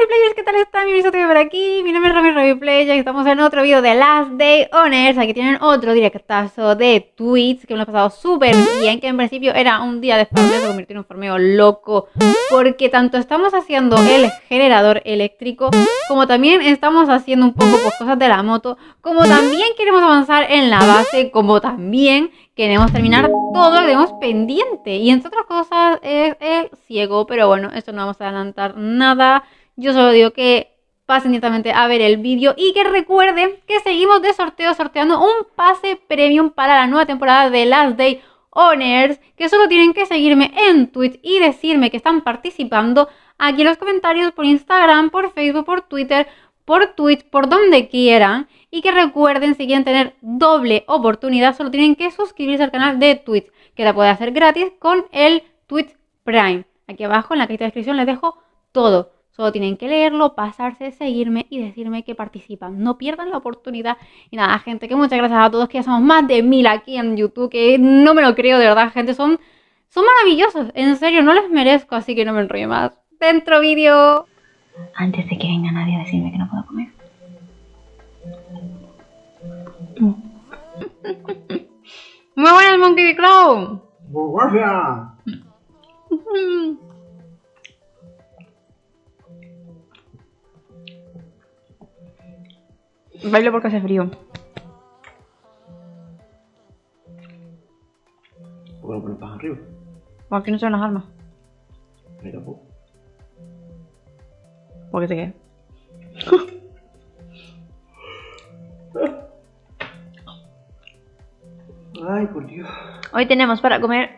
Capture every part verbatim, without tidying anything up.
Players, ¿qué tal están? Mi estoy por aquí, mi nombre es Romy Romy Players y estamos en otro video de Last Day on Earth. Aquí tienen otro directazo de tweets que me lo he pasado súper bien, que en principio era un día de farmeo, se convirtió en un farmeo loco, porque tanto estamos haciendo el generador eléctrico, como también estamos haciendo un poco pues, cosas de la moto, como también queremos avanzar en la base, como también queremos terminar todo lo que tenemos pendiente. Y entre otras cosas es el ciego, pero bueno, esto no vamos a adelantar nada. Yo solo digo que pasen directamente a ver el vídeo y que recuerden que seguimos de sorteo sorteando un pase premium para la nueva temporada de Last Day on Earth, que solo tienen que seguirme en Twitch y decirme que están participando aquí en los comentarios por Instagram, por Facebook, por Twitter, por Twitch, por donde quieran. Y que recuerden, si quieren tener doble oportunidad, solo tienen que suscribirse al canal de Twitch, que la puede hacer gratis con el Twitch Prime. Aquí abajo en la cajita de descripción les dejo todo. Solo tienen que leerlo, pasarse, seguirme y decirme que participan. No pierdan la oportunidad. Y nada, gente, que muchas gracias a todos, que ya somos más de mil aquí en YouTube, que no me lo creo, de verdad, gente. Son, son maravillosos, en serio, no les merezco, así que no me enrollo más. Dentro vídeo. Antes de que venga nadie a decirme que no puedo comer. Muy buenas, Monkey Clown. Muy buenas. Bailo porque hace frío. ¿Por qué no pones paja arriba? Porque aquí no se ven las armas. Ahí tampoco. ¿Por qué se qué? Ay, por Dios. Hoy tenemos para comer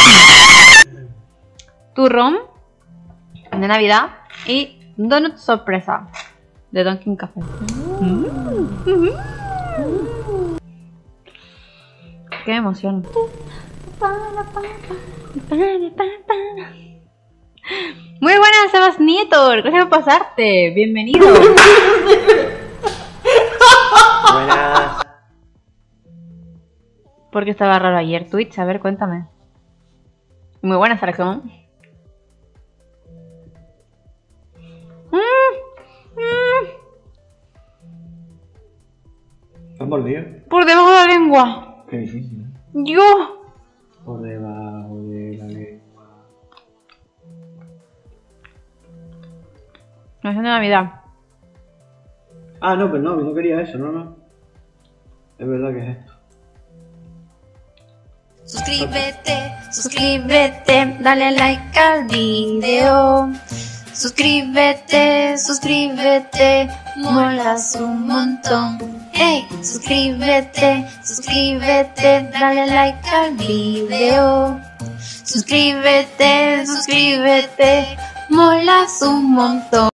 turrón de Navidad y donut sorpresa de Dunkin' Café. Mm. Qué emoción. Muy buenas, Sebas Nieto. Gracias por pasarte. Bienvenido. Buenas. ¿Por qué estaba raro ayer Twitch? A ver, cuéntame. Muy buenas, Arcón. ¿Te has mordido? Por debajo de la lengua. Qué difícil, ¿eh? Yo. Por debajo de la lengua. No es de Navidad. Ah, no, pues no, no quería eso, no, no. Es verdad que es esto. Suscríbete, suscríbete, dale like al video. Suscríbete, suscríbete, molas un montón. Hey, suscríbete, suscríbete, dale like al video. Suscríbete, suscríbete, molas un montón.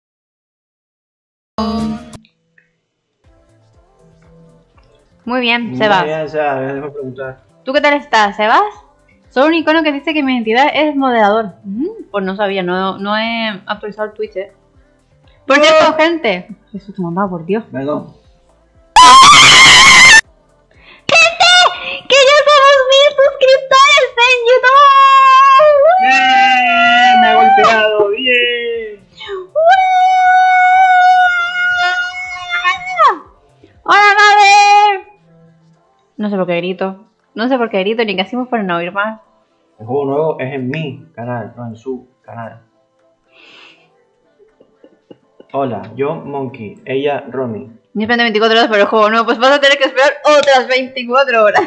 Muy bien, Muy Sebas. bien, o sea, déjame preguntar. ¿Tú qué tal estás, Sebas? Soy un icono que dice que mi identidad es moderador. Mm, pues no sabía, no, no he actualizado el Twitch, ¿eh? Por cierto, gente. Eso te he mandado, por Dios. Perdón. ¡Gente! ¡Que ya somos mil suscriptores en YouTube! ¡Eh! ¡Me ha golpeado! ¡Bien! ¡Hola, madre! No sé por qué grito. No sé por qué grito, ni que hacemos por no oír más. El juego nuevo es en mi canal, no en su canal. Hola, yo Monkey, ella Romy. Ni espera veinticuatro horas para el juego nuevo, pues vas a tener que esperar otras veinticuatro horas.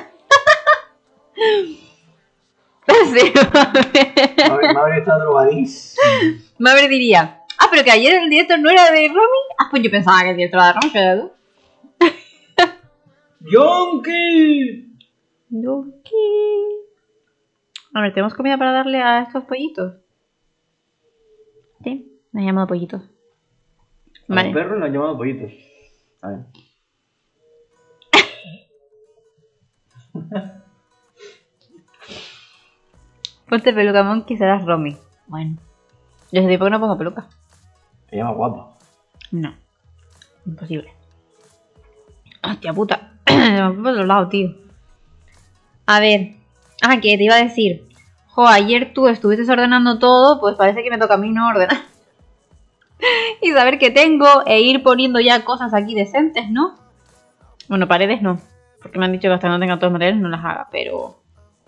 Sí, Mabel, Mabel está drogadísima. Mabel diría, ah, pero que ayer el directo no era de Romy. Ah, pues yo pensaba que el directo era de Romy, pero tú. ¡Yonki! Donkey. A ver, ¿tenemos comida para darle a estos pollitos? Sí, me han llamado pollitos. A Vale. los perros los han llamado pollitos. A ver. Ponte peluca, Monkey, serás Romy. Bueno, yo sé por qué no pongo peluca. Se llama guapa. No, imposible. Hostia puta. Me fui por otro lado, tío. A ver. Ah, que te iba a decir. Jo, ayer tú estuviste ordenando todo, pues parece que me toca a mí no ordenar. y saber qué tengo e ir poniendo ya cosas aquí decentes, ¿no? Bueno, paredes no, porque me han dicho que hasta no tenga todos los materiales no las haga, pero...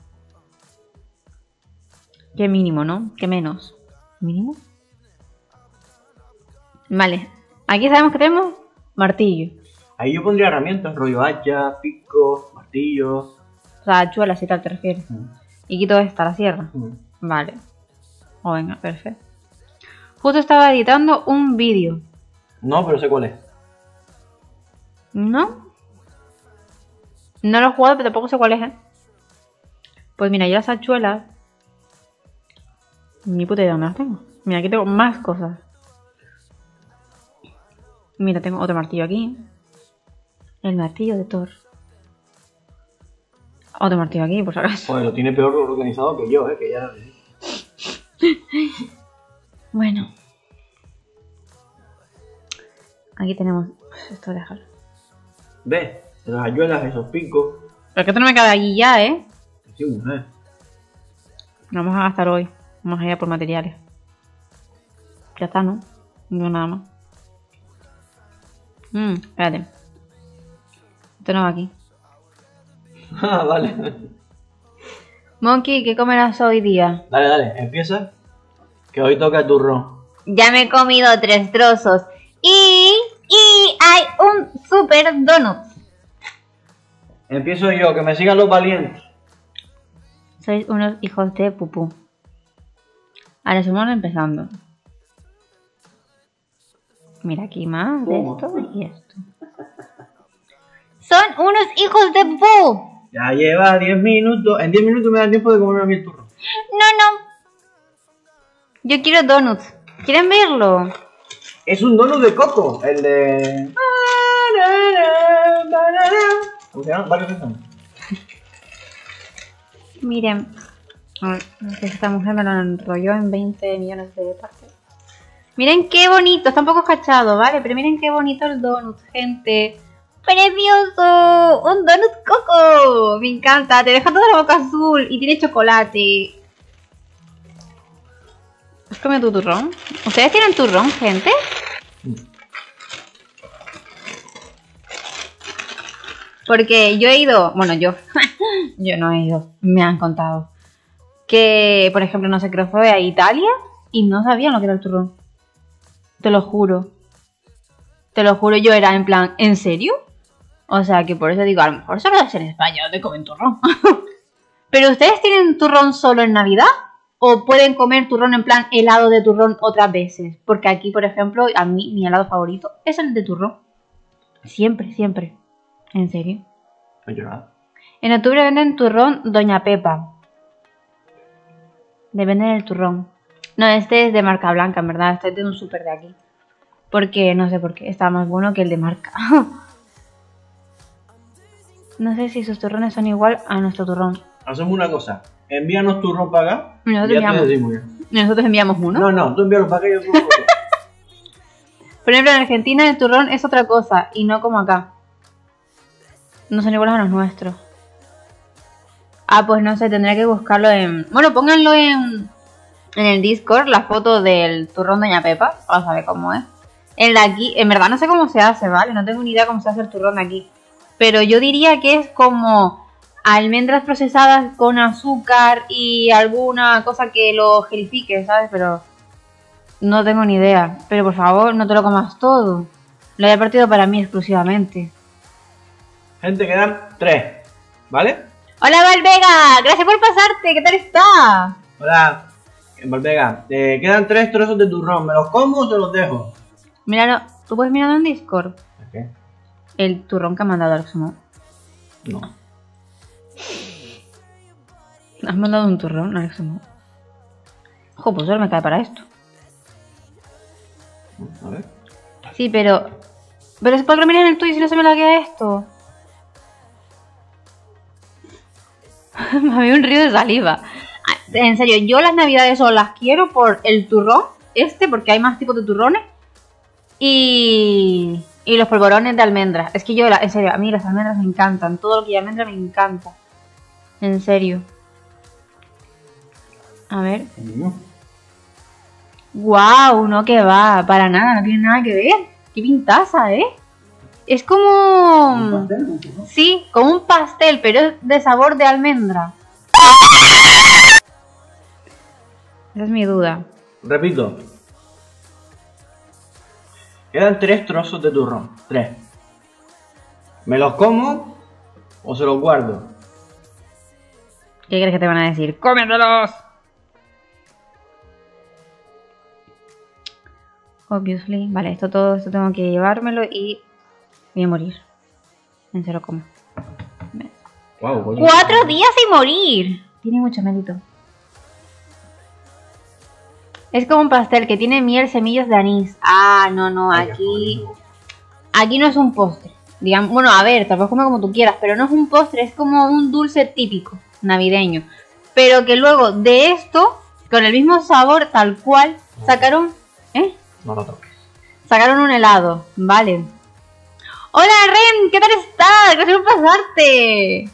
Qué mínimo, ¿no? Qué menos. ¿Mínimo? Vale, aquí sabemos que tenemos martillo. Ahí yo pondría herramientas, rollo hacha, pico, martillo. O sea, hachuelas y tal te refieres. Mm. Y quito esta, la sierra. Mm. Vale. Oh, venga, perfecto. Justo estaba editando un vídeo. No, pero sé cuál es. ¿No? No lo he jugado, pero tampoco sé cuál es, ¿eh? Pues mira, yo las hachuelas... Ni puta idea dónde las tengo. Mira, aquí tengo más cosas. Mira, tengo otro martillo aquí. El martillo de Thor. Otro martillo aquí, por si acaso. Joder, lo tiene peor organizado que yo, eh, que ya... Bueno. Aquí tenemos... Pues esto de dejar. ¿Ves? Esas ayuelas, esos picos. Pero que esto no me cabe aquí ya, ¿eh? Sí, mujer. No vamos a gastar hoy. Vamos a ir a por materiales. Ya está, ¿no? No nada más. Mmm, espérate. Esto no va aquí. Ah, vale. Monkey, ¿qué comerás hoy día? Dale, dale, empieza. Que hoy toca turrón. Ya me he comido tres trozos. Y... Y hay un super donut. Empiezo yo, que me sigan los valientes. Sois unos hijos de pupú. Ahora seguimos empezando. Mira aquí más de ¿Cómo? esto y esto. Son unos hijos de pupú. Ya lleva diez minutos. En diez minutos me da tiempo de comerme a mí el turrón. No, no. Yo quiero donuts. ¿Quieren verlo? Es un donut de coco. El de... ¿Cómo se llama? Varios son. Miren. A ver, no sé si esta mujer me lo enrolló en veinte millones de partes. Miren qué bonito. Está un poco cachado, ¿vale? Pero miren qué bonito el donut, gente. ¡Precioso! ¡Un donut coco! Me encanta. Te deja toda la boca azul y tiene chocolate. ¿Has comido tu turrón? ¿Ustedes tienen turrón, gente? Porque yo he ido... Bueno, yo... yo no he ido. Me han contado. Que, por ejemplo, no sé, creo que fue a Italia y no sabían lo que era el turrón. Te lo juro. Te lo juro, yo era en plan, ¿en serio? O sea, que por eso digo, a lo mejor solo es en España donde comen turrón. ¿Pero ustedes tienen turrón solo en Navidad? ¿O pueden comer turrón en plan helado de turrón otras veces? Porque aquí, por ejemplo, a mí mi helado favorito es el de turrón. Siempre, siempre. ¿En serio? No he llorado. En octubre venden turrón Doña Pepa. Le venden el turrón. No, este es de marca blanca, en verdad. Este es de un súper de aquí. Porque, no sé por qué, está más bueno que el de marca. No sé si sus turrones son igual a nuestro turrón. Hacemos una cosa. Envíanos turrón para acá. Nosotros y ya enviamos. te decimos ya. Nosotros enviamos uno. No, no, tú envíalos para acá y yo turrón. Por ejemplo, en Argentina el turrón es otra cosa. Y no como acá. No son iguales a los nuestros. Ah, pues no sé, tendría que buscarlo en... Bueno, pónganlo en... En el Discord, la foto del turrón Doña Pepa. Para saber cómo es. El de aquí, en verdad no sé cómo se hace, ¿vale? No tengo ni idea cómo se hace el turrón de aquí. Pero yo diría que es como almendras procesadas con azúcar y alguna cosa que lo gelifique, ¿sabes? Pero no tengo ni idea. Pero por favor, no te lo comas todo. Lo he partido para mí exclusivamente. Gente, quedan tres. ¿Vale? Hola Valvega, gracias por pasarte, ¿qué tal estás? Hola. Valvega, eh, quedan tres trozos de turrón. ¿Me los como o se los dejo? Míralo, ¿tú puedes mirarlo en Discord? ¿Qué? El turrón que ha mandado Alexmo. No. ¿Has mandado un turrón, Alexmo? Ojo, pues solo me cae para esto. A ver. Sí, pero... Pero es para mirar en el tuyo si no se me laguea esto. Me había un río de saliva. En serio, yo las navidades solo las quiero por el turrón. Este, porque hay más tipos de turrones. Y... Y los polvorones de almendras. Es que yo, en serio, a mí las almendras me encantan. Todo lo que hay almendra me encanta. En serio. A ver. No. Wow, no que va, para nada, no tiene nada que ver. Qué pintaza, ¿eh? Es como... ¿Un pastel? ¿Un poco? Sí, como un pastel, pero es de sabor de almendra. Esa es mi duda. Repito. Quedan tres trozos de turrón. Tres. ¿Me los como o se los guardo? ¿Qué crees que te van a decir? ¡Cómetelos! Obviously. Vale, esto todo esto tengo que llevármelo y voy a morir. En cero coma. Wow, coño. ¡Cuatro días sin morir! Tiene mucho mérito. Es como un pastel que tiene miel, semillas de anís. Ah, no, no, Ay, aquí... jodido. Aquí no es un postre. Digamos, bueno, a ver, te lo puedes comer como tú quieras, pero no es un postre, es como un dulce típico, navideño. Pero que luego de esto, con el mismo sabor tal cual, sacaron... ¿Eh? No lo toques. Sacaron un helado, vale. Hola Ren, ¿qué tal estás? Gracias por pasarte.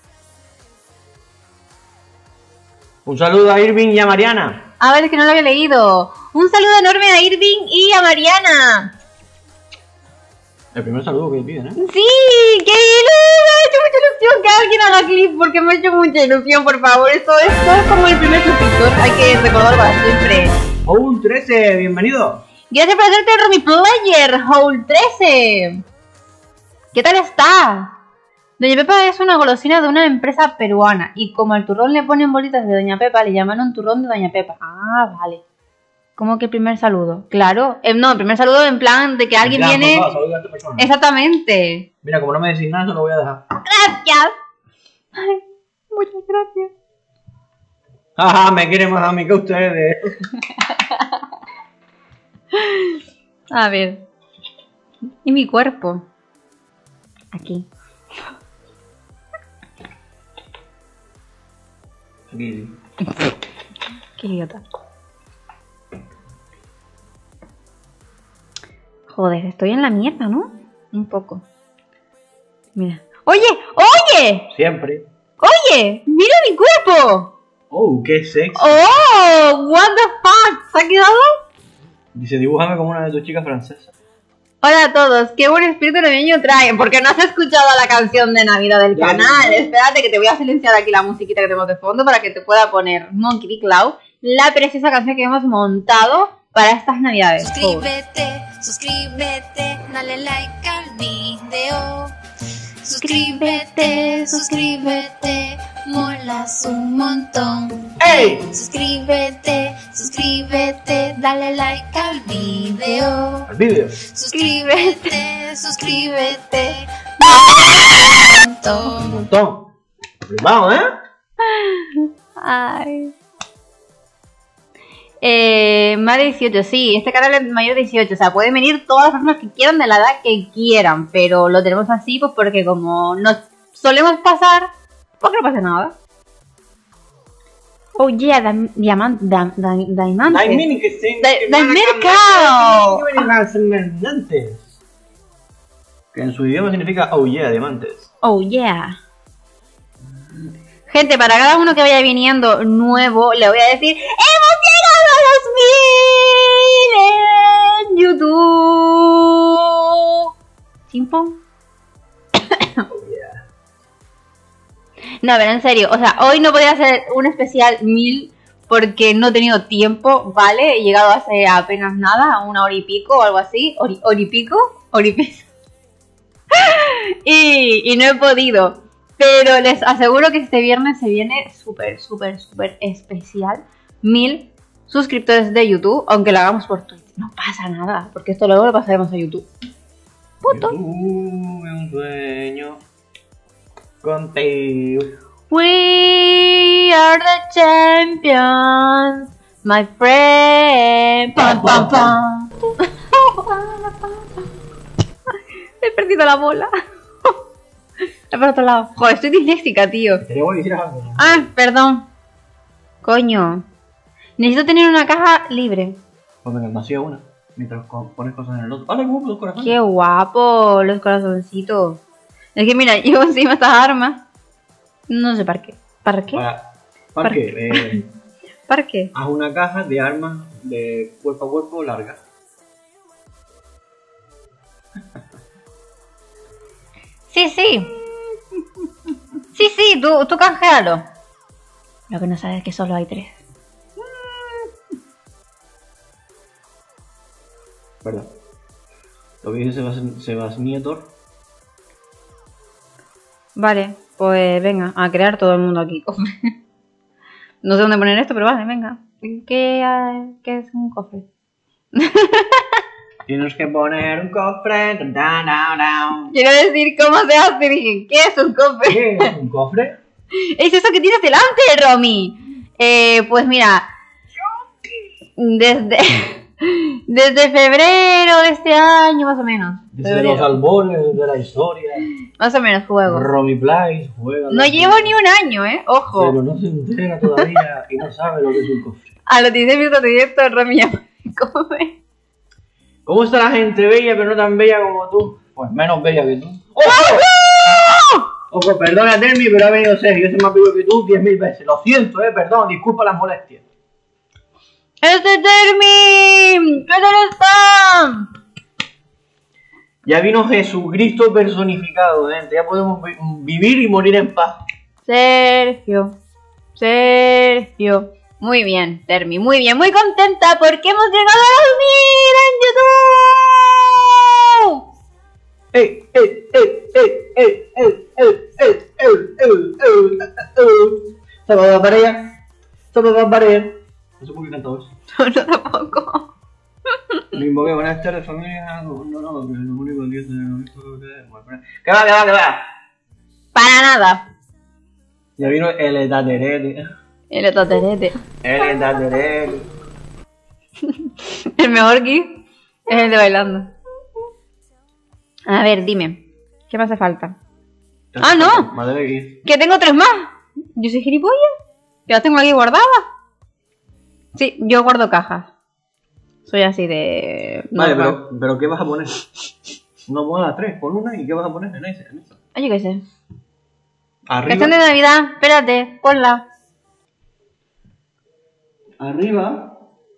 Un saludo a Irving y a Mariana. A ver, es que no lo había leído. Un saludo enorme a Irving y a Mariana. El primer saludo que piden, ¿eh? Sí, qué ilusión, me ha hecho mucha ilusión que alguien haga clip porque me ha hecho mucha ilusión, por favor. Esto, esto es como el primer suscriptor, hay que recordarlo para siempre. Oul trece, bienvenido. Gracias por hacerte el Romy Player, Hole trece. ¿Qué tal está? Doña Pepa es una golosina de una empresa peruana y como al turrón le ponen bolitas de Doña Pepa, le llamaron turrón de Doña Pepa. Ah, vale. ¿Cómo que el primer saludo? Claro. Eh, no, el primer saludo en plan de que alguien En plan, viene... por favor, saluda a esta persona. Exactamente. Mira, como no me decís nada, se lo voy a dejar. Gracias. Ay, muchas gracias. Ajá, me quiere más a mí que ustedes. A ver. ¿Y mi cuerpo? Aquí. Aquí. Qué idiota. Joder, estoy en la mierda, ¿no? Un poco. Mira. ¡Oye! ¡Oye! Siempre. ¡Oye! ¡Mira mi cuerpo! Oh, qué sexy. ¡Oh! ¡What the fuck! ¿Se ha quedado? Dice, dibújame como una de tus chicas francesas. Hola a todos, qué buen espíritu navideño traen, porque no has escuchado la canción de Navidad del Ya, canal. ya. Espérate que te voy a silenciar aquí la musiquita que tenemos de fondo para que te pueda poner Monkey D. Cloud, la preciosa canción que hemos montado para estas Navidades. Suscríbete, suscríbete, dale like al video. Suscríbete, suscríbete, molas un montón. ¡Ey! Suscríbete, suscríbete, dale like al video. Al vídeo. Suscríbete, suscríbete, molas un montón. Un montón. Flipado, ¿eh? Ay. Eh, más de dieciocho, sí, este canal es mayor de dieciocho, o sea, pueden venir todas las personas que quieran de la edad que quieran, pero lo tenemos así pues porque como nos solemos pasar, pues que no pasa nada. Oh yeah, diamantes. Diamantes. Daimini que se... Da- del mercado. Diamantes. Que en su idioma significa oh yeah, diamantes. Oh yeah. Gente, para cada uno que vaya viniendo nuevo, le voy a decir ¡hemos llegado a los mil en YouTube! ¿Chimpón? Oh yeah. No, pero en serio, o sea, hoy no podía hacer un especial mil porque no he tenido tiempo, ¿vale? He llegado hace apenas nada, a una hora y pico o algo así. ¿Hora y pico? ¿Hora y pico? y, y no he podido. Pero les aseguro que este viernes se viene súper, súper, súper especial. Mil suscriptores de YouTube, aunque lo hagamos por Twitch. No pasa nada, porque esto luego lo pasaremos a YouTube. Puto. YouTube es un sueño contigo. We are the champions, my friend. Pam, pam, pam. He perdido la bola. Por otro lado. Joder, estoy disléxica, tío. Estaría bueno que hicieras algo, ¿no? Ah, perdón. Coño. Necesito tener una caja libre. Pues venga, vacía una. Mientras co- pones cosas en el otro. ¡Hala, qué guapo los corazones! Qué guapo los corazoncitos. Es que mira, llevo encima estas armas. No sé para qué. ¿Para qué? Para, ¿Para qué? Eh, ¿Para qué? haz una caja de armas de cuerpo a cuerpo larga. Sí, sí. Sí, sí, tú, tú canjealo. Lo que no sabes es que solo hay tres. ¿Verdad? Lo que dice Sebas- Sebasniator. Vale, pues venga, a crear todo el mundo aquí cofre. No sé dónde poner esto, pero vale, venga. ¿Qué, eh, qué es un cofre? Tienes que poner un cofre. Down, down, down. Quiero decir cómo se hace. Dije, ¿qué es un cofre? ¿Qué es un cofre? Es eso que tienes delante, Romy. Eh, pues mira, desde, desde febrero de este año, más o menos. Desde Febrero. los albores de la historia. Más o menos juego. Romy Place juega. No llevo ni un año, ¿eh? Ojo. Pero no se entera todavía y no sabe lo que es un cofre. A los dieciséis minutos de directo, Romy ya come. ¿Cómo está la gente bella pero no tan bella como tú? Pues menos bella que tú. ¡Ojo! Ojo, perdona Termi, pero ha venido Sergio. Yo soy más bello que tú diez mil veces. Lo siento, eh, perdón, disculpa las molestias. ¡Este Termi! ¿Qué tal están? Ya vino Jesucristo personificado, gente. Ya podemos vi- vivir y morir en paz. Sergio. Sergio. Muy bien, Termi, muy bien, muy contenta porque hemos llegado a dos mil en YouTube. ¡Ey, ey, ey, ey, ey, ey, ey, ey, ey, ey, ey, ey! ¡Sábado para allá! ¡Sábado para allá! No sé por qué cantaba eso. No, no tampoco. Me invoqué, buenas tardes familia. No, no, no, que lo único que es ¿Qué va, qué va, qué va? Para nada. Ya vino el etaterete. El etoterete. El etaterete. El mejor gif es el de bailando. A ver, dime. ¿Qué me hace falta? Ah, no. Madre que. Que tengo tres más. ¿Yo soy gilipollas? ¿Que las tengo aquí guardadas? Sí, yo guardo cajas. Soy así de... Vale, normal. pero, pero ¿qué vas a poner? No pongas tres, pon una y ¿qué vas a poner en ese? En esa. Ah, yo qué sé. Arriba. Canción de Navidad. Espérate, ponla. Arriba.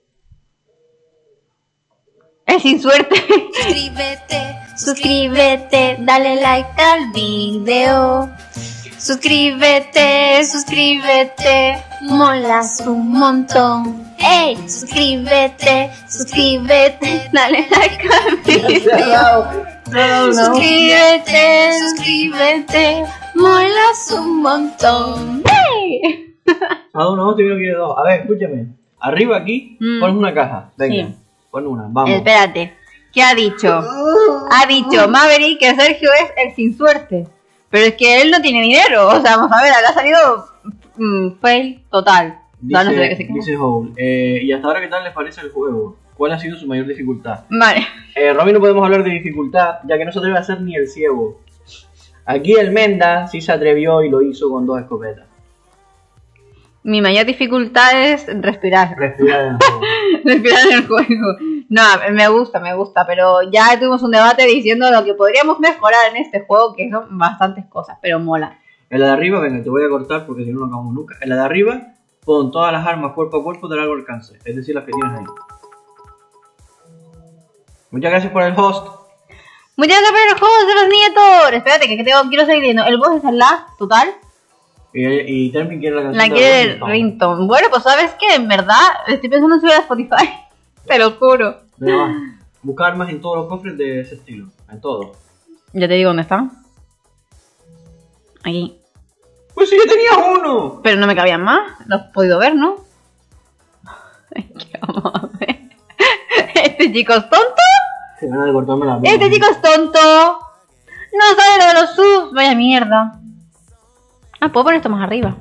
Es sin suerte. Suscríbete, suscríbete, dale like al video. Suscríbete, suscríbete, molas un montón. Ey, suscríbete, suscríbete, dale like al video. Suscríbete, suscríbete, molas un montón. Ey. A uno, dos, uno quiere dos. A ver, escúchame. Arriba aquí, Mm. pon una caja. Venga, Sí. pon una, vamos. Espérate. ¿Qué ha dicho? Ha dicho Maverick que Sergio es el sin suerte. Pero es que él no tiene dinero. O sea, vamos a ver, le ha salido mm, fail total. No, no sé de qué se Dice, dice Howl, eh, y hasta ahora, ¿qué tal les parece el juego? ¿Cuál ha sido su mayor dificultad? Vale. Eh, Romy, no podemos hablar de dificultad, ya que no se atreve a hacer ni el ciego. Aquí el Menda sí se atrevió y lo hizo con dos escopetas. Mi mayor dificultad es respirar. Respirar en el juego. Respirar en el juego. No, me gusta, me gusta. Pero ya tuvimos un debate diciendo lo que podríamos mejorar en este juego, que son bastantes cosas, pero mola. En la de arriba, venga, te voy a cortar porque si no no acabamos nunca. En la de arriba, pon todas las armas cuerpo a cuerpo de largo alcance, es decir, las que tienes ahí. Muchas gracias por el host. Muchas gracias por el juego de los nietos. Espérate, que tengo, quiero seguir viendo. El boss es el last, total. Y, y Termin quiere la canción. La de quiere Ringtone. Ringtone. Bueno, pues sabes que en verdad estoy pensando en subir a Spotify. Te lo juro. Venga, va. Busca armas en todos los cofres de ese estilo. En todos. Ya te digo dónde están. Aquí. Pues si yo tenía uno. Pero no me cabían más. Lo has podido ver, ¿no? ¿Qué vamos a ver? ¿Este chico es tonto? Se van a cortarme la ¡Este chico es tonto! ¡No sabe lo de los subs! Vaya mierda. Ah, puedo poner esto más arriba.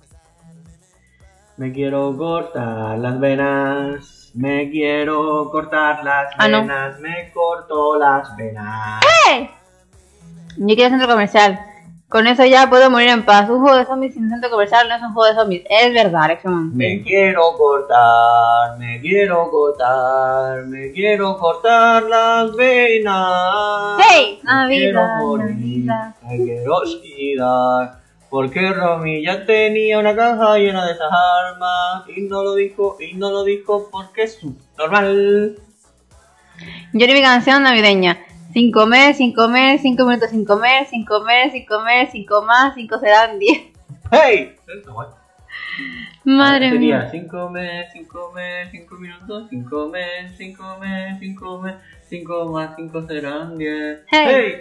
Me quiero cortar las venas. Me quiero cortar las Ah, no. venas. Me corto las venas. ¡Eh! Yo quiero centro comercial. Con eso ya puedo morir en paz. Un juego de zombies sin centro comercial no es un juego de zombies. Es verdad, Alexon. Me quiero cortar, me quiero cortar, me quiero cortar las venas. ¡Hey! Me Navidad, quiero morir, Navidad. me quiero suicidar. Porque Romy ya tenía una caja llena de esas armas y no lo dijo, y no lo dijo porque es normal. Yo mi canción navideña. Sin comer, sin comer, cinco minutos sin comer, sin comer, sin comer, cinco más, cinco serán diez. ¡Hey! Madre Sería mía. sin comer, sin comer, cinco minutos, sin comer, sin comer, sin comer, cinco más cinco serán diez. Hey. ¡Hey!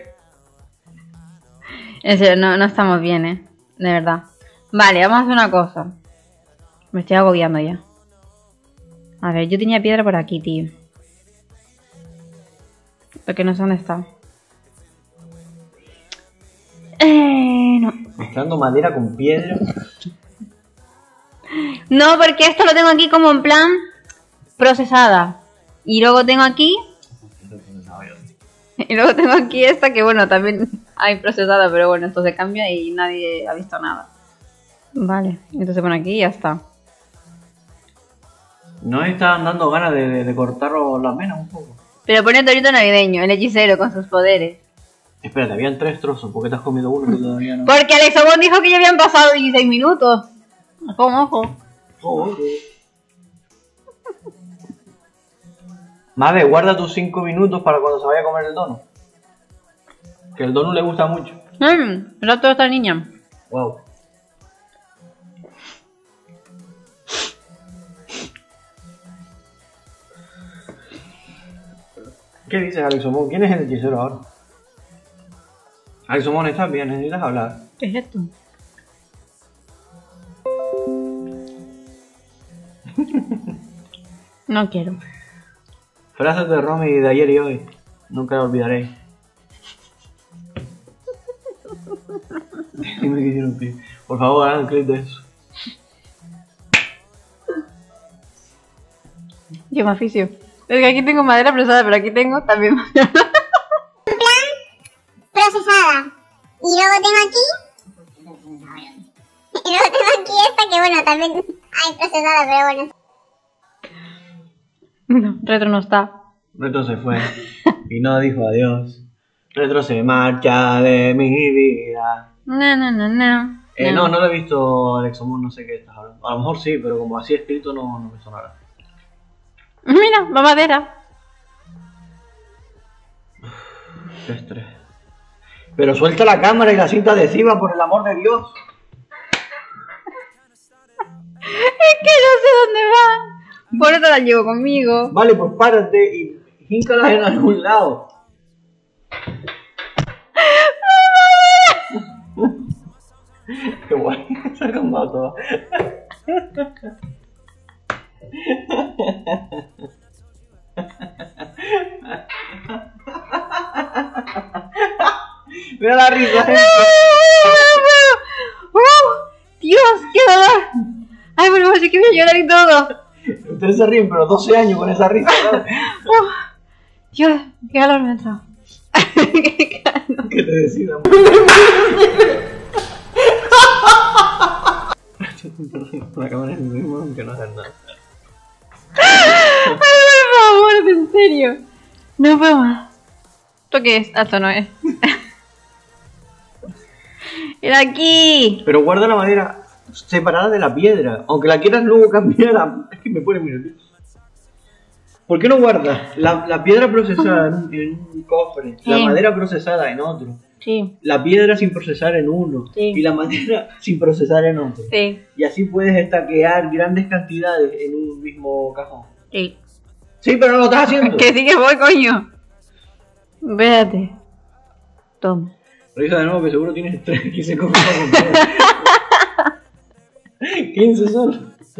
En serio, no, no estamos bien, eh. De verdad. Vale, vamos a hacer una cosa. Me estoy agobiando ya. A ver, yo tenía piedra por aquí, tío. Porque no sé dónde está. Eh, no. Mezclando madera con piedra. No, porque esto lo tengo aquí como en plan procesada. Y luego tengo aquí. Y luego tengo aquí esta que bueno, también hay procesada, pero bueno, esto se cambia y nadie ha visto nada. Vale, entonces pone aquí y ya está. ¿No estaban dando ganas de, de, de cortaros las venas un poco? Pero pone Torito navideño, el hechicero con sus poderes. Espérate, habían tres trozos, ¿por qué te has comido uno que todavía no? Porque Alex Obon dijo que ya habían pasado dieciséis minutos. Con ojo. Oh, Madre, guarda tus cinco minutos para cuando se vaya a comer el dono. Que el dono le gusta mucho. Mmm, el otro de esta niña. Wow. ¿Qué dices, Alex Omón? ¿Quién es el hechicero ahora? Alex Omón, ¿estás bien? ¿Necesitas hablar? ¿Qué es esto? No quiero. Frases de Romy de ayer y hoy. Nunca la olvidaré. Dime que hicieron un clip. Por favor, hagan un clip de eso. Yo me aficio. Es que aquí tengo madera procesada, pero aquí tengo también madera. Procesada. Y luego tengo aquí. Y luego tengo aquí esta que bueno, también hay procesada, pero bueno. No, Retro no está. Retro se fue y no dijo adiós. Retro se marcha de mi vida. No, no, no, no. Eh, no, no lo he visto, Alex Omón, no sé qué estás hablando. A lo mejor sí, pero como así escrito no, no me sonará. Mira, va madera. Qué estrés. Pero suelta la cámara y la cinta adhesiva, por el amor de Dios. Es que no sé dónde van. Por eso la llevo conmigo. Vale, pues párate y híncalas en algún lado. Qué guay, se ha cambiado todo. Mira la risa. ¡Uh! ¡Dios, qué dolor! Ay, bueno, así que voy a llorar y todo. Ustedes se ríen, pero doce años con esa risa, ¿sabes? Uh, Dios, qué calor me ha entrado. Qué calor. Que te decidan. La cámara es el mismo, aunque no hacen nada. Ay, por favor, en serio. No puedo más. ¿Esto qué es? Ah, esto no es. Era aquí. Pero guarda la madera separada de la piedra. Aunque la quieras luego cambiar a... Es que me pone muy nervioso. ¿Por qué no guardas la, la piedra procesada en un, en un cofre, la Sí. madera procesada en otro, Sí, la piedra sin procesar en uno Sí. y la madera sin procesar en otro? sí, Y así puedes estaquear grandes cantidades en un mismo cajón. sí. Sí, pero no lo estás haciendo. Que sí que voy, coño. Espérate. Toma. Revisa de nuevo que seguro tienes tres quince cofres para comprar. quince solo.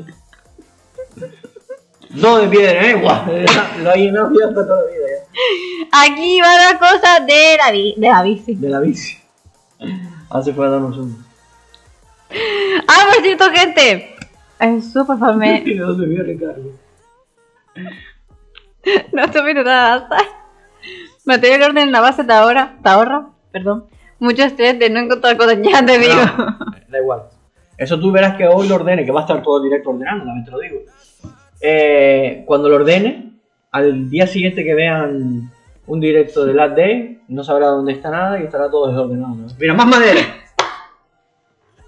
No de piedra, eh, guau. Lo ha llenado ya hasta toda la vida ya. Aquí va la cosa de la, bi de la bici. De la bici. Ahora se fue a darnos un. Ah, por cierto, gente. Eso, por favor, me... ¿De dónde vio Ricardo? No te miro nada. Material orden en la base te ahorra, te ahorra, perdón. Mucho estrés de no encontrar cosas, ya te digo. No, da igual. Eso tú verás que hoy lo ordene, que va a estar todo el directo ordenando, también te lo digo. Eh, cuando lo ordene, al día siguiente que vean un directo de Last Day, no sabrá dónde está nada y estará todo desordenado, ¿no? Mira, más madera.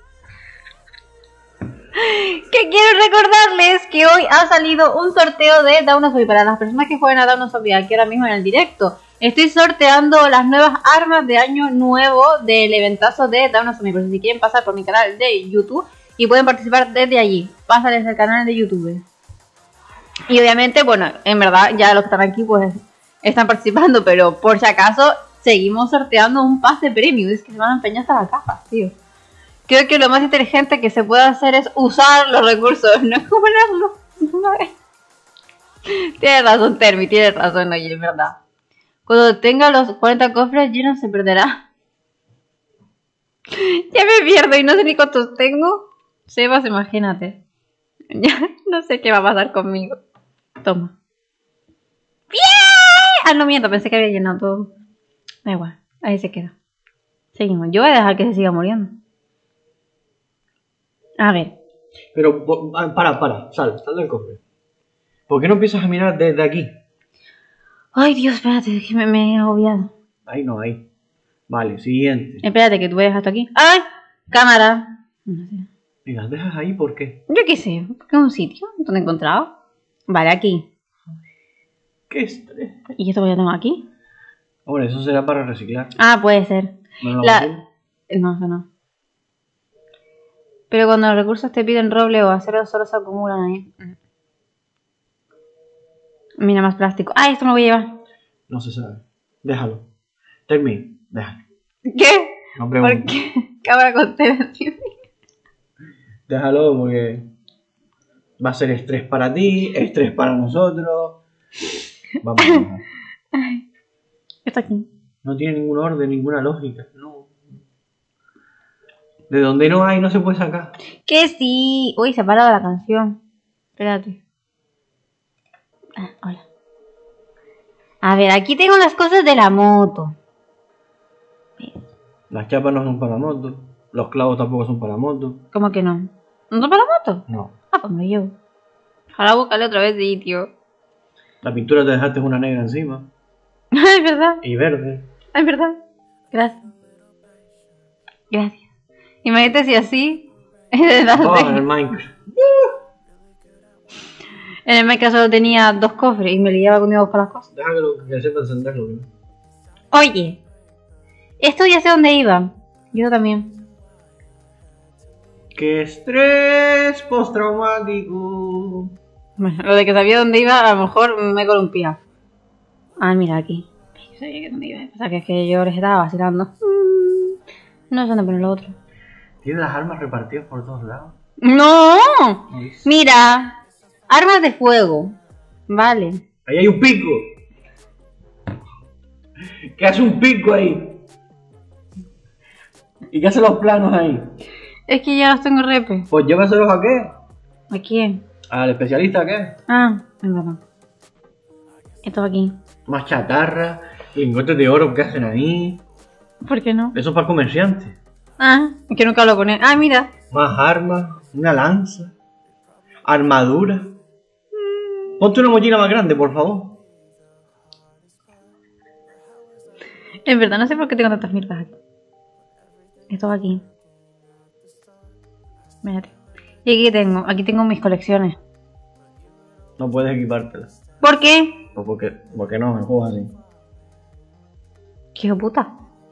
recordarles que hoy ha salido un sorteo de Dawn of Zombie para las personas que juegan a Dawn of Zombie aquí ahora mismo en el directo. Estoy sorteando las nuevas armas de año nuevo del eventazo de Dawn of Zombie. Por si quieren pasar por mi canal de YouTube y pueden participar desde allí. Pásales al canal de YouTube. Y obviamente, bueno, en verdad ya los que están aquí pues están participando, pero por si acaso seguimos sorteando un pase premium. Es que se van a empeñar hasta las cajas, tío. Creo que lo más inteligente que se puede hacer es usar los recursos, no cobrarlos. No es. Tienes razón, Termi, tienes razón, oye, es verdad. Cuando tenga los cuarenta cofres llenos se perderá. Ya me pierdo y no sé ni cuántos tengo. Sebas, imagínate. Ya no sé qué va a pasar conmigo. Toma. ¡Bien! Ah, no miento, pensé que había llenado todo. Da igual, ahí se queda. Seguimos. Yo voy a dejar que se siga muriendo. A ver. Pero, para, para, sal, sal del cofre. ¿Por qué no empiezas a mirar desde aquí? Ay, Dios, espérate, que me, me he agobiado. Ahí no, ahí. Vale, siguiente. Espérate, que tú vayas hasta aquí. ¡Ay! Cámara. No sé. ¿Y las dejas ahí por qué? Yo qué sé, porque es un sitio donde he encontrado. Vale, aquí. ¿Qué estrés? ¿Y esto que yo tengo aquí? Hombre, eso será para reciclar. Ah, puede ser. ¿No lo La... metemos? No, eso no. Pero cuando los recursos te piden roble o acero solo se acumulan ahí. Mira, más plástico. ¡Ay, esto me lo voy a llevar! No se sabe. Déjalo. Termi, déjalo. ¿Qué? No preguntes. ¿Por qué? Cámara con T V. Déjalo porque va a ser estrés para ti, estrés para nosotros. Vamos a dejar. Ay, esto aquí. No tiene ningún orden, ninguna lógica. No. De donde no hay, no se puede sacar. Que sí. Uy, se ha parado la canción. Espérate. Ah, hola. A ver, aquí tengo las cosas de la moto. Las chapas no son para moto. Los clavos tampoco son para moto. ¿Cómo que no? ¿No son para la moto? No. Ah, pues me llevo. Ojalá buscarle otra vez sitio. La pintura te dejaste una negra encima. Ay, verdad. Y verde. Ay, verdad. Gracias. Gracias. Imagínate si así. En Oh, en el Minecraft. el Minecraft solo tenía dos cofres y me liaba conmigo a buscar las cosas. Deja que, lo, que sepa encenderlo. ¿No? Oye, esto ya sé dónde iba. Yo también. ¡Qué estrés postraumático! Bueno, lo de que sabía dónde iba, a lo mejor me columpía. Ah, mira aquí. Yo sabía que dónde iba. O sea, que es que yo les estaba vacilando. Mm, no sé dónde poner lo otro. Tiene las armas repartidas por todos lados. ¡No! ¿Ves? Mira, armas de fuego. Vale. Ahí hay un pico. ¿Qué hace un pico ahí? ¿Y qué hacen los planos ahí? Es que ya los tengo repe. Pues llévaselos a qué? ¿A quién? ¿Al especialista a qué? Ah, es verdad. Esto aquí. Más chatarra, lingotes de oro que hacen ahí. ¿Por qué no? Eso es para comerciantes. Ah, es que nunca lo pone. Ah, mira. Más armas, una lanza, armadura. Ponte una mochila más grande, por favor. En verdad no sé por qué tengo tantas mierdas aquí. Esto va aquí. Mírate. Y aquí tengo, aquí tengo mis colecciones. No puedes equipártelas. ¿Por qué? Pues porque, porque no, el juego es así. ¿Qué hijo de puta?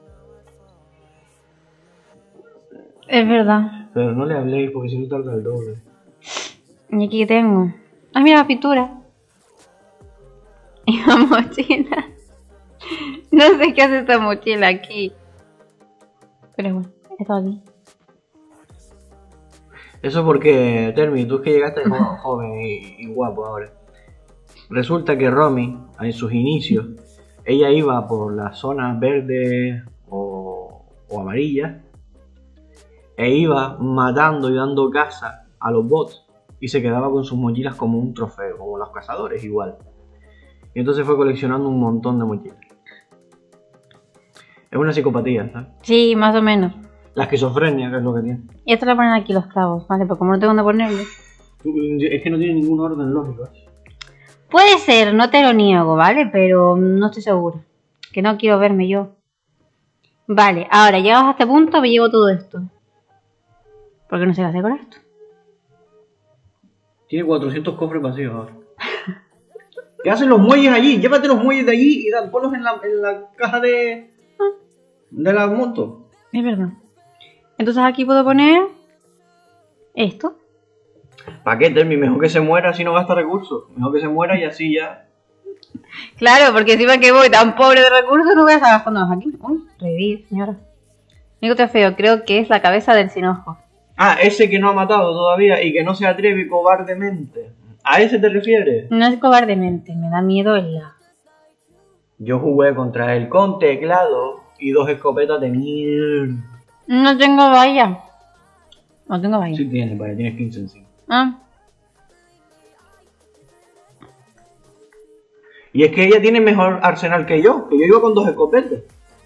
Es verdad. Pero no le habléis porque si no tarda el doble. Y aquí tengo. Ah, mira la pintura. Y la mochila. No sé qué hace esta mochila aquí. Pero bueno, esto aquí. Eso porque, Termi, tú es que llegaste jo- joven y, y guapo ahora. Resulta que Romy, en sus inicios, ella iba por las zonas verdes o, o amarillas e iba matando y dando caza a los bots y se quedaba con sus mochilas como un trofeo, como los cazadores igual. Y entonces fue coleccionando un montón de mochilas. Es una psicopatía, ¿sabes? Sí, más o menos. La esquizofrenia, que es lo que tiene. Y esto lo ponen aquí los clavos, ¿vale? Pero como no tengo dónde ponerlo. Es que no tiene ningún orden lógico. ¿eh? Puede ser, no te lo niego, ¿vale? Pero no estoy segura. Que no quiero verme yo. Vale, ahora llegados a este punto me llevo todo esto. Porque no sé qué hacer con esto. Tiene cuatrocientos cofres vacíos ahora. ¿Qué hacen los muelles allí? Llévate los muelles de allí y da, ponlos en la, en la caja de... de la moto. Es verdad. Entonces aquí puedo poner... esto. ¿Para qué, Termi? Mejor que se muera si no gasta recursos. Mejor que se muera y así ya... Claro, porque encima que voy tan pobre de recursos no voy a estar gastándolos aquí. Uy, revivir, señora. Único que feo, creo que es la cabeza del sin ojo. Ah, ese que no ha matado todavía y que no se atreve cobardemente. ¿A ese te refieres? No es cobardemente, me da miedo el la... Yo jugué contra él con teclado y dos escopetas de mierda. No tengo valla. No tengo valla. Sí tienes, vaya, tienes quince encima. Ah. Y es que ella tiene mejor arsenal que yo, que yo iba con dos escopetas.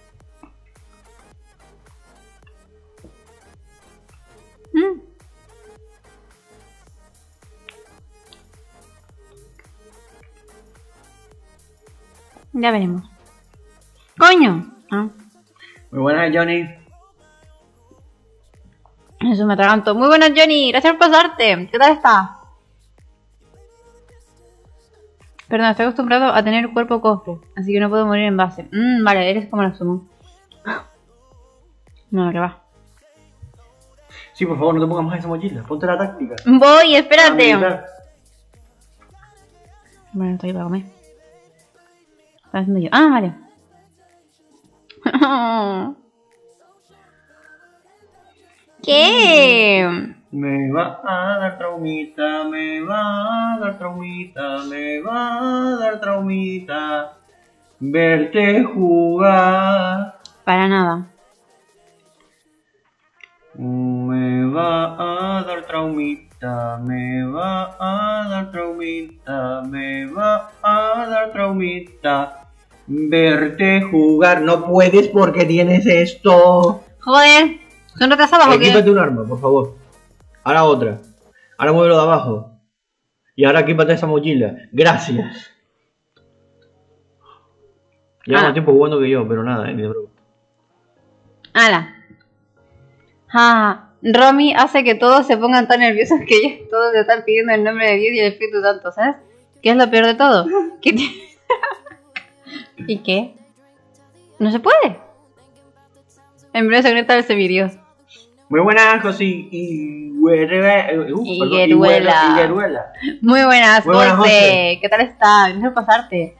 Mm. Ya veremos. ¡Coño! Ah. Muy buenas, Johnny. Eso me atraganto. Muy buenas, Johnny. Gracias por pasarte. ¿Qué tal estás? Perdón, estoy acostumbrado a tener cuerpo cofre, así que no puedo morir en base. Mmm, vale, eres como la sumo. No, que va. Sí, por favor, no te pongas más esa mochila. Ponte la táctica. Voy, espérate. Ah, Bueno, estoy para comer. Está haciendo yo. Ah, vale. ¿Qué? Me va a dar traumita, me va a dar traumita, me va a dar traumita. Verte jugar. Para nada. Me va a dar traumita, me va a dar traumita, me va a dar traumita. Verte jugar. No puedes porque tienes esto. Joder. ¿Son retrasados o qué? Equípate un arma, por favor. Ahora otra. Ahora muévelo de abajo. Y ahora equípate esa mochila. Gracias. Lleva Ah. más tiempo jugando que yo, pero nada, eh, ni de preocupes. ¡Hala! Ah, Romy hace que todos se pongan tan nerviosos que ellos todos le están pidiendo el nombre de Dios y el Espíritu Santo, ¿sabes? ¿Qué es lo peor de todo? ¿Qué tiene? ¿Y qué? ¿No se puede? En breve se conecta ese vídeo. Muy buenas, José. Y Higueruela. Uh, Higueruela. Higueruela. Muy buenas, Muy buenas, José. José. ¿Qué tal estás? Gracias por pasarte.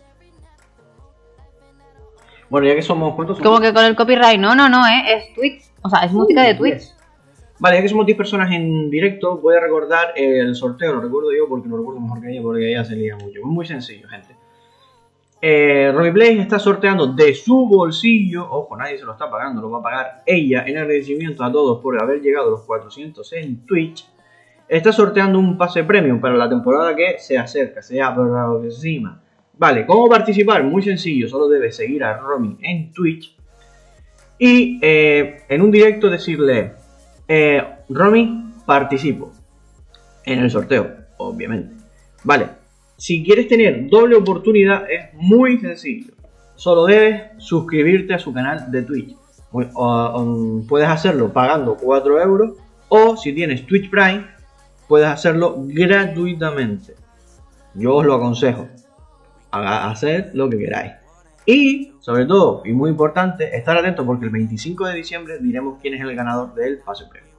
Bueno, ya que somos cuántos somos. Como que con el copyright, no, no, no, ¿eh? Es Twitch. O sea, es música de Twitch. Yes. Vale, ya que somos diez personas en directo, voy a recordar el sorteo. Lo recuerdo yo porque lo recuerdo mejor que ella, porque ella se lía mucho. Es muy sencillo, gente. Eh, Romiplay está sorteando de su bolsillo, ojo, nadie se lo está pagando, lo va a pagar ella en agradecimiento a todos por haber llegado a los cuatrocientos en Twitch. Está sorteando un pase premium para la temporada que se acerca, se aproxima. Vale, ¿cómo participar? Muy sencillo, solo debes seguir a Romy en Twitch y eh, en un directo decirle, eh, Romy, participo en el sorteo, obviamente. Vale. Si quieres tener doble oportunidad es muy sencillo. Solo debes suscribirte a su canal de Twitch. O, o, o, puedes hacerlo pagando cuatro euros o si tienes Twitch Prime puedes hacerlo gratuitamente. Yo os lo aconsejo. Haga, hacer lo que queráis. Y sobre todo, y muy importante, estar atentos porque el veinticinco de diciembre diremos quién es el ganador del pase premio.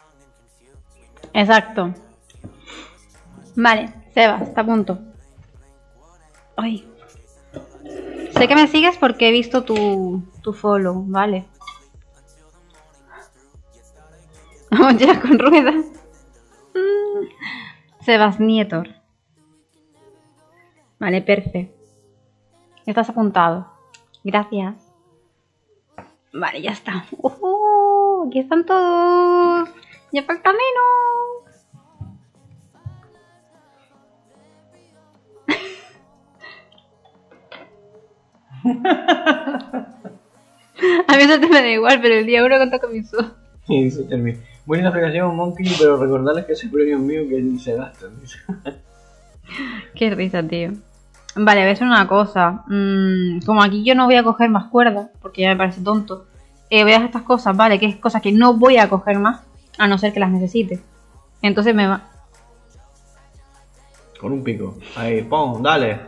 Exacto. Vale, Sebas, está a punto. Ay. Sé que me sigues porque he visto tu, tu follow, vale. Mochila con ruedas. Mm. Sebas Nietor. Vale, perfecto. Estás apuntado. Gracias. Vale, ya está. Uh, aquí están todos. Ya falta menos. A mí eso te me da igual, pero el día uno cuenta comenzó. Muy linda aplicación, Monkey, pero recordarles que ese premio es mío que ni se gasta. Qué risa, tío. Vale, voy a hacer una cosa. Mm, como aquí yo no voy a coger más cuerdas, porque ya me parece tonto. Eh, voy a hacer estas cosas, ¿vale? Que es cosas que no voy a coger más, a no ser que las necesite. Entonces me va... Con un pico. Ahí, pon, dale.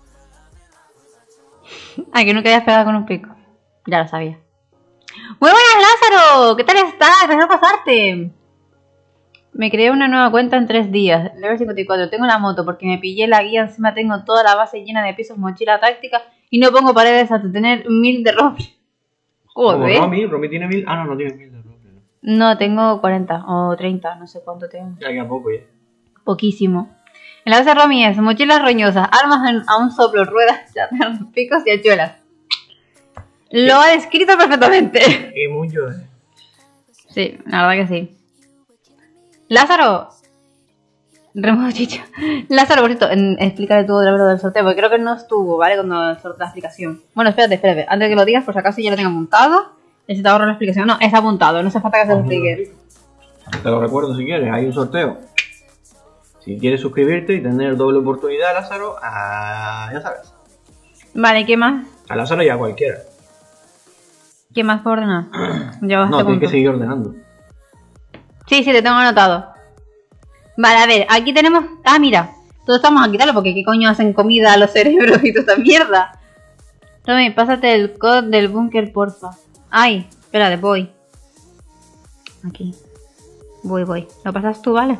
Ay, que nunca habías pegado con un pico. Ya lo sabía. Muy buenas, Lázaro. ¿Qué tal estás? Gracias por pasarte. Me creé una nueva cuenta en tres días. Level cincuenta y cuatro. Tengo la moto porque me pillé la guía. Encima tengo toda la base llena de pisos, mochila táctica. Y no pongo paredes hasta tener mil de roble. Joder. Romy, Romy tiene mil. Ah, no, no tiene mil de roble. No, tengo cuarenta o treinta. No sé cuánto tengo. Ya queda poco ya. Poquísimo. En la base de Romy es mochilas roñosas, armas en, a un soplo, ruedas, picos y hachuelas. Lo ha descrito perfectamente. Y mucho, eh. Sí, la verdad que sí. Lázaro. Remoto chicha. Lázaro, por cierto, en- explícale tú otra vez lo del sorteo, porque creo que no estuvo, ¿vale? Cuando el sorteo la explicación. Bueno, espérate, espérate. Antes de que lo digas, por si acaso ya lo tengo apuntado. Y se te ahorra la explicación. No, está apuntado, no hace falta que se lo explique. Te lo recuerdo si quieres, hay un sorteo. Si quieres suscribirte y tener doble oportunidad, Lázaro, a... ya sabes. Vale, ¿qué más? A Lázaro y a cualquiera. ¿Qué más puedo ordenar? Ya vas No, tienes que seguir ordenando. Sí, sí, te tengo anotado. Vale, a ver, aquí tenemos... Ah, mira. Todos estamos a quitarlo porque qué coño hacen comida a los cerebros y toda esta mierda. Tommy, pásate el code del búnker, porfa. Ay, espérate, voy. Aquí. Voy, voy. ¿Lo pasas tú, vale?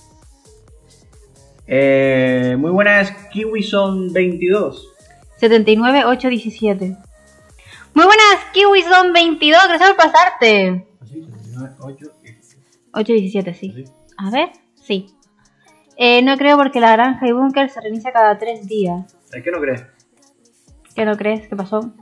Eh, muy buenas, KiwiSon veintidós. setenta y nueve ocho diecisiete. Muy buenas, KiwiSon veintidós. Gracias por pasarte. Así, setenta y nueve, ocho, ocho diecisiete, sí. así. A ver, sí. Eh, no creo porque la granja y búnker se reinicia cada tres días. ¿Es que no crees? ¿Qué no crees? ¿Qué pasó?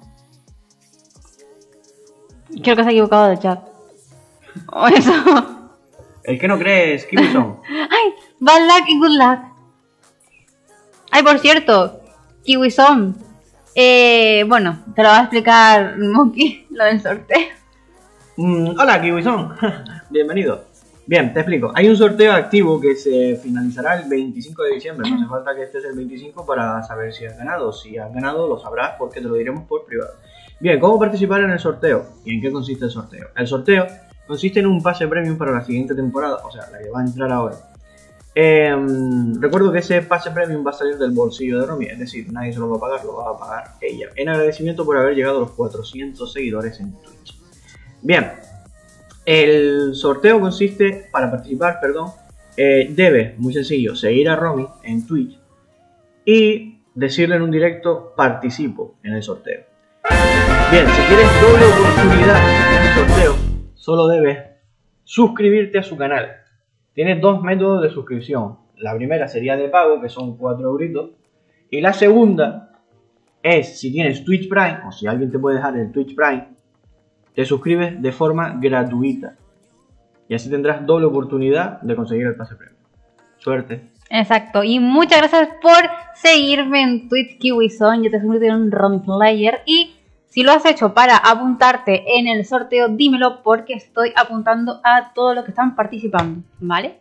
Creo que se ha equivocado de chat. O eso. ¿El que no crees, KiwiSon? ¡Ay! Bad luck y good luck. Ay, por cierto, KiwiSon. Eh, bueno, te lo va a explicar Monkey, lo del sorteo. Mm, hola, KiwiSon. Bienvenido. Bien, te explico. Hay un sorteo activo que se finalizará el veinticinco de diciembre. No hace falta que estés el veinticinco para saber si has ganado. Si has ganado, lo sabrás porque te lo diremos por privado. Bien, ¿cómo participar en el sorteo? ¿Y en qué consiste el sorteo? El sorteo consiste en un pase premium para la siguiente temporada, o sea, la que va a entrar ahora. Eh, recuerdo que ese pase premium va a salir del bolsillo de Romy, es decir, nadie se lo va a pagar, lo va a pagar ella. En agradecimiento por haber llegado a los cuatrocientos seguidores en Twitch. Bien, el sorteo consiste, para participar, perdón, eh, debes, muy sencillo, seguir a Romy en Twitch y decirle en un directo, participo en el sorteo. Bien, si quieres doble oportunidad en el sorteo, solo debes suscribirte a su canal. Tienes dos métodos de suscripción. La primera sería de pago, que son cuatro euritos. Y la segunda es, si tienes Twitch Prime, o si alguien te puede dejar el Twitch Prime, te suscribes de forma gratuita. Y así tendrás doble oportunidad de conseguir el pase premium. Suerte. Exacto, y muchas gracias por seguirme en Twitch KiwiSon. Yo te convertí en un Romy Player. Y si lo has hecho para apuntarte en el sorteo, dímelo porque estoy apuntando a todos los que están participando, ¿vale?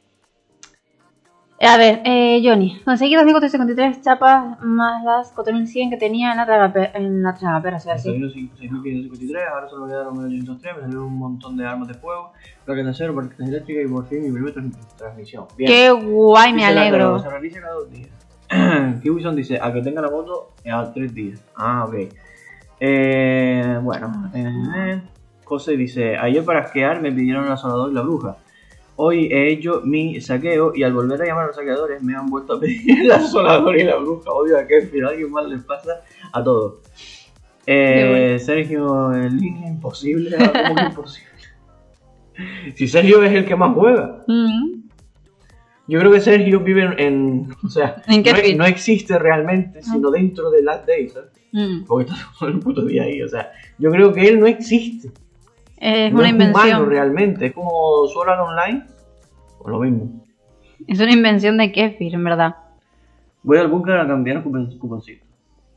A ver, eh, Johnny, conseguí dos mil cuatrocientos cincuenta y tres chapas más las cuatro mil cien que tenía en la tragapera, en la tragapera, o sea, Me sí. salieron seis mil quinientos cincuenta y tres, ahora solo me quedaron mil ochocientos tres, me salieron un montón de armas de fuego, plaques de acero, partículas eléctricas y por fin mi primer trans- transmisión. Bien. Qué guay, me Dice la alegro. Caro, se realiza cada dos días. KiwiSon dice, a que tenga la moto, a tres días. Ah, ok. Eh, bueno, eh, José dice, ayer para asquear me pidieron el asolador y la bruja. Hoy he hecho mi saqueo y al volver a llamar a los saqueadores me han vuelto a pedir el asolador y la bruja. Odio a Kefir, a alguien más les pasa a todos. Eh, Sergio en línea, imposible, ah, ¿cómo que imposible? Si Sergio es el que más juega. Mm. Yo creo que Sergio vive en, en- o sea, ¿En qué no, feed? no existe realmente, sino dentro de Last Day, ¿sabes? Mm. Porque está todo el puto día ahí, o sea, yo creo que él no existe. Es no una es humano invención. realmente, es como Sword Art Online, o lo mismo. Es una invención de Kefir, en verdad. Voy al búnker a cambiar un cupon- cuponcito.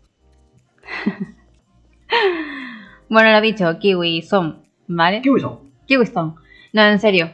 Bueno, lo dicho, KiwiSon, ¿vale? KiwiSon. KiwiSon. No, en serio.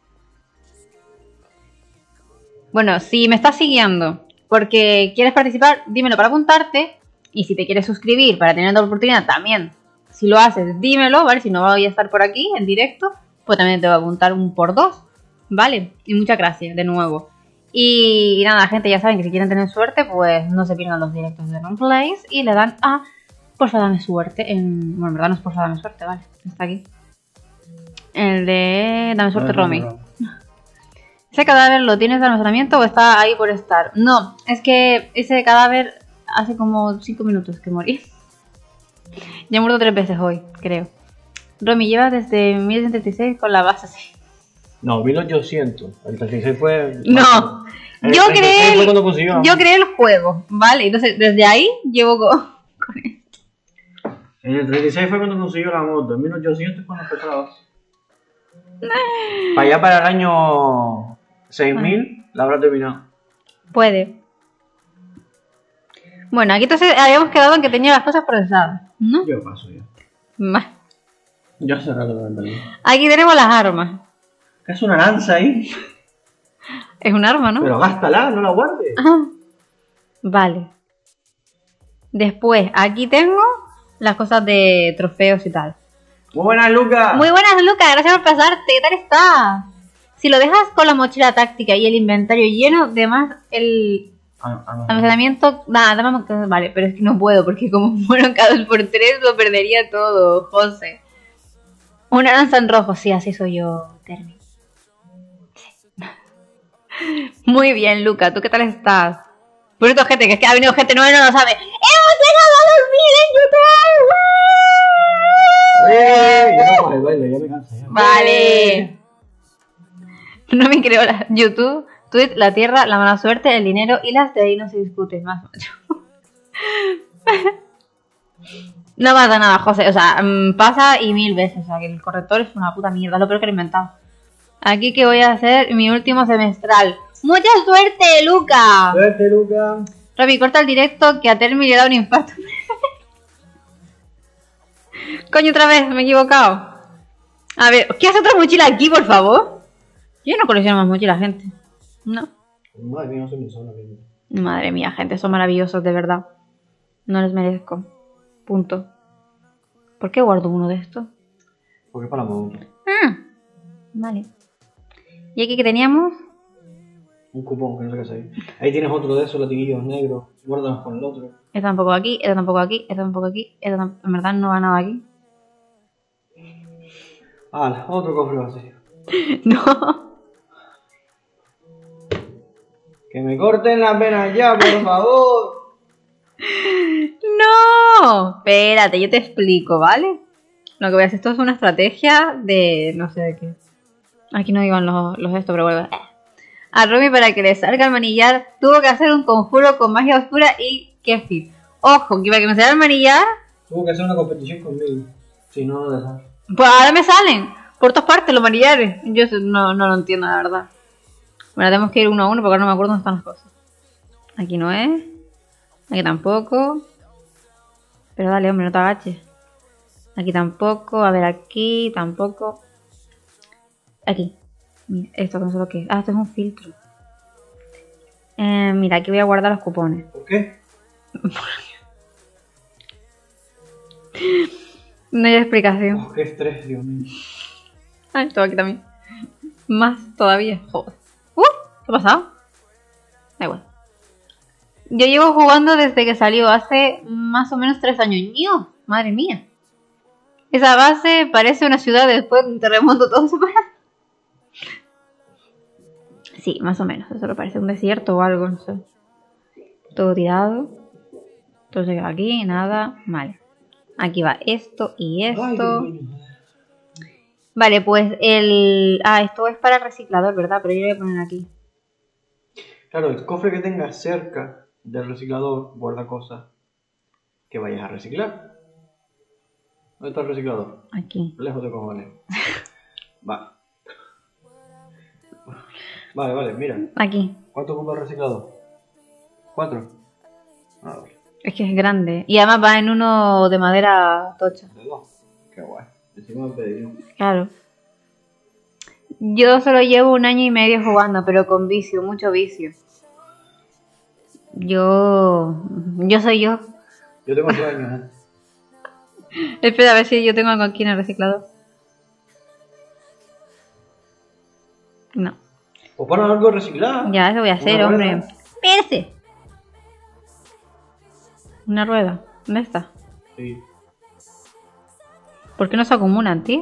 Bueno, si me estás siguiendo porque quieres participar, dímelo para apuntarte. Y si te quieres suscribir para tener la oportunidad, también. Si lo haces, dímelo, ¿vale? Si no voy a estar por aquí en directo, pues también te voy a apuntar un por dos, ¿vale? Y muchas gracias de nuevo. Y nada, gente, ya saben que si quieren tener suerte, pues no se pierdan los directos de Runplays y le dan a porfa dame suerte. En... Bueno, en verdad no es porfa dame suerte, vale, está aquí. El de dame suerte, No, no, Romy. no, no. ¿Ese cadáver lo tienes de almacenamiento o está ahí por estar? No, es que ese cadáver hace como cinco minutos que morí. Ya he muerto tres veces hoy, creo. Romy, lleva desde mil novecientos treinta y seis con la base así. No, mil ochocientos. El treinta y seis fue. No, El yo treinta y seis creé, fue el, cuando consiguió. yo creé el juego, ¿vale? Entonces desde ahí llevo con, con esto. En el treinta y seis fue cuando consiguió la moto. En mil ochocientos cuando empezó la base. Para allá para el año seis mil la habrá terminado. Puede. Bueno, aquí entonces habíamos quedado en que tenía las cosas procesadas, ¿no? Yo paso ya. Va. Yo hace rato que me perdí. Aquí tenemos las armas. ¿Qué es una lanza ahí? Es un arma, ¿no? Pero gástala, no la guardes. Ajá. Vale. Después, aquí tengo las cosas de trofeos y tal. Muy buenas, Lucas. Muy buenas, Lucas. Gracias por pasarte. ¿Qué tal estás? Si lo dejas con la mochila táctica y el inventario lleno, además el Ah, ah, no. almacenamiento... Nada, dame- vale, pero es que no puedo porque como muero cada dos por tres lo perdería todo, José. Una lanza en rojo, sí, así soy yo, Termi. Sí. Muy bien, Luca. ¿Tú qué tal estás? Por cierto, gente, que es que ha venido gente nueva y no lo sabe. ¡Hemos llegado a los mil en YouTube! Eh, ya no el baile, ya me cansa. Ya. Vale. No me creo la YouTube, Twitch, la tierra, la mala suerte, el dinero y las de ahí no se discute más. No pasa nada, José. O sea, mm, pasa y mil veces. O sea, que el corrector es una puta mierda. Es lo peor que lo he inventado. Aquí que voy a hacer mi último semestral. ¡Mucha suerte, Luca! Suerte, Lucas. Robbie, corta el directo que a Termi le da un infarto. Coño, otra vez, me he equivocado. A ver, ¿qué hace otra mochila aquí, por favor? Yo no colecciono más mochilas, gente. No. Madre mía, no soy mi zona. Madre mía, gente, son maravillosos, de verdad. No les merezco. Punto. ¿Por qué guardo uno de estos? Porque es para la moto. Ah, vale. ¿Y aquí que teníamos? Un cupón, que no sé qué es ahí. Ahí tienes otro de esos latiguillos negros. Guárdalos con el otro. Esta tampoco aquí, esta tampoco aquí, esta tampoco aquí. Esta tam- en verdad no va nada aquí. Ah, otro cofre vacío. No. Que me corten las venas ya, por favor. ¡No! Espérate, yo te explico, ¿vale? Lo que voy a hacer, esto es una estrategia de... no sé de qué. Aquí no iban los, los estos, pero bueno. A Romy, para que le salga el manillar, tuvo que hacer un conjuro con magia oscura y kefir. Ojo, que para que me salga el manillar, Tuvo que hacer una competición conmigo. Si no, no le sale. pues ahora me salen por todas partes los manillares. Yo eso no, no lo entiendo, la verdad. Bueno, tenemos que ir uno a uno porque ahora no me acuerdo dónde están las cosas. Aquí no es. Aquí tampoco. Pero dale, hombre, no te agaches. Aquí tampoco. A ver, aquí tampoco. Aquí. Mira, esto no sé lo que es. Ah, esto es un filtro. Eh, mira, aquí voy a guardar los cupones. ¿Por qué? No hay explicación. Oh, qué estrés, Dios mío. Ah, esto aquí también. Más todavía. Joder. Uh, ¿qué ha pasado? Da igual. Yo llevo jugando desde que salió hace más o menos tres años. ¡Ño! Madre mía. Esa base parece una ciudad después de un terremoto todo separado. Sí, más o menos. Eso me parece un desierto o algo, no sé. Todo tirado. Todo se queda aquí, nada. Vale. Aquí va esto y Ay, Dios esto. mío. Vale, pues el... Ah, esto es para el reciclador, ¿verdad? Pero yo lo voy a poner aquí. Claro, el cofre que tengas cerca del reciclador guarda cosas que vayas a reciclar. ¿Dónde está el reciclador? Aquí. Lejos de cojones. Vale. Vale, vale, mira. Aquí. ¿Cuánto ocupa el reciclador? ¿Cuatro? Ah, vale. Es que es grande. Y además va en uno de madera tocha. De dos. Qué guay. Encima me pedido. Claro. Yo solo llevo un año y medio jugando, pero con vicio, mucho vicio. Yo... Yo soy yo. Yo tengo tres años, ¿eh? Espera a ver si yo tengo algo aquí en el reciclador. No. O para algo reciclado. Ya, eso voy a hacer, Una hombre. rueda. Espérese. Una rueda. ¿Dónde está? Sí. ¿Por qué no se acumulan, tío?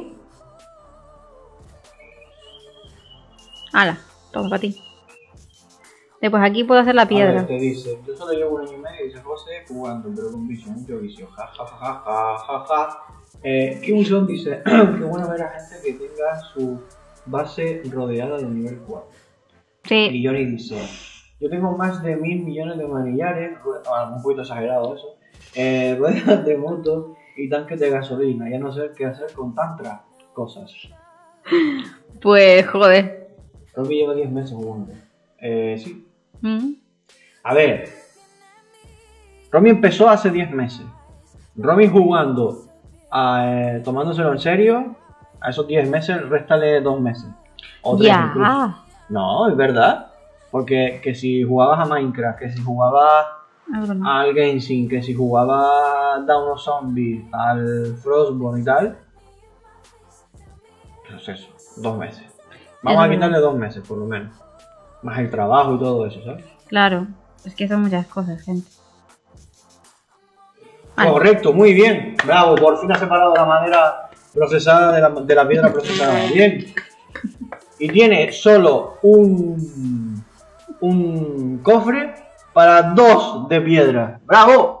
Hala, toma para ti. Después aquí puedo hacer la A piedra. ver, te dice, yo solo llevo un año y medio, dice José, jugando, pero con vicio, mucho vicio, ja, ja, ja, ja, ja, ja, ja. Eh, Kim Son dice, qué bueno ver a gente que tenga su base rodeada de nivel cuatro. Y Sí, Johnny dice, yo tengo más de mil millones de manillares, rue- ah, un poquito exagerado eso, eh, ruedas de moto y tanques de gasolina, ya no sé qué hacer con tantas cosas. pues joder. Creo que lleva diez meses jugando. Eh, sí. Mm. A ver, Romy empezó hace diez meses. Romy jugando, eh, tomándoselo en serio, a esos diez meses, réstale dos meses. O tres incluso. Ya. No, es verdad. Porque que si jugabas a Minecraft, que si jugabas Es verdad. al Genshin, que si jugabas Dawn of Zombies, al Frostborn y tal. Pues eso, dos meses. Vamos Es a verdad. quitarle dos meses por lo menos. Más el trabajo y todo eso, ¿sabes? Claro. Es que son muchas cosas, gente. Vale. Correcto, muy bien. Bravo, por fin ha separado la madera procesada de la, de la piedra procesada. Bien. Y tiene solo un, un cofre para dos de piedra. ¡Bravo!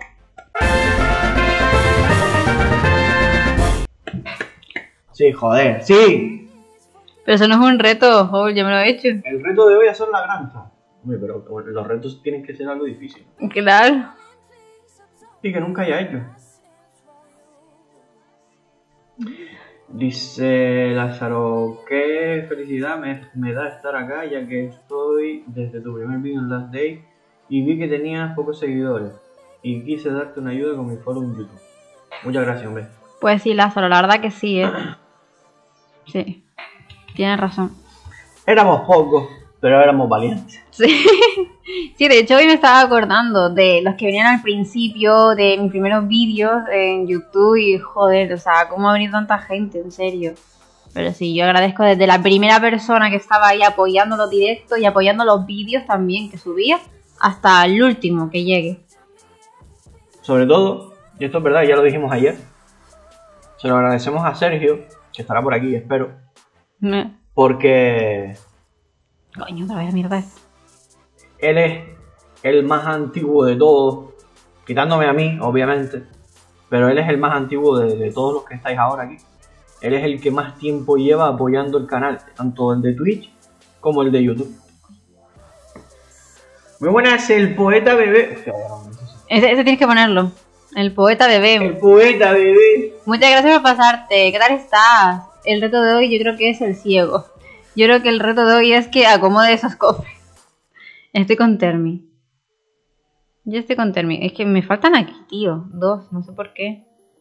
Sí, joder, sí. Pero eso no es un reto, joder, yo me lo he hecho. El reto de hoy es hacer la granja. Hombre, pero los retos tienen que ser algo difícil. Claro. Y que nunca haya hecho. Dice Lázaro, qué felicidad me, me da estar acá, ya que estoy desde tu primer vídeo en Last Day y vi que tenías pocos seguidores y quise darte una ayuda con mi foro en YouTube. Muchas gracias, hombre. Pues sí, Lázaro, la verdad que sí, ¿eh? Sí. Tienes razón. Éramos pocos, pero éramos valientes. Sí. Sí, de hecho hoy me estaba acordando de los que venían al principio de mis primeros vídeos en YouTube y joder, o sea, cómo ha venido tanta gente, en serio. Pero sí, yo agradezco desde la primera persona que estaba ahí apoyando los directos y apoyando los vídeos también que subía hasta el último que llegue. Sobre todo, y esto es verdad, ya lo dijimos ayer, se lo agradecemos a Sergio, que estará por aquí, espero, Me- porque Coño, otra vez mierda. él es el más antiguo de todos, quitándome a mí, obviamente, pero él es el más antiguo de, de todos los que estáis ahora aquí. Él es el que más tiempo lleva apoyando el canal, tanto el de Twitch como el de YouTube. Muy buenas, el poeta bebé. Ese, ese tienes que ponerlo. El poeta bebé. El poeta bebé. Muchas gracias por pasarte. ¿Qué tal estás? El reto de hoy yo creo que es el ciego. Yo creo que el reto de hoy es que acomode esos cofres. Estoy con Termi. Yo estoy con Termi. Es que me faltan aquí, tío. Dos, no sé por qué.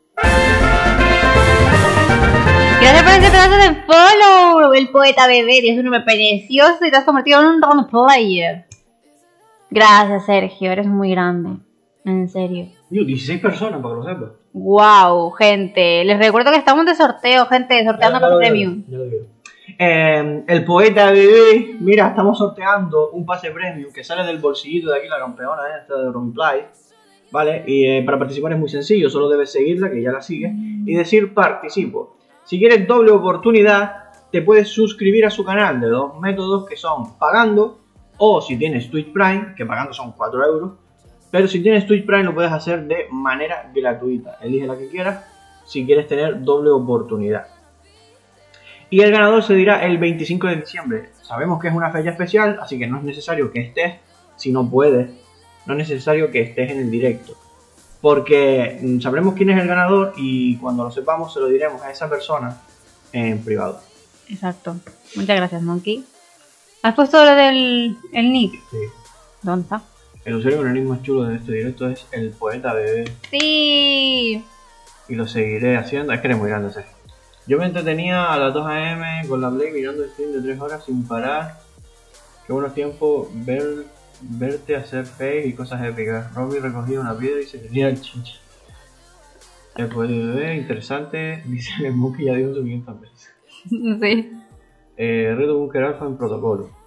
Gracias por ese pedazo de follow. El poeta bebé. Tienes un nombre precioso y te has convertido en un round player. Gracias, Sergio. Eres muy grande. En serio. Yo, dieciséis personas, para que lo sepas. Wow, gente. Les recuerdo que estamos de sorteo, gente. Sorteando Ya lo pase digo, premium. ya lo digo. Eh, el poeta bebé, mira, estamos sorteando un pase premium que sale del bolsillito de aquí, la campeona esta de Romplay, ¿vale? Y eh, para participar es muy sencillo, solo debes seguirla, que ya la sigues, y decir participo. Si quieres doble oportunidad, te puedes suscribir a su canal de dos métodos que son pagando, o si tienes Twitch Prime, que pagando son cuatro euros, pero si tienes Twitch Prime lo puedes hacer de manera gratuita. Elige la que quieras si quieres tener doble oportunidad. Y el ganador se dirá el veinticinco de diciembre. Sabemos que es una fecha especial, así que no es necesario que estés, si no puedes, no es necesario que estés en el directo. Porque sabremos quién es el ganador y cuando lo sepamos se lo diremos a esa persona en privado. Exacto. Muchas gracias, Monkey. ¿Has puesto lo del el nick? Sí. ¿Dónde está? El usuario con el nick más chulo de este directo es el poeta bebé. Sí. Y lo seguiré haciendo. Es que eres muy grande, Sergio. Yo me entretenía a las dos a eme con la Play mirando el stream de tres horas sin parar. Qué buenos tiempos ver, verte hacer face y cosas épicas. Robbie recogía una piedra y se tenía el chinche. El poeta bebé, interesante. Dice el Monkey, ya dijo eso quinientas veces. Sí. Eh, reto Bunker Alpha en protocolo.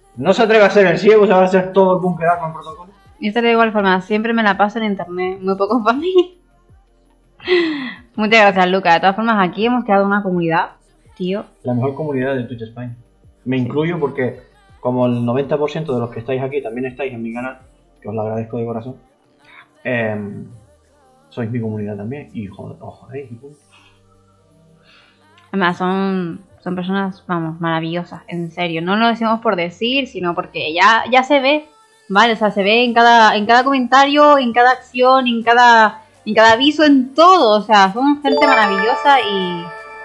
No se atreve a hacer el ciego, se va a hacer todo el búnker con protocolo. Y esta de igual forma, siempre me la paso en internet, muy poco para mí. Muchas gracias, Luca. De todas formas, aquí hemos creado una comunidad, tío. La mejor comunidad de Twitch España. Me incluyo porque, como el noventa por ciento de los que estáis aquí también estáis en mi canal, que os lo agradezco de corazón, eh, sois mi comunidad también. Y joder, oh, joder, y punto. Además, son, son personas, vamos, maravillosas, en serio. No lo decimos por decir, sino porque ya, ya se ve, ¿vale? O sea, se ve en cada, en cada comentario, en cada acción, en cada, en cada aviso, en todo. O sea, son gente maravillosa y...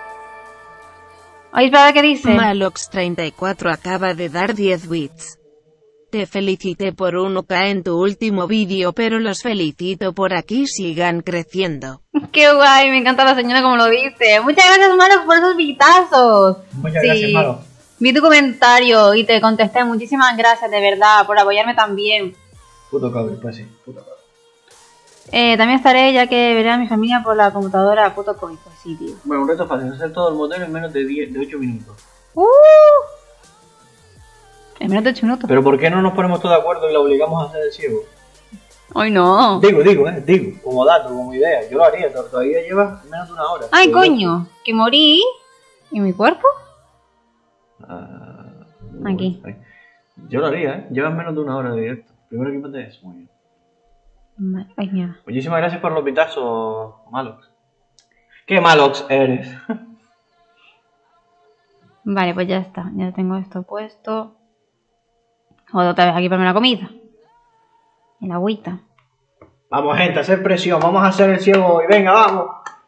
Ay, espera, ¿qué dice? Malox treinta y cuatro acaba de dar diez bits. Te felicité por uno K en tu último vídeo, pero los felicito por aquí sigan creciendo. Qué guay, me encanta la señora como lo dice. Muchas gracias, Malox, por esos vitazos. Muchas Sí. gracias, Malox. Vi tu comentario y te contesté. Muchísimas gracias, de verdad, por apoyarme también. Puto cabrón, pues sí, puto cabrón. Eh, también estaré ya que veré a mi familia por la computadora. Puto COVID, pues sí, tío. Bueno, un reto fácil, hacer todo el modelo en menos de, diez, de ocho minutos. Uh, en menos de ocho minutos. Pero ¿por qué no nos ponemos todos de acuerdo y la obligamos a hacer el ciego? Ay, no. Digo, digo, eh, digo, como dato, como idea. Yo lo haría, to- todavía lleva menos de una hora. Ay, Pero- coño. Que morí. ¿Y mi cuerpo? Ah, Aquí. ahí. Yo lo haría, ¿eh? Llevas menos de una hora de directo. Primero equipate eso, muy bien. Ma- Ay, mierda. Muchísimas gracias por los pitazos, Malox. ¿Qué Malox eres? Vale, pues ya está. Ya tengo esto puesto. Joder, otra vez aquí para la comida. El agüita. Vamos, gente, a hacer presión. Vamos a hacer el ciego hoy. Venga, vamos.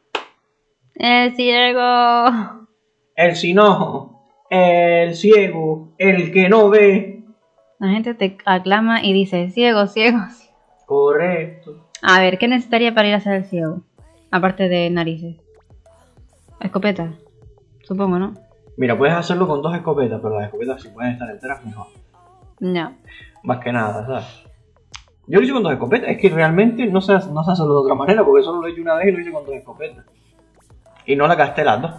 El ciego. El sinojo, el ciego, el que no ve. La gente te aclama y dice ciego, ciego, ciego. Correcto. A ver, ¿qué necesitaría para ir a hacer el ciego? Aparte de narices. Escopeta. Supongo, ¿no? Mira, puedes hacerlo con dos escopetas, pero las escopetas si pueden estar enteras mejor. No. Más que nada, ¿sabes? Yo lo hice con dos escopetas, es que realmente no se, no se hace de otra manera, porque solo lo hice una vez y lo hice con dos escopetas. Y no la gasté las dos.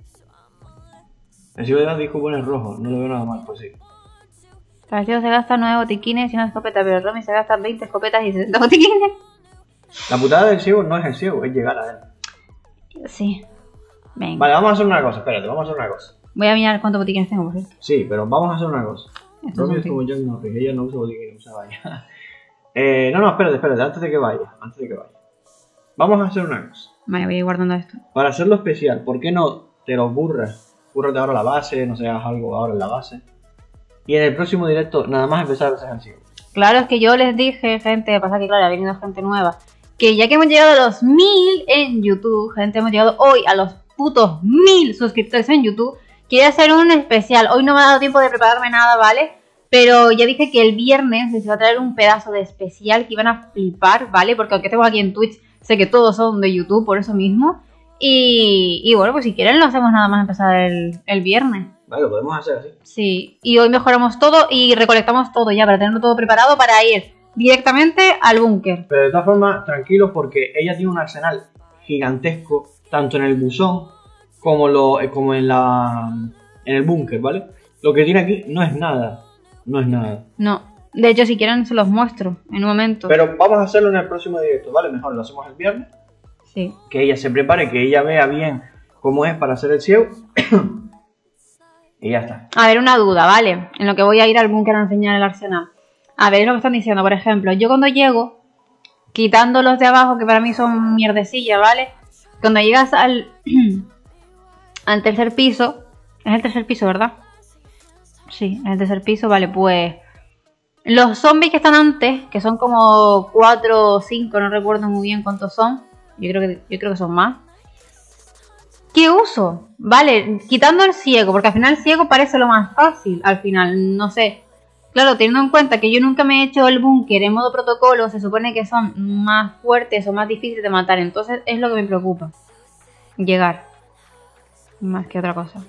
El ciego de las dijo poner rojo, no le veo nada mal, pues sí. El ciego se gasta nueve botiquines y una escopeta, pero Romy se gasta veinte escopetas y sesenta botiquines. La putada del ciego no es el ciego, es llegar a él. Sí. Venga. Vale, vamos a hacer una cosa, espérate, vamos a hacer una cosa. Voy a mirar cuántos botiquines tengo, por cierto. Sí, pero vamos a hacer una cosa. Estos Romy son es como Jack Norris, ella no usa botiquín, usa vaya. eh, no, no, espérate, espérate, antes de que vaya, antes de que vaya. Vamos a hacer una cosa. Vale, voy a ir guardando esto. Para hacerlo especial, ¿por qué no te lo burras? Búrrate ahora la base, no sé, haz algo ahora en la base. Y en el próximo directo, nada más empezar a hacer el ciego. Claro, es que yo les dije, gente, pasa que claro, ha venido gente nueva, que ya que hemos llegado a los mil en YouTube, gente, hemos llegado hoy a los putos mil suscriptores en YouTube, quería hacer un especial. Hoy no me ha dado tiempo de prepararme nada, ¿vale? Pero ya dije que el viernes les iba a traer un pedazo de especial que iban a flipar, ¿vale? Porque aunque tengo aquí en Twitch, sé que todos son de YouTube, por eso mismo. Y, y bueno, pues si quieren lo hacemos nada más empezar el, el viernes. Vale, lo podemos hacer así. Sí, y hoy mejoramos todo y recolectamos todo ya para tenerlo todo preparado para ir directamente al búnker. Pero de todas formas, tranquilos porque ella tiene un arsenal gigantesco, tanto en el buzón como, lo, eh, como en, la, en el búnker, ¿vale? Lo que tiene aquí no es nada, no es nada. No, de hecho si quieren se los muestro en un momento. Pero vamos a hacerlo en el próximo directo, ¿vale? Mejor lo hacemos el viernes, Sí. que ella se prepare, que ella vea bien cómo es para hacer el ciego. Y ya está. A ver, una duda, ¿vale? En lo que voy a ir al búnker a enseñar el arsenal. A ver, es lo que están diciendo, por ejemplo, yo cuando llego, quitando los de abajo, que para mí son mierdecillas, ¿vale? Cuando llegas al, al tercer piso, es el tercer piso, ¿verdad? Sí, es el tercer piso, vale, pues los zombies que están antes, que son como cuatro o cinco, no recuerdo muy bien cuántos son, yo creo que, yo creo que son más. ¿Qué uso? Vale, quitando el ciego, porque al final el ciego parece lo más fácil, al final, no sé. Claro, teniendo en cuenta que yo nunca me he hecho el búnker en modo protocolo, se supone que son más fuertes o más difíciles de matar, entonces es lo que me preocupa. Llegar. Más que otra cosa.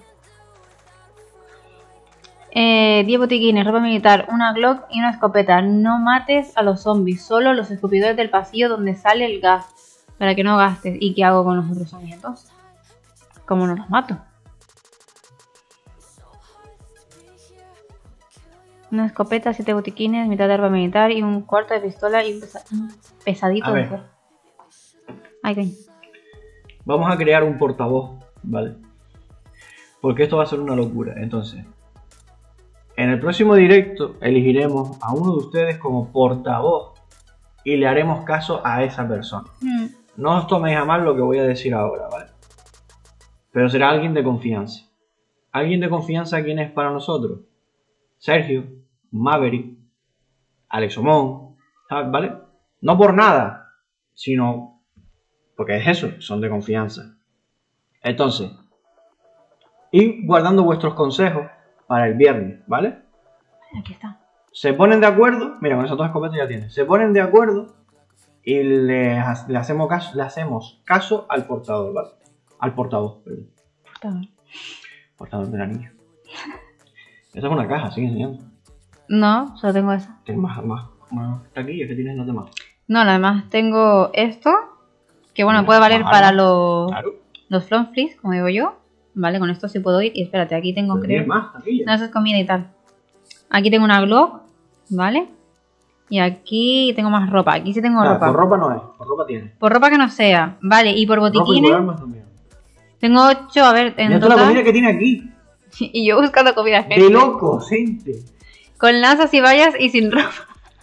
Eh, diez botiquines, ropa militar, una Glock y una escopeta. No mates a los zombies, solo los escupidores del pasillo donde sale el gas, para que no gastes. ¿Y qué hago con los otros zombies entonces? ¿Cómo no los mato? Una escopeta, siete botiquines, mitad de arma militar y un cuarto de pistola y un, pesa un pesadito A de ver. fuego. Ay, coño. Vamos a crear un portavoz, ¿vale? Porque esto va a ser una locura. Entonces, en el próximo directo elegiremos a uno de ustedes como portavoz y le haremos caso a esa persona. Mm. No os toméis a mal lo que voy a decir ahora, ¿vale? Pero será alguien de confianza. ¿Alguien de confianza quién es para nosotros? Sergio, Maverick, Alex Omón, ¿sabes? ¿Vale? No por nada, sino porque es eso, son de confianza. Entonces, y guardando vuestros consejos para el viernes, ¿vale? Aquí está. Se ponen de acuerdo, mira, con esas dos escopetas ya tienes. Se ponen de acuerdo y le, le hacemos caso, le hacemos caso al portador, ¿vale? Al portavoz, perdón. Portador. Portador del anillo. Esa es una caja, sigue enseñando. No, solo tengo esa. Tienes más, más, más. Está aquí, es que tienes los demás. No, además tengo esto, que bueno, Mira, puede valer más para algo. los, Claro. los flonflis, como digo yo. Vale, con esto sí puedo ir. Y espérate, aquí tengo, Pero creo... tienes más, aquí ya. No, eso es comida y tal. Aquí tengo una Glock, ¿vale? Y aquí tengo más ropa. Aquí sí tengo Claro, ropa. por ropa no es, por ropa tienes. Por ropa que no sea. Vale, y por Ropa y botiquines por armas también. tengo ocho, a ver, en Mira toda la total. comida que tiene aquí. Y yo buscando comida, gente. De loco, gente. Con lanzas y vallas y sin ropa.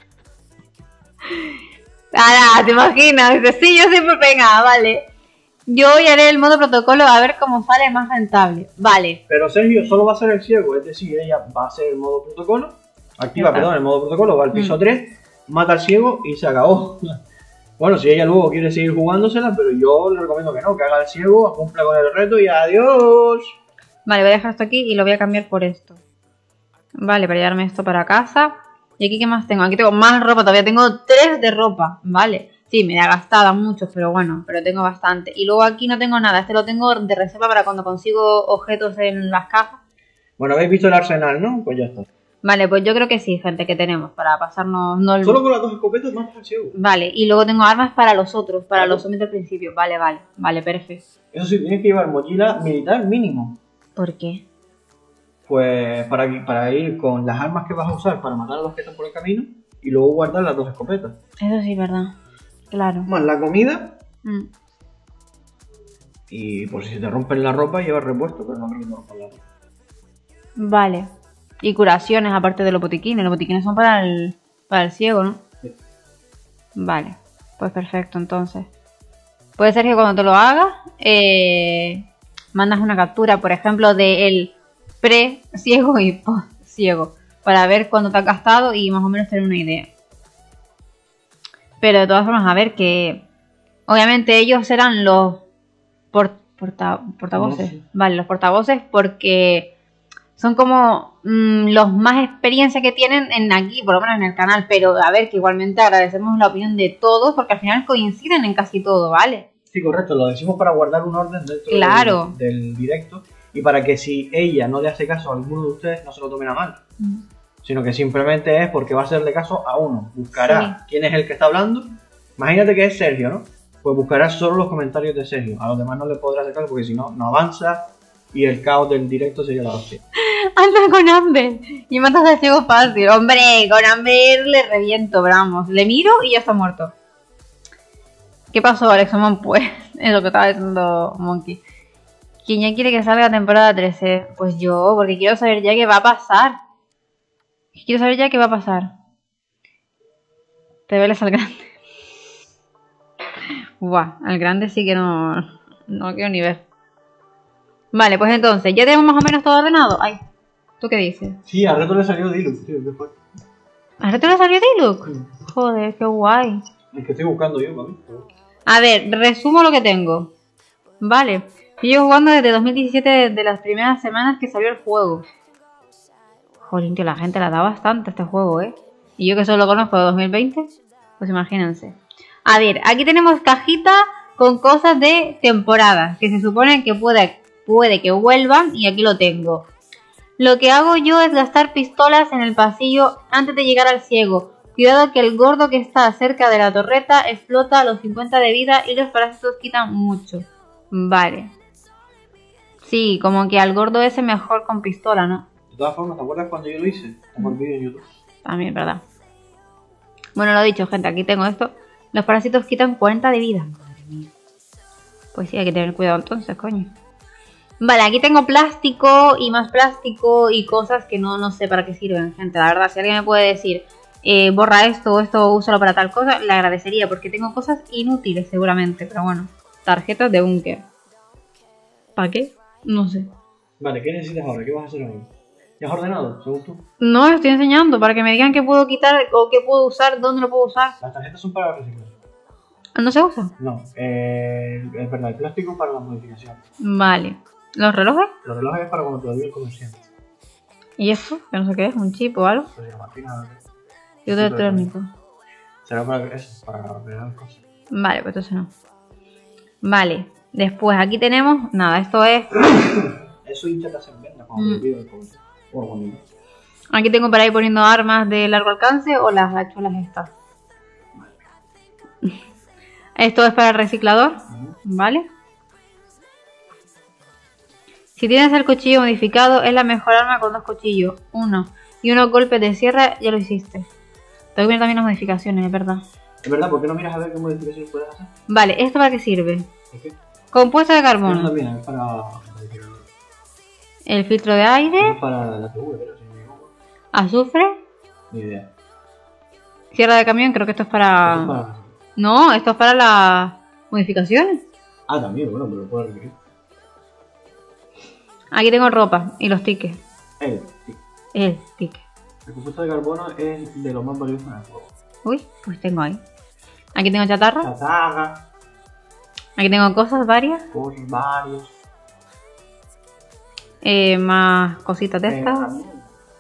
Ahora, ¿te imaginas? Dices, sí, yo siempre venga, vale. Yo hoy haré el modo protocolo a ver cómo sale más rentable. Vale. Pero Sergio solo va a ser el ciego, es decir, ella va a hacer el modo protocolo. Activa, Exacto. perdón, el modo protocolo, va al piso Mm. tres, mata al ciego y se acabó. Bueno, si ella luego quiere seguir jugándosela, pero yo le recomiendo que no, que haga el ciego, cumpla con el reto y adiós. Vale, voy a dejar esto aquí y lo voy a cambiar por esto. Vale, para llevarme esto para casa. ¿Y aquí qué más tengo? Aquí tengo más ropa, todavía tengo tres de ropa, ¿vale? Sí, me da gastada muchos, pero bueno, pero tengo bastante. Y luego aquí no tengo nada, este lo tengo de reserva para cuando consigo objetos en las cajas. Bueno, habéis visto el arsenal, ¿no? Pues ya está. Vale, pues yo creo que sí, gente, que tenemos para pasarnos... No el... Solo con las dos escopetas matas al ciego. Vale, y luego tengo armas para los otros, para los zombies del principio. Vale, vale, vale, perfecto. Eso sí, tienes que llevar mochila militar mínimo. ¿Por qué? Pues para, que- para ir con las armas que vas a usar para matar a los que están por el camino y luego guardar las dos escopetas. Eso sí, verdad. Claro. Más la comida Mm. y por si se te rompen la ropa llevar repuesto, pero no creo que te rompan la ropa. Vale. Y curaciones aparte de los botiquines. Los botiquines son para el, para el ciego, ¿no? Sí. Vale. Pues perfecto, entonces. Puede ser que cuando te lo hagas, eh, mandas una captura, por ejemplo, de el pre-ciego y post-ciego. Para ver cuándo te has gastado y más o menos tener una idea. Pero de todas formas, a ver que... Obviamente ellos serán los por- porta- portavoces. No sé. Vale, los portavoces porque... Son como mmm, los más experiencia que tienen en aquí, por lo menos en el canal. Pero a ver, que igualmente agradecemos la opinión de todos porque al final coinciden en casi todo, ¿vale? Sí, correcto, lo decimos para guardar un orden dentro Claro. del, del directo y para que si ella no le hace caso a alguno de ustedes no se lo tomen a mal, sino que simplemente es porque va a hacerle caso a uno. Buscará quién es el que está hablando. Imagínate que es Sergio, ¿no? Pues buscará solo los comentarios de Sergio. A los demás no le podrá hacer caso porque si no, no avanza y el caos del directo sería la hostia. Anda con Amber y matas al ciego fácil. Hombre, con Amber le reviento, pero vamos. Le miro y ya está muerto. ¿Qué pasó, Alexomon? Pues es lo que estaba diciendo Monkey. ¿Quién ya quiere que salga temporada trece? Pues yo, porque quiero saber ya qué va a pasar. Quiero saber ya qué va a pasar. Te veles al grande. Buah, al grande sí que no, no quiero ni ver. Vale, pues entonces, ¿ya tenemos más o menos todo ordenado? Ay, ¿tú qué dices? Sí, al reto le salió Dilux, tío, ¿qué fue? ¿A reto le salió Diluc? Joder, qué guay. Es que estoy buscando yo, para mí. A ver, resumo lo que tengo. Vale, yo llevo jugando desde dos mil diecisiete, de las primeras semanas que salió el juego. Jolín, que la gente la da bastante a este juego, ¿eh? Y yo que solo lo conozco de dos mil veinte, pues imagínense. A ver, aquí tenemos cajita con cosas de temporada, que se supone que puede, puede que vuelvan, y aquí lo tengo. Lo que hago yo es gastar pistolas en el pasillo antes de llegar al ciego. Cuidado que el gordo que está cerca de la torreta explota a los cincuenta de vida y los parásitos quitan mucho. Vale. Sí, como que al gordo ese mejor con pistola, ¿no? De todas formas, ¿te acuerdas cuando yo lo hice? Tengo el vídeo en YouTube. También, verdad. Bueno, lo dicho, gente, aquí tengo esto. Los parásitos quitan cuarenta de vida. Madre mía. Pues sí, hay que tener cuidado entonces, coño. Vale, aquí tengo plástico y más plástico y cosas que no, no sé para qué sirven, gente. La verdad, si alguien me puede decir, eh, borra esto o esto, úsalo para tal cosa, le agradecería porque tengo cosas inútiles seguramente. Pero bueno, tarjetas de búnker. ¿Para qué? No sé. Vale, ¿qué necesitas ahora? ¿Qué vas a hacer ahora? ¿Ya has ordenado, según tú? No, estoy enseñando para que me digan qué puedo quitar o qué puedo usar, dónde lo puedo usar. Las tarjetas son para reciclar. ¿No se usa? No, eh, es verdad, el plástico para la modificación. Vale. ¿Los relojes? Los relojes es para cuando te lo diga el comerciante. ¿Y esto? Que no sé qué es, un chip o algo. Pues ya, Martina, Y otro electrónico. será para eso, para ver cosas. Vale, pues entonces no. Vale. Después aquí tenemos... Nada, esto es... Eso intentas en venta cuando te lo pido el comerciante. Bueno, conmigo. Aquí tengo para ir poniendo armas de largo alcance o las hachuelas estas. Esto es para el reciclador. Vale. Si tienes el cuchillo modificado, es la mejor arma con dos cuchillos. Uno y unos golpes de sierra, ya lo hiciste. Tengo que ver también las modificaciones, es verdad. Es verdad, ¿por qué no miras a ver qué modificaciones puedes hacer? Vale, ¿esto para qué sirve? ¿Por qué? Compuesto de Eso carbono. también es para... El filtro de aire. Es para la T V, pero si no me equivoco. Azufre. Ni idea. Sierra de camión, creo que esto es para... Esto es para... No, esto es para las modificaciones. Ah, también, bueno, pero lo puedo repetir. Aquí tengo ropa y los tickets. El, sí. El ticket. El compuesto de carbono es de lo más valioso en el juego. Uy, pues tengo ahí. Aquí tengo chatarra. Chatarra, Aquí tengo cosas varias. cosas varios. Eh, más cositas de estas. herramientas.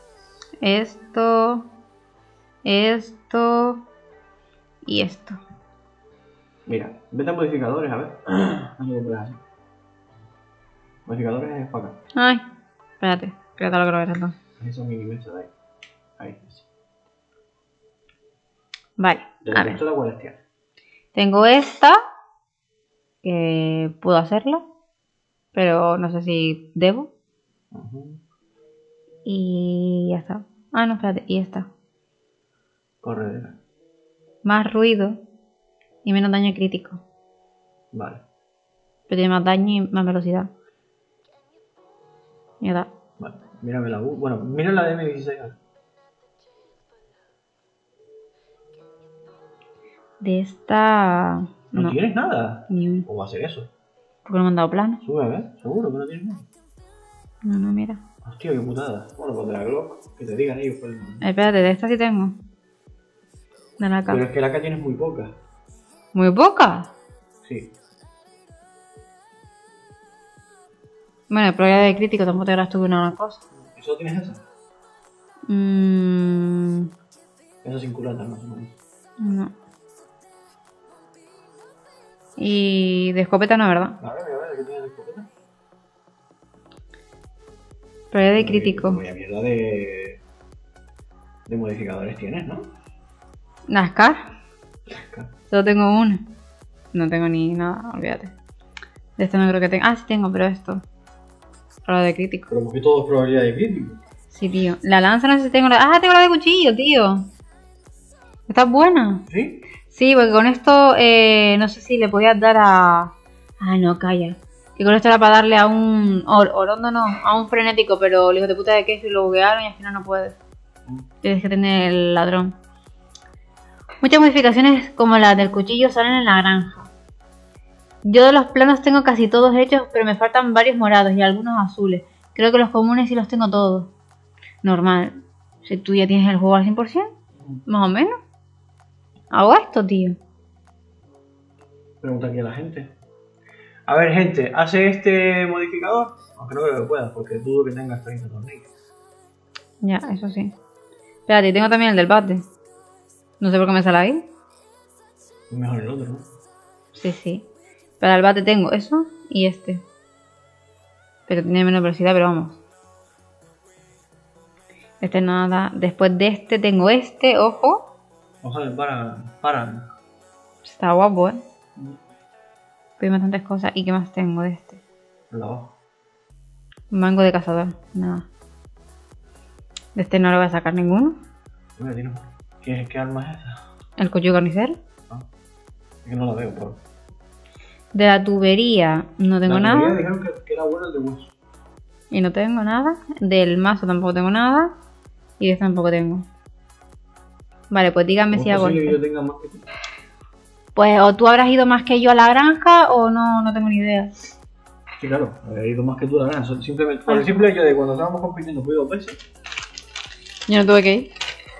Esto. Esto. Y esto. Mira, vete a modificadores, a ver. No lo puedes hacer. Modificadores es para acá. Ay, espérate. Espérate lo que lo verás entonces. Esos mini mesas de ahí. Ahí, sí. Vale, De a la ver. pistola cuál tiene. Tengo esta. Que puedo hacerla. Pero no sé si debo. Uh-huh. Y ya está. Ah, no, espérate. Y esta. Corredera. Más ruido. Y menos daño crítico. Vale. Pero tiene más daño y más velocidad. Ya está. Vale. Mírame la U. Bueno, mira la de M dieciséis. A ver. De esta... ¿No, No, tienes nada? ni una. ¿Cómo va a ser eso? Porque no me han dado plano. Sube a ver. Seguro que no tienes nada. No, no, mira. Hostia, qué putada. Bueno, pues de la Glock. Que te digan ellos. Pues... Espérate, de esta sí tengo. De la Pero K. es que la acá tienes muy poca. Muy poca. Sí. Bueno, el probabilidad de crítico tampoco te habrás tuve una cosa. ¿Y solo tienes esa? Mmm... Esa sin culata, más o menos. No. Y de escopeta no, ¿verdad? A ver, a ver, ¿qué tienes de escopeta? Probabilidad de crítico. Vaya mierda de... de modificadores tienes, ¿no? NASCAR. Solo tengo una. No tengo ni nada, olvídate. De esto no creo que tenga. Ah, sí tengo, pero esto. Probabilidad de crítico. Pero porque todo es probabilidad de crítico. Sí, tío. La lanza no sé si tengo la... Ah, tengo la de cuchillo, tío. Está buena. ¿Sí? Sí, porque con esto eh, no sé si le podías dar a... Ah, no, calla. Que con esto era para darle a un... Or Orondo no, a un frenético, pero el hijo de puta de queso y lo buguearon y al final no puedes. Tienes que tener el ladrón. Muchas modificaciones como las del cuchillo salen en la granja. Yo de los planos tengo casi todos hechos, pero me faltan varios morados y algunos azules. Creo que los comunes sí los tengo todos. Normal. Si tú ya tienes el juego al cien por cien, más o menos. Hago esto, tío. Pregunta aquí a la gente. A ver, gente, ¿hace este modificador? Aunque no creo que pueda, porque dudo que tengas treinta tornillos. Ya, eso sí. Espérate, tengo también el del bate. No sé por qué me sale ahí. Mejor el otro, ¿no? Sí, sí. Para el bate tengo eso y este. Pero tiene menos velocidad, pero vamos. Este nada. Después de este tengo este, ojo. Ojalá, para, para. Está guapo, eh. Pedí bastantes cosas. ¿Y qué más tengo de este? La hoja. Mango de cazador. Nada. De este no le voy a sacar ninguno. Mira, tiro. ¿Qué, ¿Qué arma es esa? El cuchillo carnicero. Ah, es que no la veo, por. De la tubería no tengo La nada. dijeron que, que era bueno el de hueso. Y no tengo nada. Del mazo tampoco tengo nada. Y de este tampoco tengo. Vale, pues dígame si ¿Cómo es hago posible que esto. yo tenga más que tú? Pues o tú habrás ido más que yo a la granja o no, no tengo ni idea. Sí, claro, he ido más que tú la gran. Simplemente, por el simple hecho de cuando estábamos compitiendo fui dos veces. Yo no tuve que ir.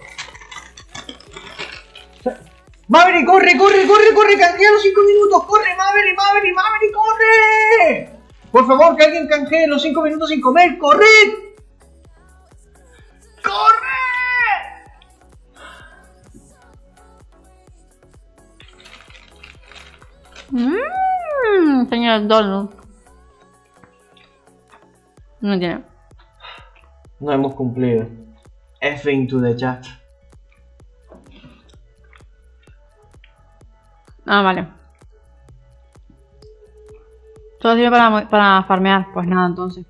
¡Maverick, corre, corre, corre, corre! ¡Canjea los cinco minutos! ¡Corre, Maverick, Maverick, Maverick, corre! Por favor, que alguien canjee los cinco minutos sin comer. ¡Corred! ¡Corre! Mmm, señor Donald. No tiene. No hemos cumplido. F into the chat. Ah, vale. Todo sirve para, para farmear. Pues nada, entonces.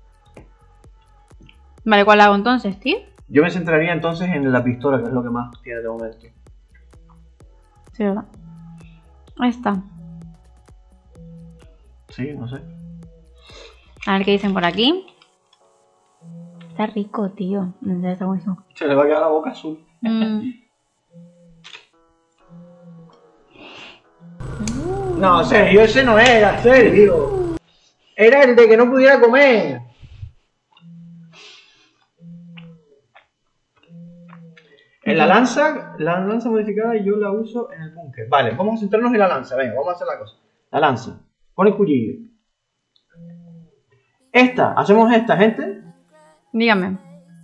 Vale, ¿cuál hago entonces, tío? Yo me centraría entonces en la pistola, que es lo que más tiene de momento. Sí, ¿verdad? Ahí está. Sí, no sé. A ver qué dicen por aquí. Está rico, tío. En serio, está buenísimo. Se le va a quedar la boca azul. Mm. No, Sergio, ese no era, Sergio. Era el de que no pudiera comer. En la lanza, la lanza modificada yo la uso en el búnker. Vale, vamos a centrarnos en la lanza. Venga, vamos a hacer la cosa. La lanza. Con el cuchillo. Esta, hacemos esta, gente. Dígame.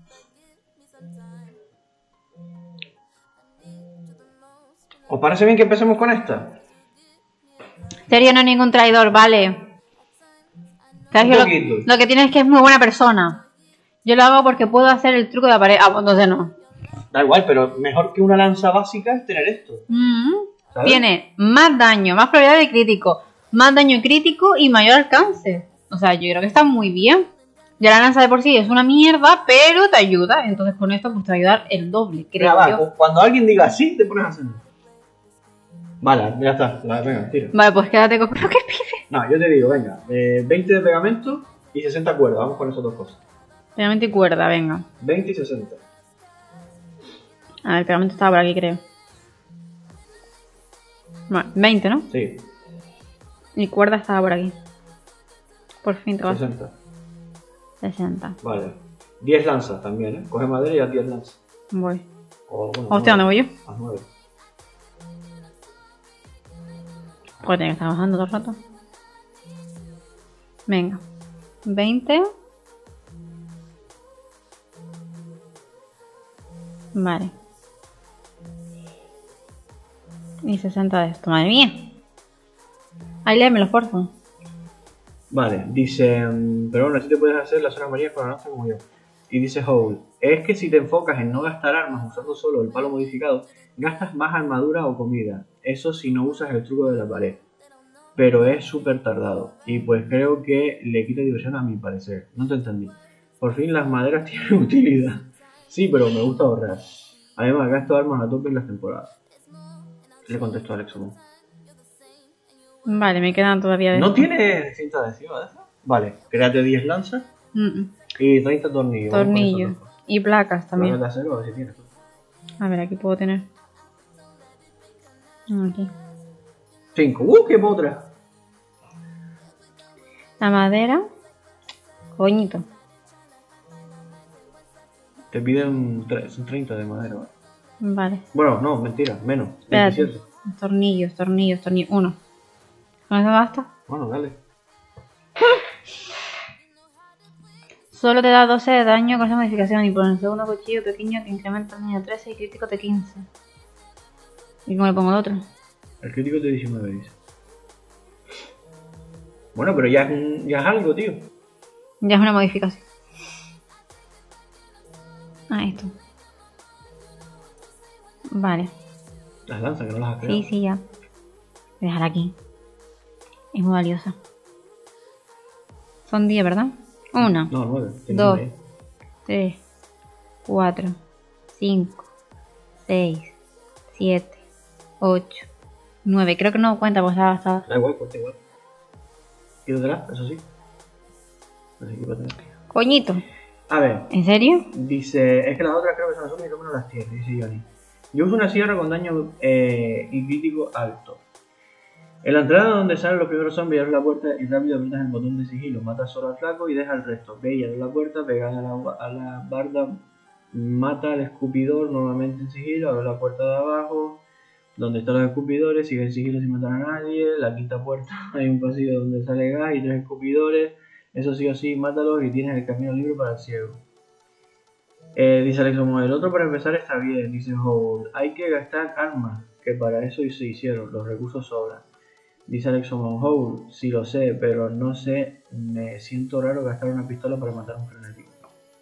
¿Os parece bien que empecemos con esta? Sergio no es ningún traidor, vale. Sergio Un lo, poquito. lo que tiene es que es muy buena persona. Yo lo hago porque puedo hacer el truco de la pared. Ah, pues entonces no. Da igual, pero mejor que una lanza básica es tener esto. Mm. ¿Sabes? Tiene más daño, más probabilidad de crítico, más daño crítico y mayor alcance. O sea, yo creo que está muy bien. Ya la lanza de por sí es una mierda, pero te ayuda. Entonces con esto pues te va a ayudar el doble, creo Mira, va, yo. cu- cuando alguien diga así, te pones a hacerlo. Vale, ya está. La- venga, tira. Vale, pues quédate con... ¿Pero qué pide? No, yo te digo, venga, eh, veinte de pegamento y sesenta cuerdas. Vamos con esas dos cosas. Pegamento y cuerda, venga. veinte y sesenta. A ver, el pegamento estaba por aquí, creo. Bueno, veinte, ¿no? Sí, Y cuerda estaba por aquí. Por fin te vas. sesenta. sesenta. Vale. diez lanzas también, ¿eh? Coge madera y haz diez lanzas. Voy. O, bueno, Hostia, ¿dónde voy yo? Haz nueve. Pues tiene que estar bajando todo el rato. Venga. veinte. Vale. Y sesenta de esto, madre mía. Ahí léeme los porfa. Vale, dice, mm, pero bueno, así te puedes hacer las zonas amarillas con la lanza como yo. Y dice Hole, es que si te enfocas en no gastar armas usando solo el palo modificado, gastas más armadura o comida. Eso si no usas el truco de la pared. Pero es súper tardado. Y pues creo que le quita diversión a mi parecer. No te entendí. Por fin las maderas tienen utilidad. Sí, pero me gusta ahorrar. Además, gasto armas a tope en las temporadas. Le contestó Alex Omon. Vale, me quedan todavía de ¿No esto. tiene cinta adhesiva de esa? Vale, créate diez lanzas Mm, mm. y treinta tornillos. Vamos con esas Tornillos. dos cosas. Y placas también. Placas de acero, a ver si tienes. A ver, aquí puedo tener. Aquí. cinco. ¡Uh, qué potra! La madera. Coñito. Te piden tre- son treinta de madera, ¿vale? Vale. Bueno, no, mentira, menos. Espérate. veintisiete. Tornillos, tornillos, tornillos. Uno. ¿Con eso basta? Bueno, dale. Solo te da doce de daño con esa modificación. Y por el segundo cuchillo pequeño que incrementa el daño de trece y crítico de quince. ¿Y cómo le pongo el otro? El crítico es de diecinueve, dice. Bueno, pero ya es, un- ya es algo, tío. Ya es una modificación. Ah, esto. Vale. Las lanzas que no las has creado. Sí, sí, ya. Voy a dejar aquí. Es muy valiosa. Son diez, ¿verdad? Una, No, nueve. dos, tres, cuatro, cinco, seis, siete, ocho, nueve. Creo que no cuenta porque estaba basada. Da igual, cuenta igual. Quítatela, eso sí. Así que para tener. Coñito. A ver, ¿En serio? dice, es que las otras creo que son azules y tú no las tienes, dice Johnny. Yo uso una sierra con daño eh, y crítico alto. En la entrada donde salen los primeros zombies, abres la puerta y rápido aprietas el botón de sigilo. Matas solo al flaco y deja el resto. Ve y abre la puerta, pegada a la, a la barda, mata al escupidor nuevamente en sigilo, abre la puerta de abajo, donde están los escupidores, sigue el sigilo sin matar a nadie. La quinta puerta hay un pasillo donde sale gas y tres escupidores. Eso sí o sí, mátalos y tienes el camino libre para el ciego. Eh, dice Alexomo, el otro para empezar está bien, dice Hole. Hay que gastar armas, que para eso se hicieron, los recursos sobran. Dice Alexomo, Hole, sí lo sé, pero no sé, me siento raro gastar una pistola para matar a un frenético.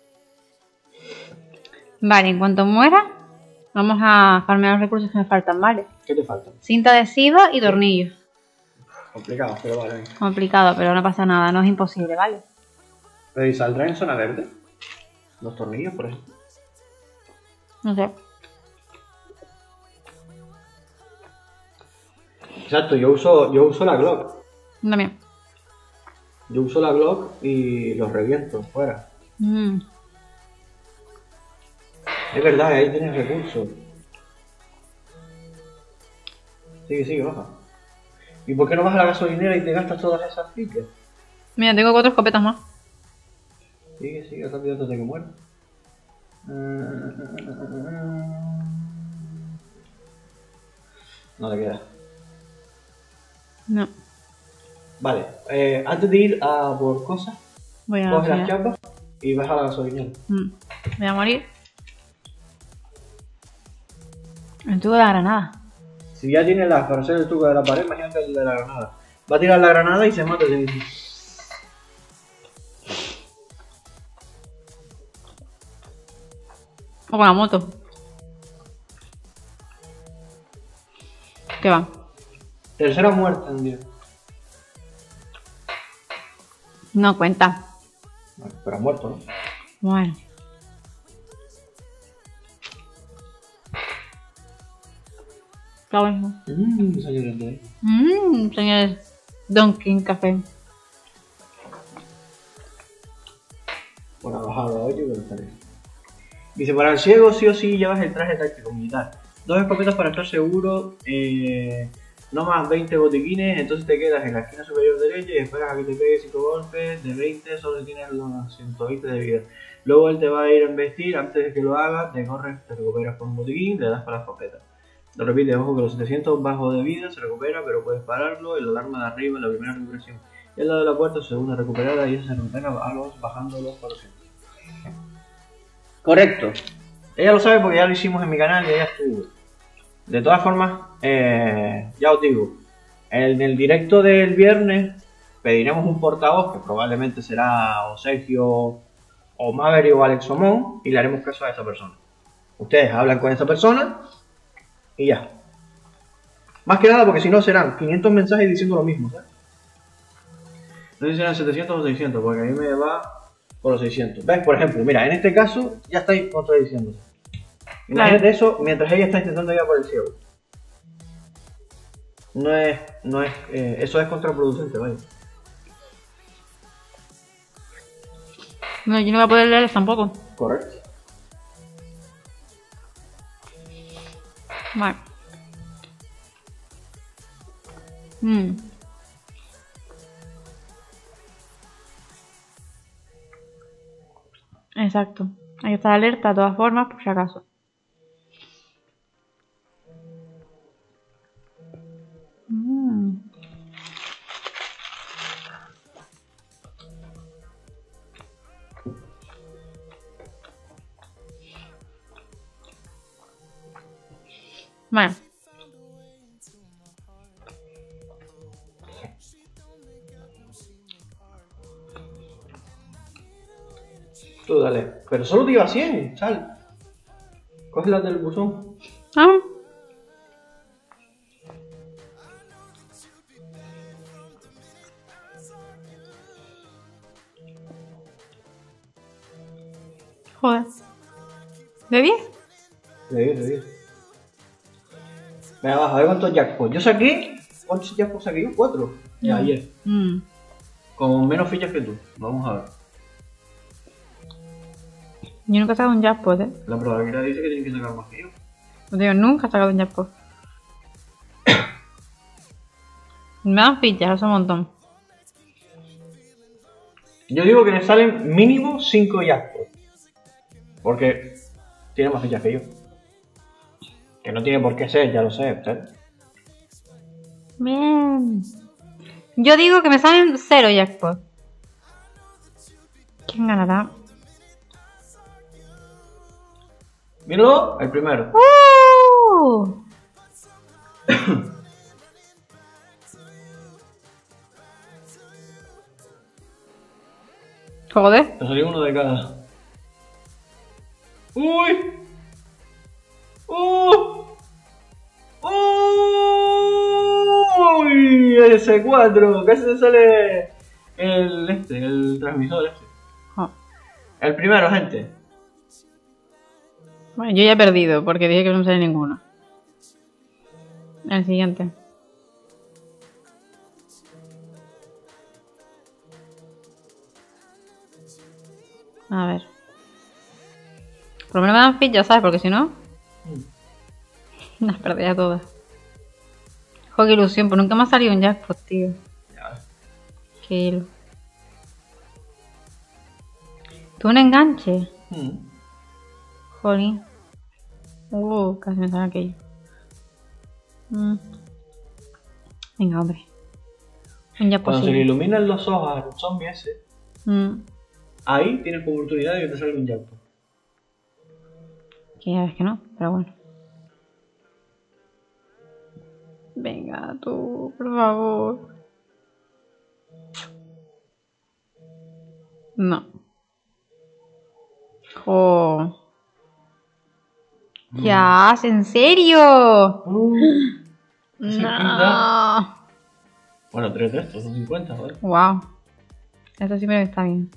Vale, en cuanto muera, vamos a farmear los recursos que me faltan, ¿vale? ¿Qué te falta? Cinta adhesiva y tornillos. Complicado, pero vale. Complicado, pero no pasa nada, no es imposible, ¿vale? Pero ¿y saldrá en zona verde? Los tornillos, por ejemplo. No sé. Exacto, yo uso, yo uso la Glock. También. Yo uso la Glock y los reviento fuera. Mm. Es verdad, ahí tienes recursos. Sigue, sigue, baja. ¿Y por qué no vas a la gasolinera y te gastas todas esas fichas? Mira, tengo cuatro escopetas más. Sigue, sigue, rápido antes de que muera. No le queda. No. Vale, eh, antes de ir a por cosas, Voy a coge las hacer- chapas y vas a la gasolinera. Mm. Voy a morir. El tubo de la granada. Si ya tienes las para hacer el truco de la pared, imagínate el de la granada. Va a tirar la granada y se mata ese mismo. O con la moto. ¿Qué va? Tercera muerte en día. No cuenta. Bueno, pero ha muerto, ¿no? Bueno. Está bueno. Mmm, señores de ahí. Mmm, señores. Dunkin' Café. Por abajo de hoyo, pero está bien. Dice, para el ciego sí o sí llevas el traje táctico militar. Dos escopetas para estar seguro, eh, no más veinte botiquines, entonces te quedas en la esquina superior derecha y esperas a que te pegue cinco golpes, de veinte solo tienes los ciento veinte de vida. Luego él te va a ir a embestir, antes de que lo haga, te corres, te recuperas con un botiquín, le das para la escopeta. Lo repite, ojo que los setecientos bajos de vida se recupera, pero puedes pararlo, el alarma de arriba, la primera recuperación. Y al lado de la puerta, segunda recuperada, y esa se recupera a los bajando los cuatrocientos. Correcto. Ella lo sabe porque ya lo hicimos en mi canal y ella estuvo. De todas formas, eh, ya os digo, en el directo del viernes pediremos un portavoz que probablemente será o Sergio o Maverick o Alex Omón y le haremos caso a esa persona. Ustedes hablan con esa persona y ya. Más que nada porque si no serán quinientos mensajes diciendo lo mismo, ¿sabes? No sé si serán setecientos o seiscientos porque a mí me va por los seiscientos. ¿Ves? Por ejemplo, mira, en este caso ya estáis contradiciéndose. Imagínate Claro. eso mientras ella está intentando ir a por el ciego. No es, no es, eh, eso es contraproducente, vaya. No, yo no voy a poder leerles tampoco. Correcto. Vale. Mm. Exacto. Hay que estar alerta de todas formas, por si acaso. Mm. Bueno. Tú dale. Pero solo te iba a cien, sal. Coge las del buzón. Ah. Joder. ¿De diez? De diez, de diez. Venga, vamos a ver cuántos jackpots. Yo saqué... ¿Cuántos jackpots saqué yo? Cuatro. Ya, Mm. ayer. Mm. Con menos fichas que tú. Vamos a ver. Yo nunca he sacado un jackpot, ¿eh? La probabilidad dice que tienen que sacar más que yo. No digo, nunca he sacado un jackpot. Me dan fichas, eso es un montón. Yo digo que le salen mínimo cinco jackpots. Porque tiene más fichas que yo. Que no tiene por qué ser, ya lo sé. ¿eh? Bien. Yo digo que me salen cero jackpot. ¿Quién ganará? Míralo, el primero. ¡Uh! Joder. Te salió uno de cada. ¡Uy! ¡Uh! ¡Uy! Ese cuatro, casi te sale el este, el transmisor este. Oh. El primero, gente. Bueno, yo ya he perdido porque dije que no me sale ninguno. El siguiente. A ver. Por lo menos me dan fichas, ¿sabes? Porque si no, las perdería todas. Joder, qué ilusión, pero nunca me ha salido un jackpot, tío. Ya. Qué hilo. ¿Tú un enganche? Hmm. Jolín. Uh, casi me sale aquello. Mm. Venga, hombre. Un jackpot. Cuando se le sí. iluminan los ojos al zombie ese, Mm. ahí tienes como oportunidad de que te salga un jackpot. Que ya ves que no, pero bueno. Venga, tú, por favor. No. Jo. Ya, ¿en serio? Uh, ese pinta. No. Bueno, tres de estos, son cincuenta, ¿vale? Wow. Esto sí me está bien.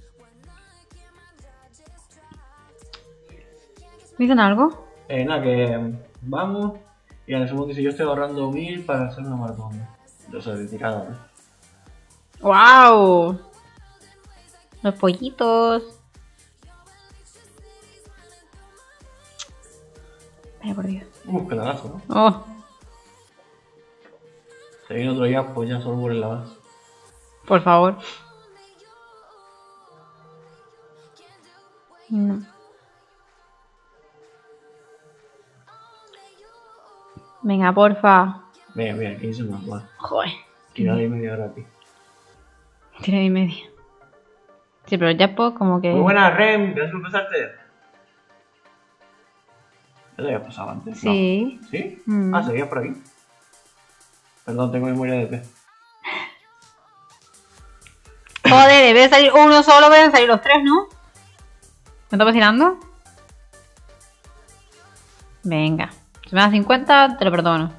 ¿Dicen algo? Eh, nada, que mm, vamos. Y en el segundo dice: yo estoy ahorrando mil para hacer una maratón. Yo sé, de tirada, ¿no? ¡Wow! Los pollitos. Vaya por Dios. Uh, qué lagazo, ¿no? Oh, Se viene otro ya, pues ya solo por el lagazo. por favor. No. Venga, porfa. Venga, mira, quince más, vale. Joder. Tirada y media gratis. Tiene y media. Sí, pero ya pues como que... Muy buena, Rem, gracias por pasarte. ¿Ya te habías pasado antes? Sí. No. ¿Sí? Mm. Ah, seguías por aquí. Perdón, tengo memoria de pez. Joder, debe salir uno solo, deben salir los tres, ¿no? ¿Me estás vacilando? Venga. Si me das cincuenta, te lo perdono.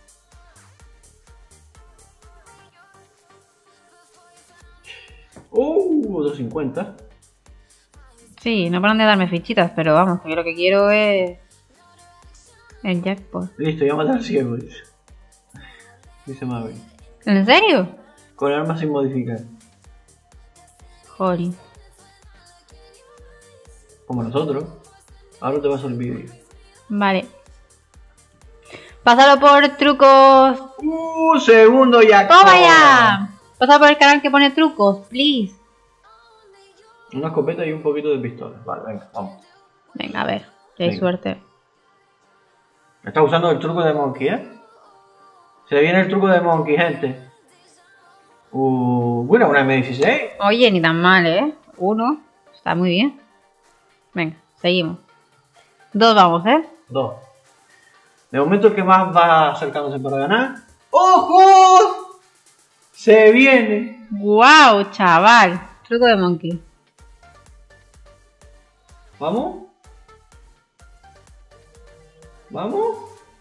Uh, otro cincuenta. Sí, no paran de darme fichitas, pero vamos, que yo lo que quiero es... el jackpot. Listo, ya matar ciego, dice. Dice Mabel. ¿En serio? Con armas sin modificar. Joder. Como nosotros. Ahora te paso el vídeo. Vale. Pásalo por trucos. Uh, segundo jackpot. ¡Toma ya! Pásalo por el canal que pone trucos, please. Una escopeta y un poquito de pistola. Vale, venga, vamos. Venga, a ver. Que hay Venga. suerte. ¿Estás usando el truco de Monkey, eh? Se viene el truco de Monkey, gente. Uh, bueno, una eme dieciséis. Oye, ni tan mal, ¿eh? Uno. Está muy bien. Venga, seguimos. Dos vamos, ¿eh? Dos. De momento el que más va acercándose para ganar. ¡Ojo! Se viene. ¡Guau, chaval! Truco de Monkey. ¿Vamos? ¿Vamos?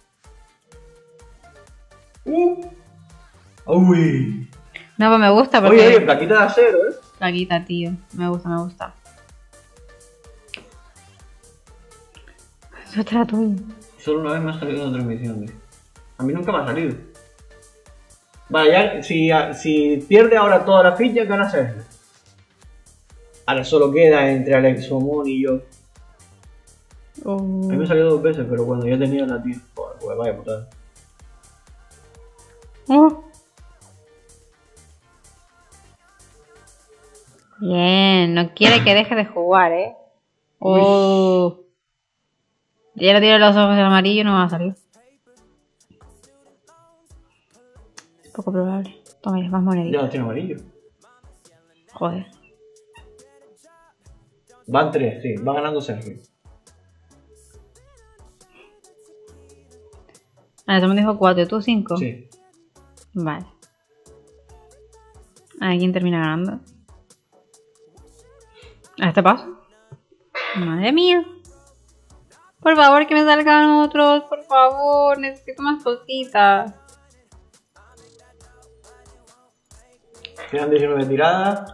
¡Uh! ¡Uy! No, pues me gusta porque... Oye, oye, plaquita de acero, ¿eh? Plaquita, tío. Me gusta, me gusta. Eso era tuyo. Solo una vez me ha salido una transmisión, tío. A mí nunca me ha salido. Vale, ya, si, si pierde ahora todas las fichas, gana Sergio. Ahora solo queda entre Alex Omón y yo. Oh. A mí me salió dos veces, pero cuando ya tenía la tía. Joder, pues vaya putada. Oh. Bien, no quiere que deje de jugar, ¿eh? Oh. Ya le tiene los ojos en amarillo y no va a salir. Poco probable. Toma, ya más moneditas. Ya los tiene amarillo. Joder. Van tres, sí, va ganando Sergio. Ah, me dijo cuatro, ¿tú cinco? Sí. Vale. A ver quién termina ganando. A este paso. Madre mía. Por favor, que me salgan otros. Por favor, necesito más cositas. Quedan diecinueve tiradas.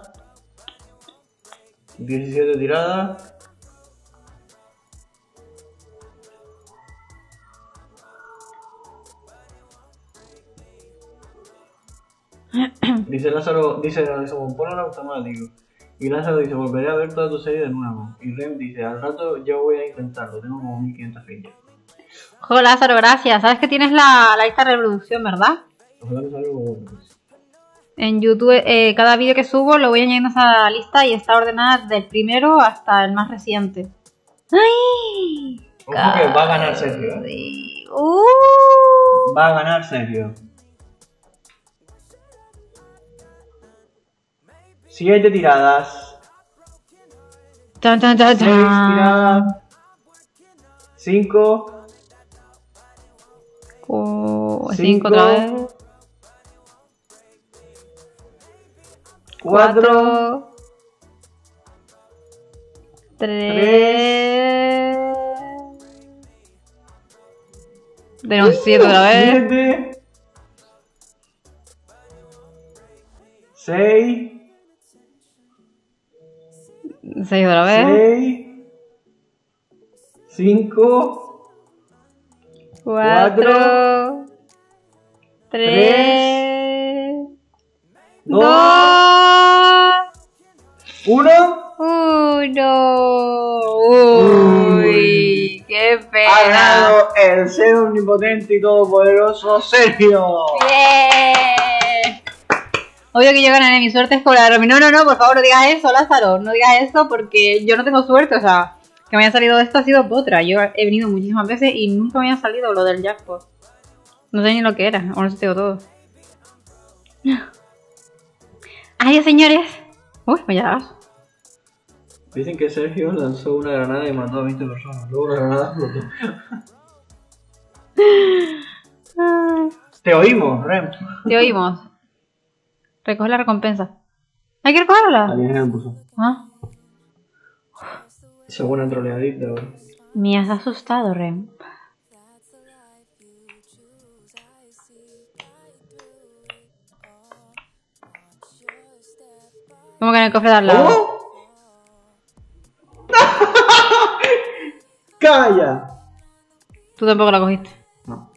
diecisiete tiradas. Dice Lázaro, dice Lázaro, ponlo en automático. Y Lázaro dice, volveré a ver toda tu serie de nuevo. Y Rem dice, al rato yo voy a intentarlo, tengo como mil quinientas fichas. Ojo, Lázaro, gracias. Sabes que tienes la, la lista de reproducción, ¿verdad? Ojalá me salga algo bueno. En YouTube, eh, cada vídeo que subo lo voy añadiendo a esa lista y está ordenada del primero hasta el más reciente. ¡Ay! Ojo que va a ganar Sergio. Sí. Uh. Va a ganar Sergio. Siete tiradas. Chan, chan, chan, Seis chan. tiradas. Cinco. Uh, Cinco. cinco otra vez. Cuatro. Cuatro. Tres. Tenemos siete otra vez. Siete. Seis. Seis otra vez. Seis. Cinco. Cuatro. Tres. Dos. Dos. Uno. Uno. Uy, qué Ha pena. ganado el ser omnipotente y todopoderoso Sergio. Bien. Obvio que yo ganaré, mi suerte es cobrar a Romy. No, no, no, por favor, no digas eso, Lázaro. No digas eso porque yo no tengo suerte. O sea, que me haya salido esto ha sido potra. Yo he venido muchísimas veces y nunca me haya salido lo del jackpot. No sé ni lo que era. Ahora sí tengo todo. Adiós, señores. Uy, me llamas. Dicen que Sergio lanzó una granada y mató a veinte personas. Luego la granada explotó. Te oímos, Rem. Te oímos. Recoge la recompensa. ¿Hay que recogerla? Alguien me puso. ¿Ah? Esa buena troleadita, bro. Me has asustado, Rem. ¿Cómo que en el cofre de al lado? ¿Cómo? ¡Calla! Tú tampoco la cogiste. No.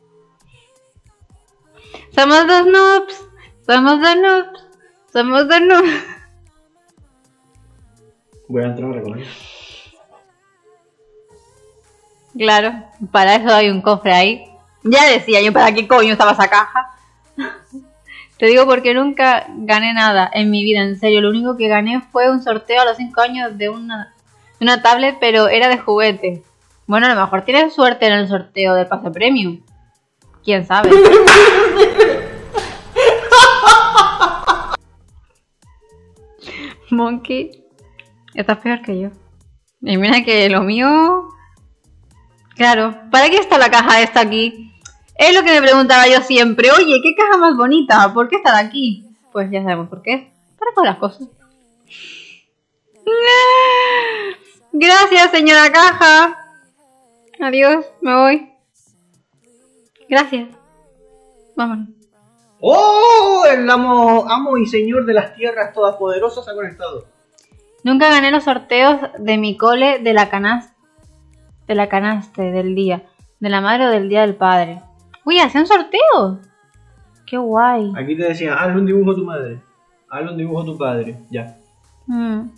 Somos dos noobs. Somos dos noobs. Somos dos noobs. Voy a entrar a recoger. Claro, para eso hay un cofre ahí. Ya decía yo, ¿para qué coño estaba esa caja? Te digo porque nunca gané nada en mi vida, en serio. Lo único que gané fue un sorteo a los cinco años de una, de una tablet, pero era de juguete. Bueno, a lo mejor tienes suerte en el sorteo del pase premium. ¿Quién sabe? Monkey, estás peor que yo. Y mira que lo mío... Claro, ¿para qué está la caja esta aquí? Es lo que me preguntaba yo siempre. Oye, ¿qué caja más bonita? ¿Por qué está de aquí? Pues ya sabemos por qué. Para todas las cosas. Gracias, señora caja. Adiós, me voy. Gracias. Vámonos. ¡Oh! El amo, amo y señor de las tierras todas poderosas ha conectado. Nunca gané los sorteos de mi cole de la canasta. de la canasta del día. De la madre o del día del padre. Uy, hacían sorteos. Qué guay. Aquí te decían, hazle un dibujo a tu madre. Hazle un dibujo a tu padre. Ya. Mm.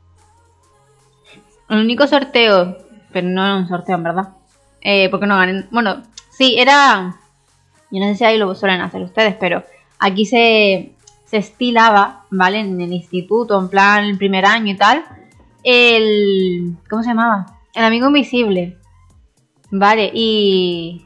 El único sorteo, pero no era un sorteo en verdad. Eh, porque no gané. Bueno, sí, era... Yo no sé si ahí lo suelen hacer ustedes, pero aquí se, se estilaba, ¿vale? En el instituto, en plan, el primer año y tal. El... ¿Cómo se llamaba? El amigo invisible. Vale, y...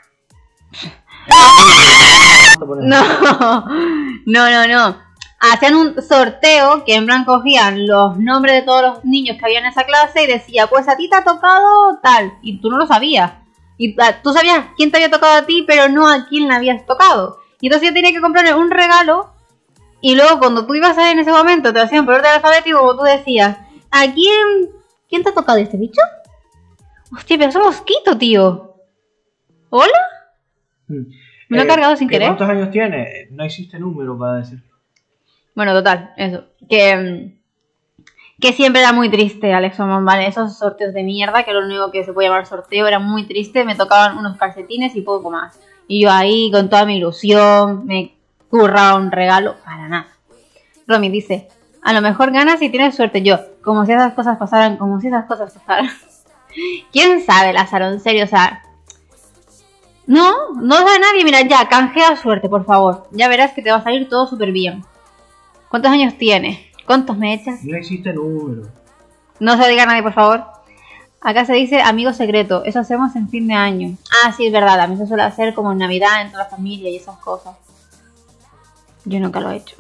No, no, no, no. Hacían un sorteo que en plan cogían los nombres de todos los niños que había en esa clase y decía, pues a ti te ha tocado tal. Y tú no lo sabías. Y tú sabías quién te había tocado a ti, pero no a quién le habías tocado. Y entonces yo tenía que comprarle un regalo. Y luego cuando tú ibas a ver en ese momento, te hacían por orden alfabético, como tú decías, ¿a quién, quién te ha tocado este bicho? Hostia, pero es un mosquito, tío. ¿Hola? Mm. Me lo he Eh, cargado sin ¿qué querer. ¿Cuántos años tiene? No existe número para decir. Bueno, total, eso. Que, que siempre era muy triste, Alex Omon, ¿vale? Esos sorteos de mierda, que lo único que se puede llamar sorteo, era muy triste. Me tocaban unos calcetines y poco más. Y yo ahí, con toda mi ilusión, me curraba un regalo. Para nada. Romy dice, a lo mejor ganas si tienes suerte. Yo, como si esas cosas pasaran, como si esas cosas pasaran. ¿Quién sabe, Lázaro? En serio, o sea... No, no sabe nadie. Mira, ya, canjea suerte, por favor. Ya verás que te va a salir todo súper bien. ¿Cuántos años tienes? ¿Cuántos me echas? No existe número. No se lo diga a nadie, por favor. Acá se dice amigo secreto. Eso hacemos en fin de año. Ah, sí, es verdad. A mí se suele hacer como en Navidad, en toda la familia y esas cosas. Yo nunca lo he hecho.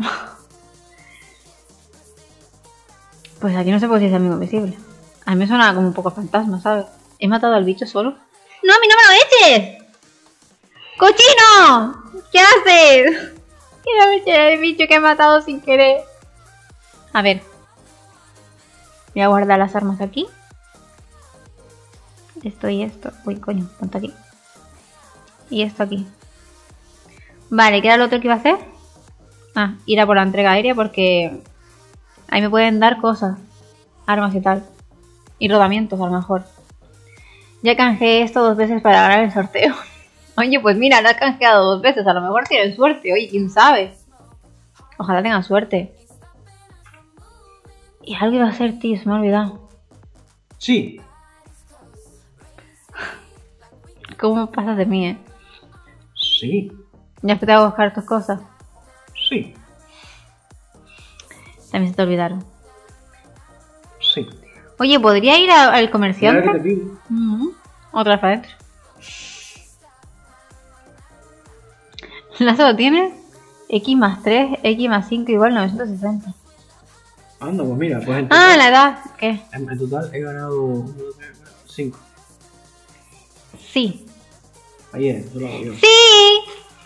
Pues aquí no se puede decir amigo invisible. A mí me suena como un poco fantasma, ¿sabes? ¿He matado al bicho solo? ¡No, a mí no me lo eches! ¡Cochino! ¿Qué haces? Quiero echar el bicho que he matado sin querer. A ver. Voy a guardar las armas aquí. Esto y esto. Uy, coño, ponte aquí. Y esto aquí. Vale, ¿qué era lo otro que iba a hacer? Ah, ir a por la entrega aérea porque ahí me pueden dar cosas. Armas y tal. Y rodamientos a lo mejor. Ya canjeé esto dos veces para ganar el sorteo. Oye, pues mira, lo has canjeado dos veces. A lo mejor tienes suerte. Oye, quién sabe. Ojalá tenga suerte. Y algo iba a hacer, tío. Se me ha olvidado. Sí. ¿Cómo pasas de mí, eh? Sí. Ya es que te voy a buscar tus cosas. Sí. También se te olvidaron. Sí. Oye, ¿podría ir a- al Mira comerciante? que te pido. Mm, Otra vez para adentro. ¿Lazo lo tienes? X más tres, X más cinco igual novecientos sesenta. Anda, pues mira, pues en Ah, total, la edad. ¿Qué? en, en total he ganado cinco. Sí. Ayer, eso lo hago yo. ¡Sí!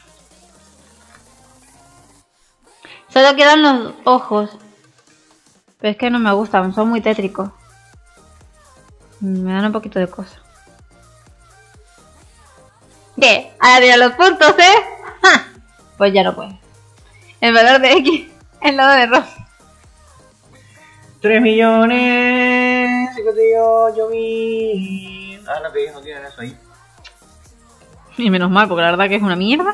Solo quedan los ojos. Pero es que no me gustan, son muy tétricos. Me dan un poquito de cosa. ¿Qué? Ahora tira los puntos, ¿eh? ¡Ja! Pues ya no puedes. El valor de X es lado de Ross. tres millones cincuenta y ocho mil. Ah, no, que ellos no tienen eso ahí. Y menos mal, porque la verdad que es una mierda.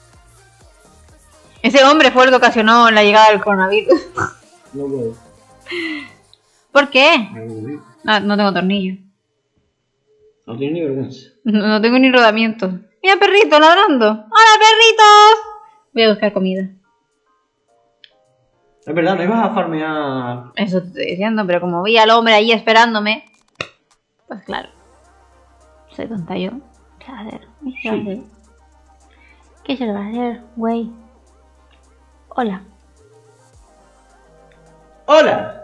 Ese hombre fue el que ocasionó la llegada del coronavirus. No puedo. ¿Por qué? No puedo. No, no tengo tornillo. No tiene ni vergüenza. No, no tengo ni rodamientos. Mira, perrito ladrando. ¡Hola, perritos! Voy a buscar comida. Es verdad, no ibas a farmear. Eso te estoy diciendo, pero como vi al hombre ahí esperándome, pues claro. Soy tonta yo. ¿Qué va a hacer? ¿Qué se va a hacer? ¿Qué se le va a hacer, güey? Hola. ¡Hola!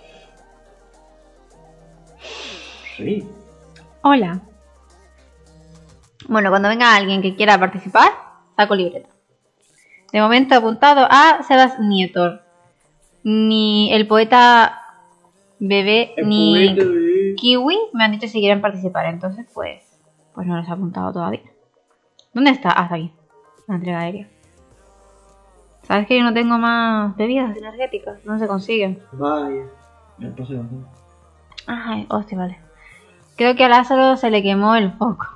Sí. Hola. Bueno, cuando venga alguien que quiera participar, saco libreta. De momento apuntado a Sebas Nieto. Ni el poeta Bebé El ni poeta Bebé. Kiwi me han dicho si quieren participar. Entonces, pues, pues no les he apuntado todavía. ¿Dónde está? Ah, está aquí. La entrega aérea. ¿Sabes que yo no tengo más bebidas energéticas? No se consiguen. Vaya. Me pasé bastante. Ay, hostia, vale. Creo que a Lázaro se le quemó el foco.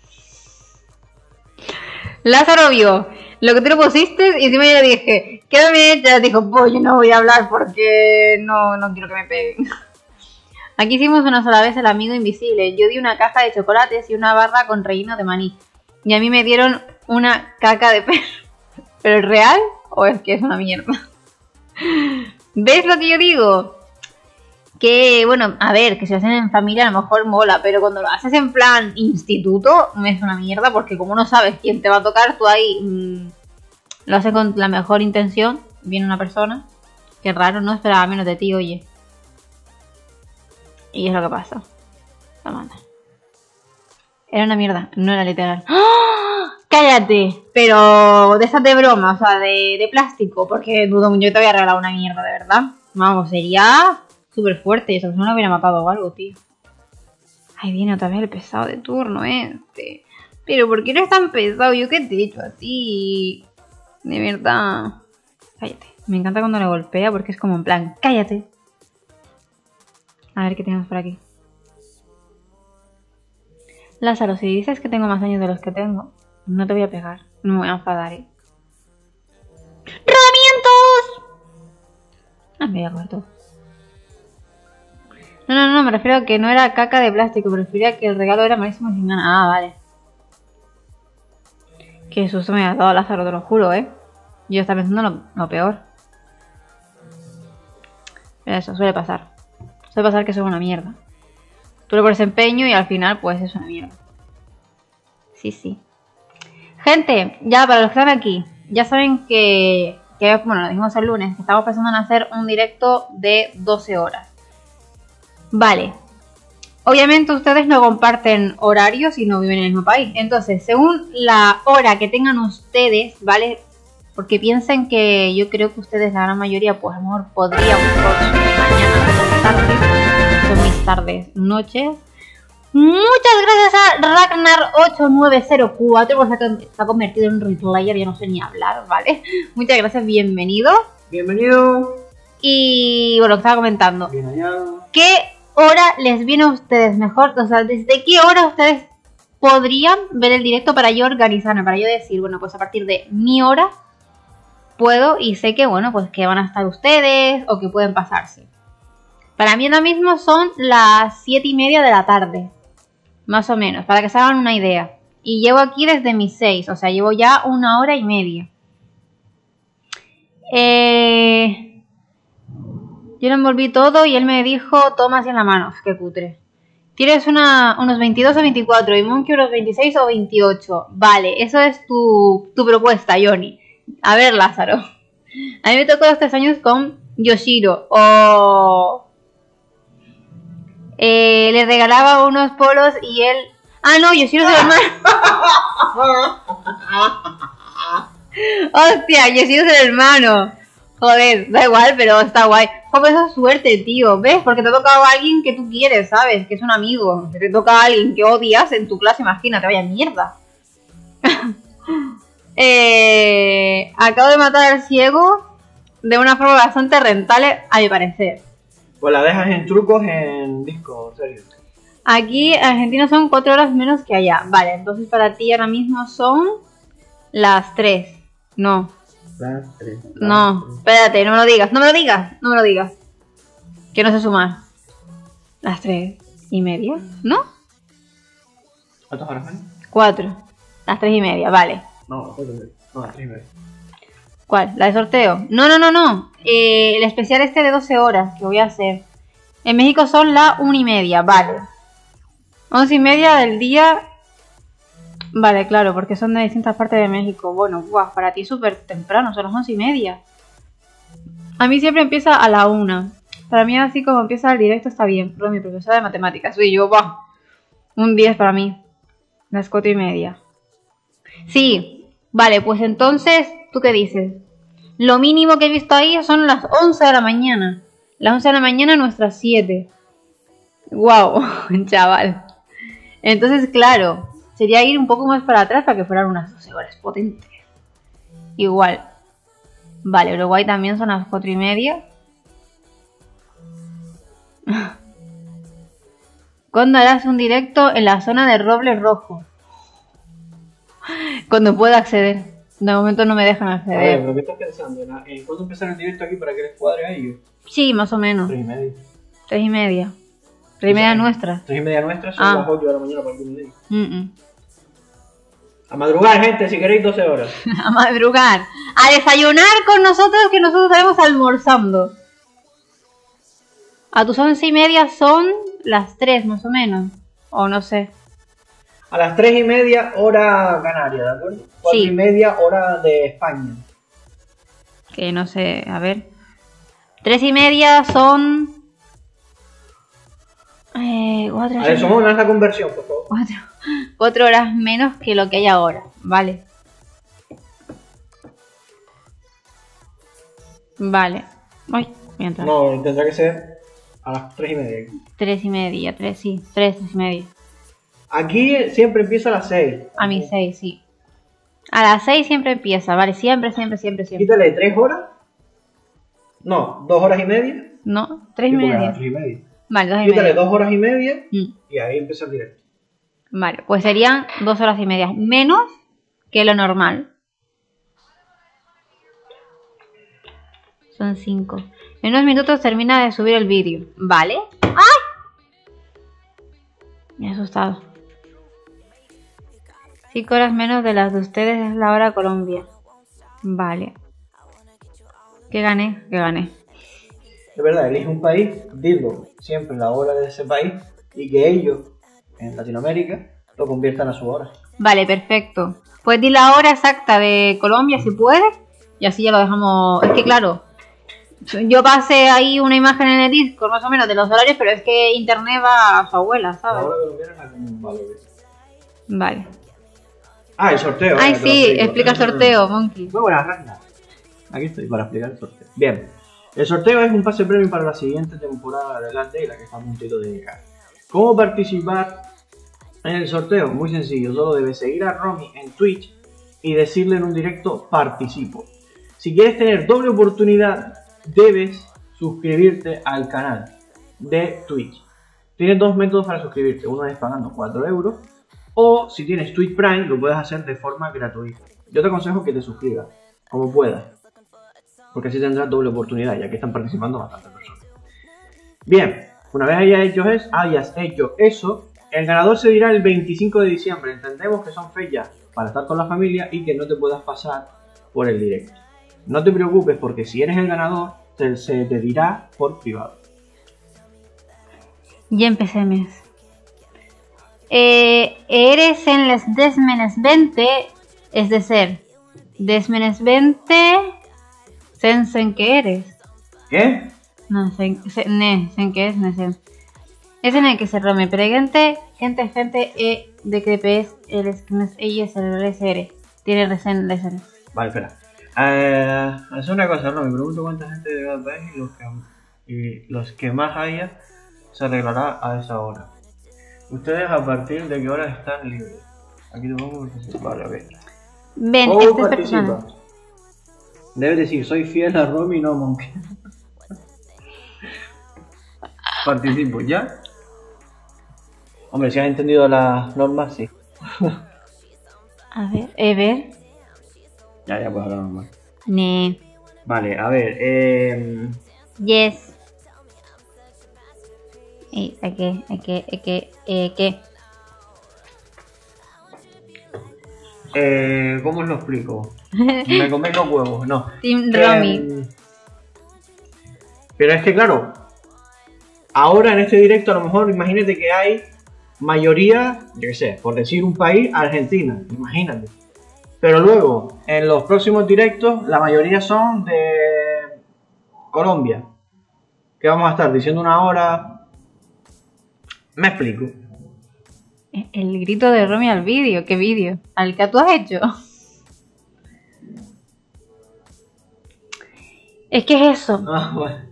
Lázaro vio lo que tú le pusiste y encima yo le dije, quédame hecha. Dijo, pues yo no voy a hablar porque no, no quiero que me peguen. Aquí hicimos una sola vez el amigo invisible. Yo di una caja de chocolates y una barra con relleno de maní. Y a mí me dieron una caca de perro. ¿Pero es real o es que es una mierda? ¿Ves lo que yo digo? Que, bueno, a ver, que si lo hacen en familia a lo mejor mola, pero cuando lo haces en plan instituto, es una mierda, porque como no sabes quién te va a tocar, tú ahí mmm, lo haces con la mejor intención. Viene una persona, qué raro, no esperaba menos de ti, oye. Y es lo que pasa. La manda. Era una mierda, no era literal. ¡Oh! ¡Cállate! Pero de esas de broma, o sea, de, de plástico, porque dudo mucho que te había regalado una mierda, de verdad. Vamos, sería súper fuerte y esa persona lo hubiera matado o algo, tío. Ay, viene otra vez el pesado de turno este. Pero ¿por qué eres tan pesado? ¿Yo qué te he hecho a ti? De verdad. Cállate. Me encanta cuando le golpea porque es como en plan, cállate. A ver qué tenemos por aquí. Lázaro, si dices que tengo más años de los que tengo, no te voy a pegar. No me voy a enfadar, ¿eh? ¡Rodamientos! Ah, me voy a comer todo. No, no, no, me refiero a que no era caca de plástico. Me refiero a que el regalo era malísimo sin ganas. Ah, vale. Qué susto me ha dado Lázaro, te lo juro, ¿eh? Yo estaba pensando lo, lo peor. Pero eso, suele pasar. Suele pasar que eso es una mierda. Tú le pones empeño y al final, pues, es una mierda. Sí, sí. Gente, ya para los que están aquí, ya saben que, que bueno, lo dijimos el lunes, que estamos pensando en hacer un directo de doce horas. Vale. Obviamente ustedes no comparten horarios y no viven en el mismo país. Entonces, según la hora que tengan ustedes, ¿vale? Porque piensen que yo creo que ustedes, la gran mayoría, pues a lo mejor podrían por mañana o tarde. Son mis tardes, noches. Muchas gracias a Ragnar ocho nueve cero cuatro por se ha convertido en un replayer, ya no sé ni hablar, ¿vale? Muchas gracias, bienvenido. Bienvenido. Y bueno, lo que estaba comentando. Bien hallado. ¿Qué hora les viene a ustedes mejor? O sea, ¿desde qué hora ustedes podrían ver el directo para yo organizarme? Para yo decir, bueno, pues a partir de mi hora puedo y sé que, bueno, pues que van a estar ustedes o que pueden pasarse. Para mí ahora mismo son las siete y media de la tarde. Más o menos, para que se hagan una idea. Y llevo aquí desde mis seis, o sea, llevo ya una hora y media. Eh... Yo lo envolví todo y él me dijo, toma así en la mano. Qué cutre. Tienes una, unos veintidós o veinticuatro y Monkey unos veintiséis o veintiocho. Vale, eso es tu, tu propuesta, Johnny. A ver, Lázaro. A mí me tocó los tres años con Yoshiro. O... Eh, le regalaba unos polos y él... Ah, no, Yoshiro es el hermano. Hostia, Yoshiro es el hermano. Joder, da igual, pero está guay. Joder, esa suerte, tío, ¿ves? Porque te ha tocado a alguien que tú quieres, ¿sabes? Que es un amigo. Que te toca a alguien que odias en tu clase, imagínate, vaya mierda. eh, acabo de matar al ciego de una forma bastante rentable, a mi parecer. Pues la dejas en trucos en disco, en serio. Aquí en Argentina son cuatro horas menos que allá. Vale, entonces para ti ahora mismo son las tres. No. Las tres. Las No, tres. espérate, no me lo digas, no me lo digas, no me lo digas. Que no sé sumar. Las tres y media, ¿no? ¿Cuántas horas menos? Cuatro. Las tres y media, vale. No, cuatro y media. No, las tres y media. ¿Cuál? ¿La de sorteo? No, no, no, no. Eh, el especial este de doce horas que voy a hacer. En México son las una y media, vale. Once y media del día. Vale, claro, porque son de distintas partes de México. Bueno, guau, para ti es súper temprano, son las once y media. A mí siempre empieza a la una. Para mí así como empieza el directo está bien. Pero mi profesora de matemáticas, soy yo, va. Un diez para mí. Las cuatro y media. Sí, vale, pues entonces, ¿tú qué dices? Lo mínimo que he visto ahí son las once de la mañana. Las once de la mañana, nuestras siete. Wow, chaval. Entonces, claro, sería ir un poco más para atrás para que fueran unas doce horas potentes. Igual. Vale, Uruguay también son las cuatro y media. ¿Cuándo harás un directo en la zona de Roble Rojo? Cuando pueda acceder. De momento no me dejan A ver, acceder. ¿pero qué estás pensando? ¿En en cuándo empezar el directo aquí para que les cuadre a ellos? Sí, más o menos. Tres y media. Tres y media. Tres y media nuestra. Tres y media nuestras son Ah. las ocho de la mañana para algunos de ellos. Mm -mm. A madrugar, gente, si queréis doce horas. A madrugar. A desayunar con nosotros, que nosotros estaremos almorzando. A tus once y media son las tres más o menos. O no sé. A las tres y media hora canaria, ¿de acuerdo? Cuatro Sí. y media hora de España. Que no sé, a ver. Tres y media son... Eh, cuatro, A ver, somos haz la conversión, por favor. cuatro, cuatro horas menos que lo que hay ahora. Vale. Vale. Uy, voy a entrar. No, tendrá que ser a las tres y media. Tres y media, tres, sí. Tres, tres y media. Aquí siempre empieza a las seis. A mis seis, sí. A las seis siempre empieza, vale. Siempre, siempre, siempre, siempre. Quítale tres horas. No, dos horas y media. ¿No? Tres y Sí, porque a las media. tres y media. Vale, dos y Quítale media. dos horas y media Mm. y ahí empieza el directo. Vale, pues serían dos horas y media. Menos que lo normal. Son cinco. En unos minutos termina de subir el vídeo. ¿Vale? ¡Ay! Me he asustado. Cinco horas menos de las de ustedes es la hora Colombia. Vale. ¿Qué gané? ¿Qué gané? De verdad, elige un país, dilo siempre la hora de ese país y que ellos, en Latinoamérica, lo conviertan a su hora. Vale, perfecto. Pues di la hora exacta de Colombia si puedes. Y así ya lo dejamos. Es que claro, yo pasé ahí una imagen en el Discord más o menos de los horarios, pero es que internet va a su abuela, La ¿sabes? hora colombiana es la común, vale. Vale. Ah, el sorteo. Ay, ahora te lo sí, explico. explica el sorteo, Monkey. Muy buenas, Ragnar. Aquí estoy para explicar el sorteo. Bien, el sorteo es un pase premium para la siguiente temporada de Last Day, la que está a puntito de llegar. ¿Cómo participar en el sorteo? Muy sencillo, solo debes seguir a Romy en Twitch y decirle en un directo participo. Si quieres tener doble oportunidad, debes suscribirte al canal de Twitch. Tienes dos métodos para suscribirte, uno es pagando cuatro euros o si tienes Twitch Prime lo puedes hacer de forma gratuita. Yo te aconsejo que te suscribas, como puedas, porque así tendrás doble oportunidad, ya que están participando bastantes personas. Bien, una vez hayas hecho, es, hayas hecho eso, el ganador se dirá el veinticinco de diciembre. Entendemos que son fechas para estar con la familia y que no te puedas pasar por el directo. No te preocupes porque si eres el ganador, te, se te dirá por privado. Ya empecé mes. Eh, eres en les desmenes veinte, es de ser. Desmenes veinte, sensen que eres. ¿Qué? No, sen, sen, ne, sen que es, ne, sen. Es en el que se rome preguente, gente, gente, e, de que es, el es, ella es el R S R. Tiene resen, resen. Vale, espera. Eh, es una cosa, no, me pregunto cuánta gente de cada país y los que, y los que más haya se arreglará a esa hora. Ustedes a partir de qué hora están libres. Aquí te pongo vale, a ver. Ven, ¿Cómo esta es participa? persona. Debes decir, soy fiel a Romy, no Monkey. Participo, ¿ya? Hombre, si has entendido las normas, sí. A ver, eh, ver. Ya, ya puedes hablar normal. Ne. Vale, a ver, eh... Yes. Y hay que, hay que, hay que, eh, ¿qué? Eh, ¿cómo os lo explico? Me coméis los huevos, no. Team Eh, Romy. Pero es que claro, ahora en este directo a lo mejor imagínate que hay mayoría, yo qué sé, por decir un país, Argentina, imagínate. Pero luego, en los próximos directos, la mayoría son de Colombia. Que vamos a estar diciendo una hora. Me explico. El grito de Romy al vídeo, ¿qué vídeo? ¿Al que tú has hecho? Es que es eso. Ah, bueno.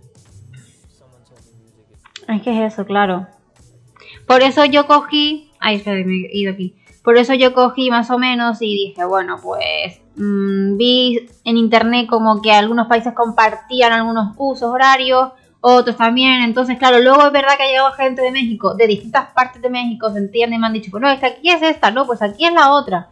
Es que es eso, claro. Por eso yo cogí... Ay, espera, me he ido aquí. Por eso yo cogí más o menos y dije, bueno, pues... Mmm, vi en internet como que algunos países compartían algunos usos horarios. otros también. Entonces, claro, luego es verdad que ha llegado gente de México, de distintas partes de México, se entiende y me han dicho, pues no, es que aquí es esta, no, pues aquí es la otra.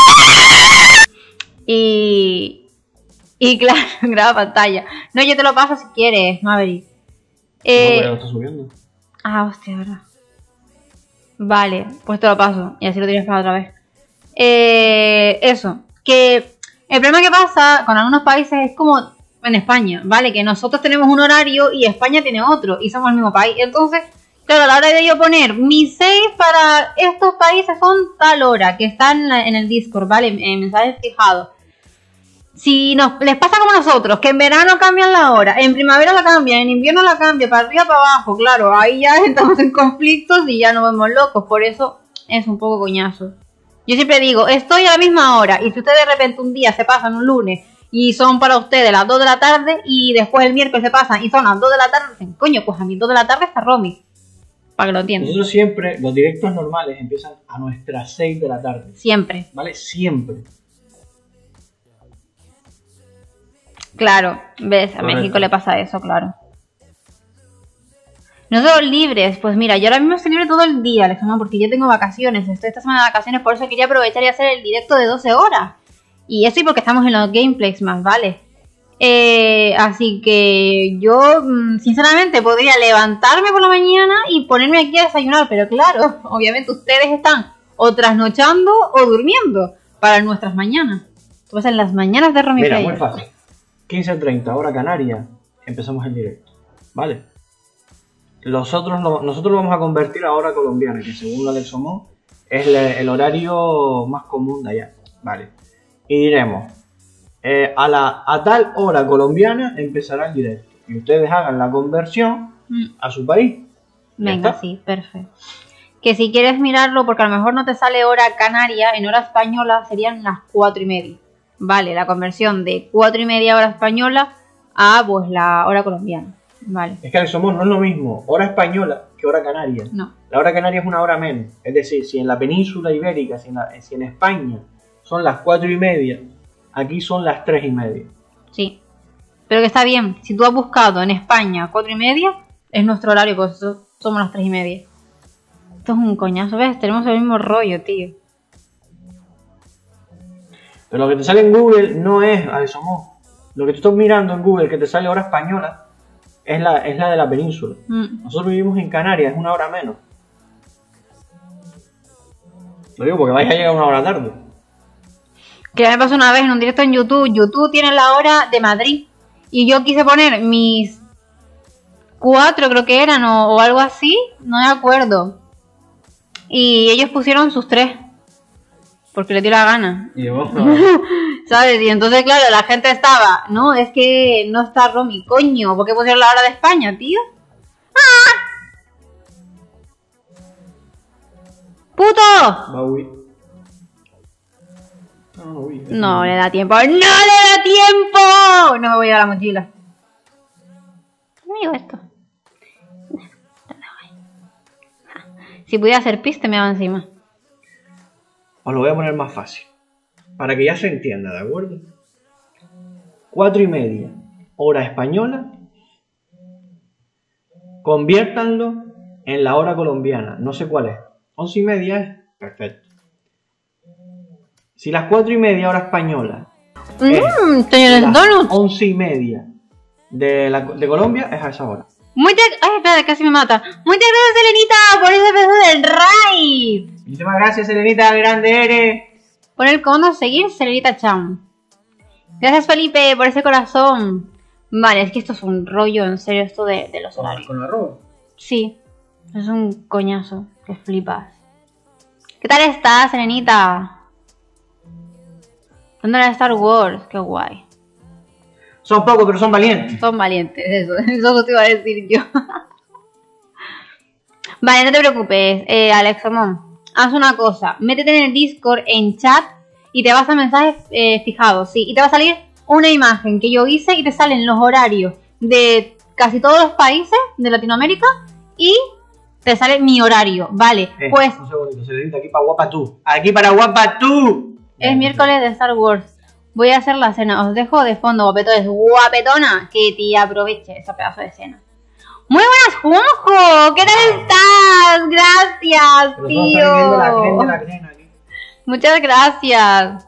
Y... Y claro, graba pantalla. No, yo te lo paso si quieres, Maverick. Eh... No, pero lo está subiendo. Ah, hostia, verdad. Vale, pues te lo paso y así lo tienes para otra vez. Eh, eso, que el problema que pasa con algunos países es como en España, ¿vale? Que nosotros tenemos un horario y España tiene otro y somos el mismo país. Entonces, claro, a la hora de yo poner mis seis para estos países son tal hora, que están en, la, en el Discord, ¿vale? En mensajes fijados. Si nos, les pasa como nosotros, que en verano cambian la hora, en primavera la cambian, en invierno la cambian, para arriba, para abajo, claro, ahí ya estamos en conflictos y ya nos vemos locos, por eso es un poco coñazo. Yo siempre digo, estoy a la misma hora, y si ustedes de repente un día se pasan un lunes y son para ustedes las dos de la tarde, y después el miércoles se pasan y son las dos de la tarde, dicen, coño, pues a mis dos de la tarde está Romy, para que lo entiendan. Nosotros siempre, los directos normales empiezan a nuestras seis de la tarde. Siempre. ¿Vale? Siempre. Claro, ves, a Correcto. México le pasa eso, claro. Nosotros libres, pues mira, yo ahora mismo estoy libre todo el día, Alex, ¿no? Porque yo tengo vacaciones, estoy esta semana de vacaciones, por eso quería aprovechar y hacer el directo de doce horas. Y eso y porque estamos en los gameplays más, ¿vale? Eh, así que yo, sinceramente, podría levantarme por la mañana y ponerme aquí a desayunar, pero claro, obviamente ustedes están o trasnochando o durmiendo para nuestras mañanas. Esto va a ser las mañanas de Romy Mira, Player. muy fácil. quince treinta, hora canaria, empezamos el directo. ¿Vale? Nosotros lo, nosotros lo vamos a convertir a hora colombiana, que según Alexomon es le, el horario más común de allá. ¿Vale? Y diremos, eh, a, la, a tal hora colombiana empezará el directo. Y ustedes hagan la conversión Mm. a su país. ¿Ya Venga, está? sí, perfecto. Que si quieres mirarlo, porque a lo mejor no te sale hora canaria, en hora española serían las cuatro y media. Vale, la conversión de cuatro y media hora española a pues la hora colombiana. Vale, Es que Alexomon no es lo mismo hora española que hora canaria. no. La hora canaria es una hora menos. Es decir, si en la península ibérica, si en, la- si en España son las cuatro y media, aquí son las tres y media. Sí. Pero que está bien, si tú has buscado en España cuatro y media, es nuestro horario, pues eso somos las tres y media. Esto es un coñazo, ¿ves? Tenemos el mismo rollo, tío. Pero lo que te sale en Google no es Alexomon. Lo que tú estás mirando en Google, que te sale hora española, es la, es la de la península. Mm. Nosotros vivimos en Canarias, es una hora menos. Lo digo porque vais a llegar una hora tarde. Que me pasó una vez en un directo en YouTube. YouTube tiene la hora de Madrid. Y yo quise poner mis cuatro, creo que eran, o, o algo así. No me acuerdo. Y ellos pusieron sus tres. Porque les dio la gana. Y yo, ¿Sabes? Y entonces, claro, la gente estaba. No, es que no está Romy, coño. ¿Por qué pusieron la hora de España, tío? ¡Ah! ¡Puto! Bowie. No, uy, No le da tiempo. ¡No le da tiempo! No me voy a la mochila. ¿Qué me digo esto? Si pudiera hacer piste me daba encima. Os lo voy a poner más fácil. Para que ya se entienda, ¿de acuerdo? Cuatro y media, hora española. Conviértanlo en la hora colombiana. No sé cuál es. Once y media es. Perfecto. Si las cuatro y media, hora española, Mmm, señores las donuts. once y media de, la, de Colombia, es a esa hora. Muchas... Ay, espera, casi me mata. Muchas gracias, Elenita, por ese pedazo del raid. Muchísimas gracias, Selenita, grande eres. Por el comando seguir, Selenita Cham. Gracias, Felipe, por ese corazón. Vale, es que esto es un rollo, en serio, esto de, de los horarios. Con arroz. Sí, es un coñazo, que flipas. ¿Qué tal estás, Selenita? ¿Dónde era Star Wars? Qué guay. Son pocos, pero son valientes. Son valientes, eso, eso te iba a decir yo. Vale, no te preocupes, eh, Alexomon. Haz una cosa, métete en el Discord, en chat, y te vas a mensajes eh, fijados, sí. Y te va a salir una imagen que yo hice y te salen los horarios de casi todos los países de Latinoamérica y te sale mi horario, vale. Eh, Pues un segundito, Selenita, aquí para guapa tú. Aquí para guapa tú. es miércoles de Star Wars. Voy a hacer la cena, os dejo de fondo, guapetones. Guapetona, que te aproveche ese pedazo de cena. Muy buenas, Juanjo. ¿Qué tal estás? Gracias, Pero todos están viendo la creen de tío. la creen aquí. Muchas gracias.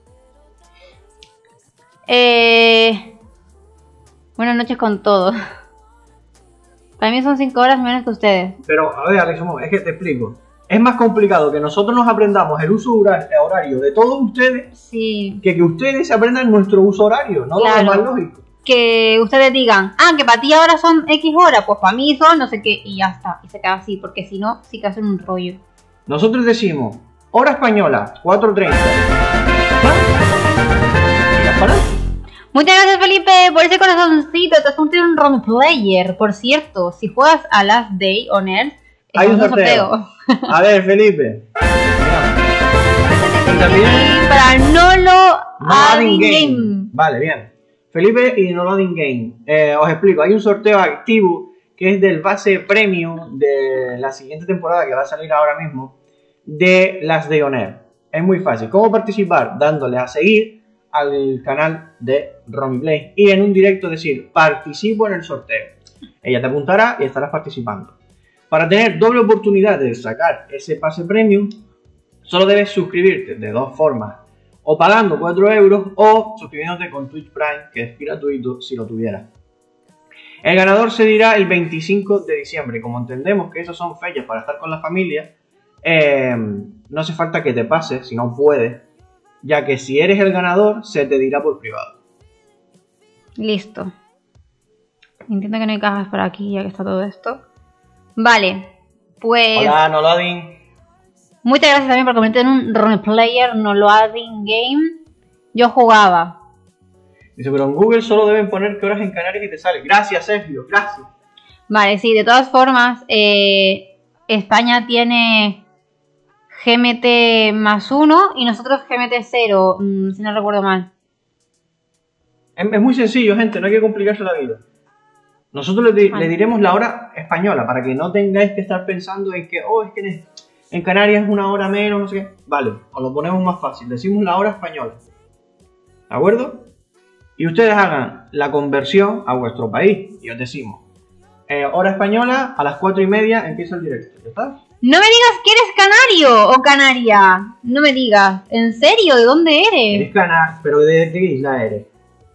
Eh... Buenas noches con todos. Para mí son cinco horas menos que ustedes. Pero, a ver, Alex, es que te explico. Es más complicado que nosotros nos aprendamos el uso hora- horario de todos ustedes Sí. que que ustedes se aprendan nuestro uso horario, ¿no? Claro. Lo más lógico. Que ustedes digan, ah, que para ti ahora son X horas, pues para mí son no sé qué, y ya está. Y se queda así, porque si no, sí que hacen un rollo. Nosotros decimos, hora española, cuatro treinta. Y ya para. Muchas gracias, Felipe, por ese corazoncito. Te has convertido en un roleplayer. Por cierto, si juegas a Last Day on Earth, Hay un hacemos sorteo. A ver, Felipe. Y también Para Nolo No Adin Loading Game. Game. Vale, bien. Felipe y No Loading Game. Eh, os explico, hay un sorteo activo que es del base premium de la siguiente temporada que va a salir ahora mismo de Last Day on Air. Es muy fácil. ¿Cómo participar? Dándole a seguir al canal de Romiplay y en un directo decir participo en el sorteo. Ella te apuntará y estarás participando. Para tener doble oportunidad de sacar ese pase premium, solo debes suscribirte de dos formas. O pagando cuatro euros o suscribiéndote con Twitch Prime, que es gratuito si lo tuvieras. El ganador se dirá el veinticinco de diciembre. Como entendemos que esas son fechas para estar con la familia, eh, no hace falta que te pases si no puedes, ya que si eres el ganador se te dirá por privado. Listo. Entiendo que no hay cajas por aquí, ya que está todo esto. Vale, pues... Hola, Nolodin. Muchas gracias también por convertirte en un roleplayer, no lo Adin Game. Yo jugaba. Dice, pero en Google solo deben poner qué horas en Canarias y te sale. Gracias, Sergio, gracias. Vale, sí, de todas formas, eh, España tiene G M T más uno y nosotros G M T cero, mmm, si no recuerdo mal. Es, es muy sencillo, gente, no hay que complicarse la vida. Nosotros le, di- Vale. le diremos la hora española para que no tengáis que estar pensando en que, oh, es que en, en Canarias es una hora menos, no sé qué. Vale, os lo ponemos más fácil, decimos la hora española. ¿De acuerdo? Y ustedes hagan la conversión a vuestro país. Y os decimos, eh, hora española, a las cuatro y media empieza el directo. ¿Ya está? No me digas que eres canario o canaria. No me digas. ¿En serio? ¿De dónde eres? Eres cana, pero ¿de, de qué isla eres?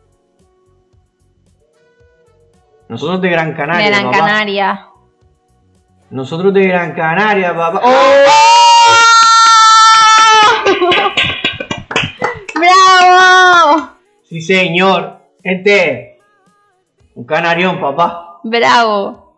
Nosotros de Gran Canaria, De Gran papá. Canaria. Nosotros de Gran Canaria, papá. ¡Bravo! Sí, señor. Gente, un canarión, papá. ¡Bravo!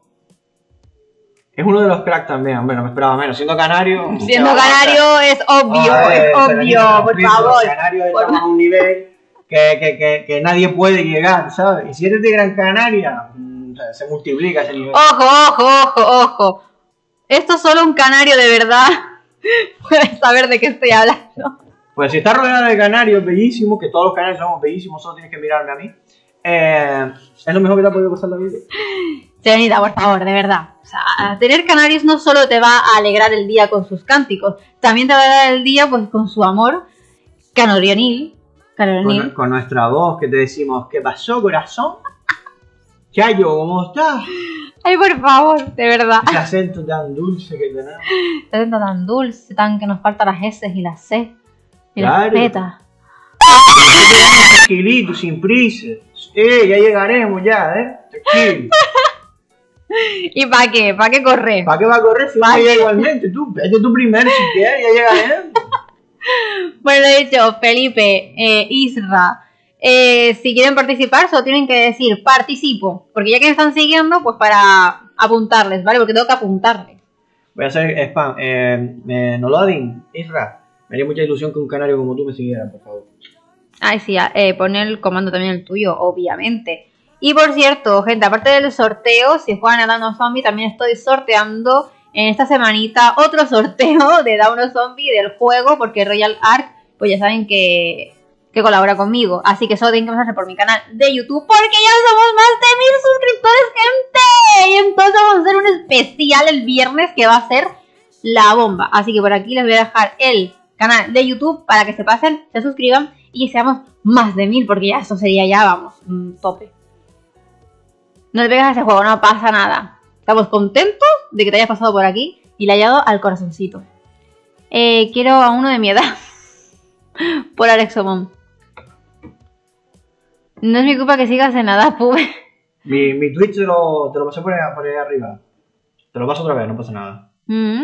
Es uno de los cracks también. Hombre, no me esperaba menos. Siendo canario... Siendo canario es obvio, Joder, es obvio, por Los favor. canarios Por estamos a un nivel que, que, que, que nadie puede llegar, ¿sabes? Y si eres de Gran Canaria, mm, o sea, se multiplica ese nivel. Ojo, ojo, ojo, ojo. Esto es solo un canario de verdad puede saber de qué estoy hablando. Pues si estás rodeado de canarios bellísimos, que todos los canarios somos bellísimos, solo tienes que mirarme a mí. Eh, es lo mejor que te ha podido pasar en la vida. Serenita, por favor, de verdad. O sea, tener canarios no solo te va a alegrar el día con sus cánticos, también te va a alegrar el día pues con su amor canarionil. Canarionil. Con, con nuestra voz que te decimos, ¿qué pasó, corazón? Chayo, ¿cómo estás? Ay, por favor, de verdad. Ese acento tan dulce que tenemos. Este acento tan dulce, tan que nos faltan las S y las C. Y Claro. las Z. Tranquilito, sin prisa. Eh, ya llegaremos ya, ¿eh? Tranquilo. ¿Y para qué? ¿Para qué correr? ¿Para qué va a correr si ¿Pa' uno llega qué? igualmente? Tú, vete tú primero si quieres, ya llegaremos. Bueno, lo dicho, Felipe, eh, Isra, eh, si quieren participar, solo tienen que decir participo. Porque ya que me están siguiendo, pues para apuntarles, ¿vale? Porque tengo que apuntarles. Voy a hacer spam. Eh, eh, Nolodin, Isra, me haría mucha ilusión que un canario como tú me siguiera, por favor. Ay, sí, eh, pon el comando también el tuyo, obviamente. Y por cierto, gente, aparte del sorteo, si juegan a Dano Zombie, también estoy sorteando en esta semanita otro sorteo de Dano Zombie del juego, porque Royal Ark, pues ya saben que, que colabora conmigo. Así que solo tienen que pasarse por mi canal de YouTube, porque ya somos más de mil suscriptores, gente. Y entonces vamos a hacer un especial el viernes que va a ser la bomba. Así que por aquí les voy a dejar el canal de YouTube para que se pasen, se suscriban y seamos más de mil, porque ya eso sería ya, vamos, un tope. No te pegas a ese juego, no pasa nada. Estamos contentos de que te hayas pasado por aquí y le haya dado al corazoncito. Eh, quiero a uno de mi edad. Por Alexomon. No es mi culpa que sigas en nada, pube. Mi, mi Twitch te lo, te lo pasé por ahí, por ahí arriba. Te lo paso otra vez, no pasa nada. Mm.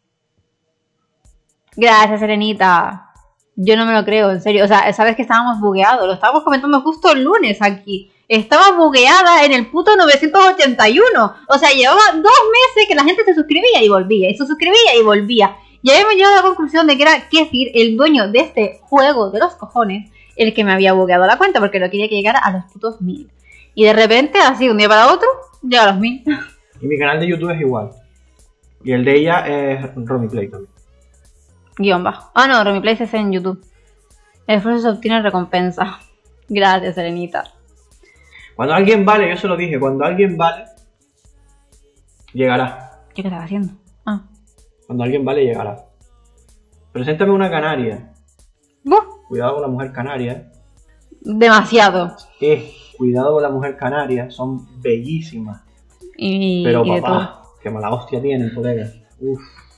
Gracias, Serenita. Yo no me lo creo, en serio. O sea, sabes que estábamos bugueados. Lo estábamos comentando justo el lunes aquí. Estaba bugueada en el puto novecientos ochenta y uno. O sea, llevaba dos meses que la gente se suscribía y volvía. Y se suscribía y volvía. Y habíamos llegado a la conclusión de que era Kefir, el dueño de este juego de los cojones, el que me había bugueado la cuenta porque no quería que llegara a los putos mil. Y de repente, así, un día para otro, llega a los mil. Y mi canal de YouTube es igual. Y el de ella es Romiplay también. Guión bajo. Ah, no, Romiplay es en YouTube. El esfuerzo se obtiene recompensa. Gracias, Serenita. Cuando alguien vale, yo se lo dije, cuando alguien vale, llegará. ¿Yo qué estaba haciendo? Ah. Cuando alguien vale, llegará. Preséntame una canaria. Buh. Cuidado con la mujer canaria. Demasiado. Eh, cuidado con la mujer canaria, son bellísimas. Y, Pero y de todo. papá, qué mala hostia tienen, colega. Uf.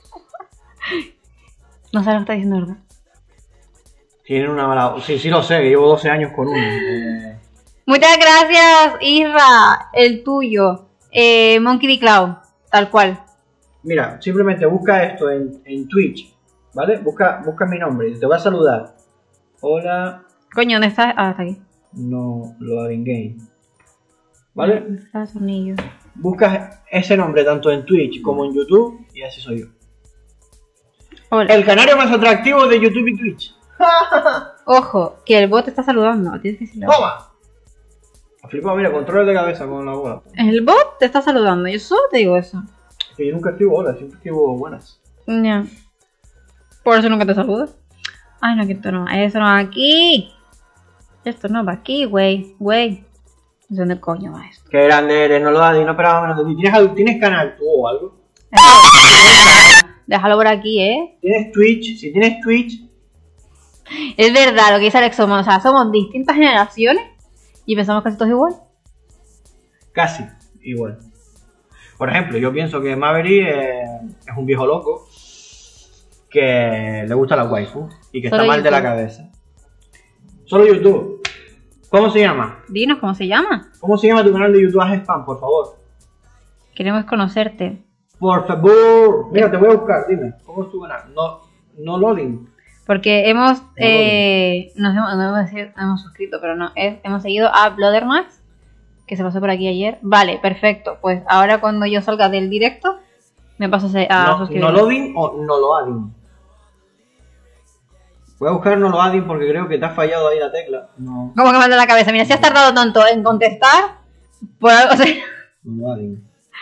No sabes lo que está diciendo, ¿verdad? Tienen una mala... Sí, sí lo sé, que llevo doce años con uno. Eh... Muchas gracias, Isra. El tuyo. Eh, Monkey D. Cloud. Tal cual. Mira, simplemente busca esto en, en Twitch, ¿vale? Busca, busca mi nombre y te voy a saludar. Hola... Coño, ¿dónde está? Ah, está aquí. No, Loading Game. ¿Vale? ¿Dónde está el tornillo? Buscas ese nombre tanto en Twitch como en YouTube y así soy yo. Hola. El canario más atractivo de YouTube y Twitch. Ojo, que el bot te está saludando. Tienes que decirle. ¡Toma! Ha flipado, mira, control de cabeza con la bola. El bot te está saludando. Yo solo te digo eso. Que yo nunca escribo hola, siempre escribo buenas. Ya. Por eso nunca te saludo. Ay, no, que esto no. Eso no va aquí. Esto no va aquí, güey. Güey. No sé dónde coño va esto. Qué grande eres, no lo das y no esperaba menos de ti. ¿Tienes, algo- ¿Tienes canal tú o algo? Déjalo por aquí, ¿eh? ¿Tienes Twitch? Si tienes Twitch, Es verdad lo que dice Alexomon. O sea, somos distintas generaciones y pensamos casi todos igual. casi igual. Por ejemplo, yo pienso que Maverick eh, es un viejo loco que le gusta la waifu y que Solo está mal de la YouTube. cabeza. Solo YouTube. ¿Cómo se llama? Dinos cómo se llama. ¿Cómo se llama tu canal de YouTube? Haz spam, por favor. Queremos conocerte. Por favor. Mira, te voy a buscar, dime. ¿Cómo es tu canal? No, no loading. Porque hemos, eh, nos hemos, no hemos, decir- no hemos suscrito, pero no, es- hemos seguido a Bloodermax, que se pasó por aquí ayer. Vale, perfecto. Pues ahora cuando yo salga del directo, me paso a, se- a No, suscribirme. no loading o no loading. Voy a buscar no loading porque creo que te has fallado ahí la tecla. No, ¿Cómo que me da la cabeza? Mira, si has tardado tanto en contestar, por algo se... no loading.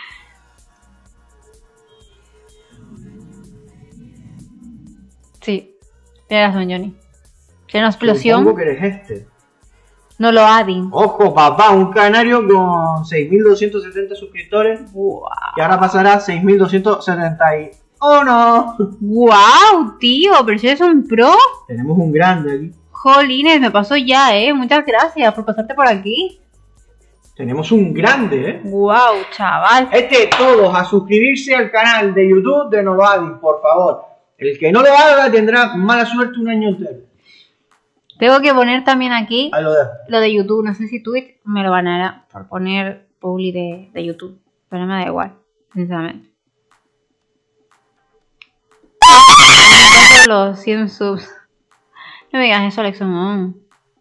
Sí, tienes razón, Johnny. Tiene una explosión, Supongo que eres este. no lo adin. Ojo, papá, un canario con seis mil doscientos setenta suscriptores. Wow. Y ahora pasará a seis mil doscientos setenta y... ¡Oh, no! Wow, tío, pero si eres un pro. Tenemos un grande aquí. Jolines, me pasó ya, eh. Muchas gracias por pasarte por aquí. Tenemos un grande, ¿eh? Wow, chaval. Este, todos a suscribirse al canal de YouTube de Noloadin, por favor. El que no lo haga tendrá mala suerte un año entero. Tengo que poner también aquí Ahí lo dejo. lo de YouTube. No sé si Twitch me lo banará por poner publi de, de YouTube. Pero me da igual, sinceramente. Me encuentro los cien subs. No me digas eso, Alexomon.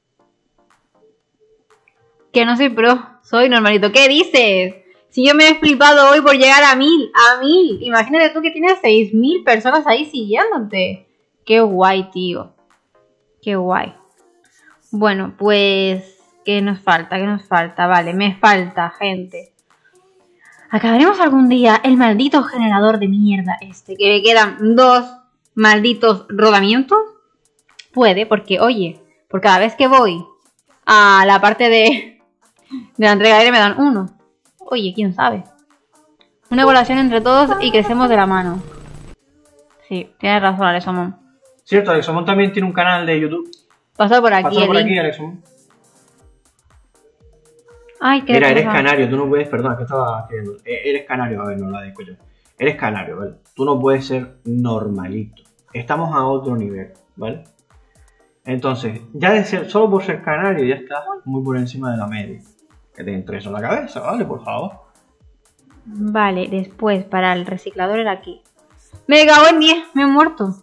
Que no soy pro, soy normalito. ¿Qué dices? Si yo me he flipado hoy por llegar a mil, a mil. Imagínate tú que tienes seis mil personas ahí siguiéndote. Qué guay, tío. Qué guay. Bueno, pues... ¿Qué nos falta? ¿Qué nos falta? Vale, me falta, gente. ¿Acabaremos algún día el maldito generador de mierda este? Que me quedan dos malditos rodamientos. Puede, porque, oye, por cada vez que voy a la parte de, de la entrega de aire me dan uno. Oye, quién sabe. Una evaluación entre todos y crecemos de la mano. Sí, tienes razón, Alexomon. Cierto, Alexomon también tiene un canal de YouTube. Pasó por aquí Pasa el por link. aquí, Alexomon. Ay, qué Mira, eres cosa. canario, tú no puedes, perdón, es que estaba escribiendo. E- Eres canario, a ver, no la dejo yo. Eres canario, ¿vale? Tú no puedes ser normalito. Estamos a otro nivel, ¿vale? Entonces, ya de ser, solo por ser canario ya estás muy por encima de la media. Que te entre eso en la cabeza, ¿vale? Por favor. Vale, después para el reciclador era aquí. Me cago en diez, me he muerto.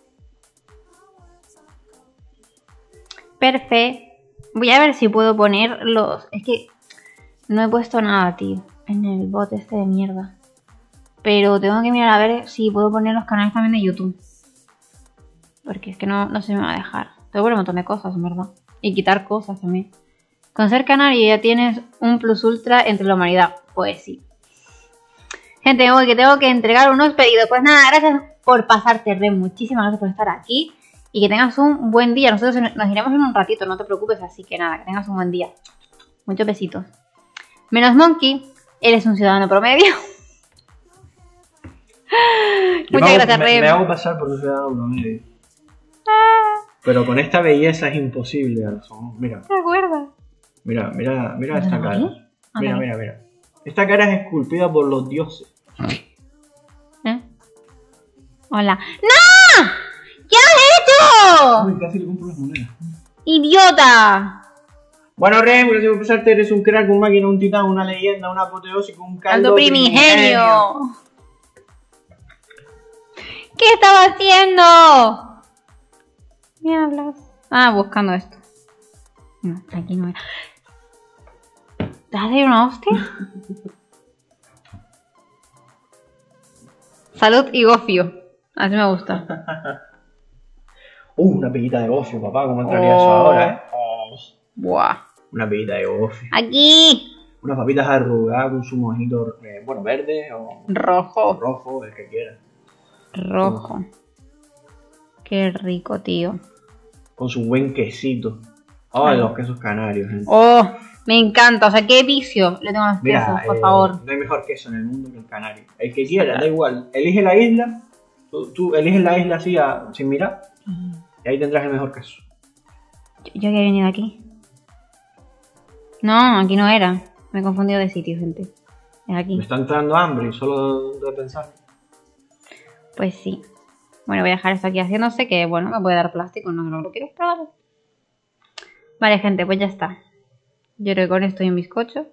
Perfecto. Voy a ver si puedo poner los... Es que no he puesto nada, tío, en el bot este de mierda. Pero tengo que mirar a ver si puedo poner los canales también de YouTube. Porque es que no, no se me va a dejar. Tengo que poner un montón de cosas, en verdad. Y quitar cosas también. Con ser canario ya tienes un plus ultra entre la humanidad. Pues sí. Gente, hoy que tengo que entregar unos pedidos. Pues nada, gracias por pasarte, Ren. Muchísimas gracias por estar aquí. Y que tengas un buen día. Nosotros nos iremos en un ratito, no te preocupes. Así que nada, que tengas un buen día. Muchos besitos. Menos Monkey, él es un ciudadano promedio. Yo Muchas me hago- gracias, me, Ren. me hago pasar por un ciudadano promedio. Pero con esta belleza es imposible, Alonso. Mira, ¿Te acuerdas? mira, mira, mira ¿Dónde esta lo cara. vi? Mira, ¿Dónde? mira, mira. Esta cara es esculpida por los dioses. ¿Eh? Hola. ¡No! ¿Qué has hecho? Uy, casi le compro las monedas. ¡Idiota! Bueno, Ren, gracias por pasarte. Eres un crack, un máquina, un titán, una leyenda, una apoteósica, un caldo Caldo primigenio. ¿Qué estaba haciendo? ¿Me hablas? Ah, buscando esto. No, aquí no era. ¿Te has de una hostia? Salud y gofio. Así me gusta. Uh, una pellita de gofio, papá. ¿Cómo entraría Oh. eso ahora, eh? Oh, Buah. una pellita de gofio. Aquí. Unas papitas arrugadas con su mojito, eh, bueno, verde o Rojo. rojo, el que quiera. Rojo. Qué rico, tío. Con su buen quesito. Oh, Ay. los quesos canarios, gente. Oh, me encanta. O sea, qué vicio le tengo a los Mira, quesos, por eh, favor. no hay mejor queso en el mundo que el canario. El que quiera, da igual. Elige la isla. Tú, tú eliges la isla así a- sin mirar. Y ahí tendrás el mejor queso. Yo, yo había venido aquí. No, aquí no era. Me he confundido de sitio, gente. Es Me aquí. está entrando hambre y solo de pensar. Pues sí. Bueno, voy a dejar esto aquí haciéndose, que bueno, me puede dar plástico, no, no lo quiero probar. Vale, gente, pues ya está. Yo creo que con esto y un bizcocho.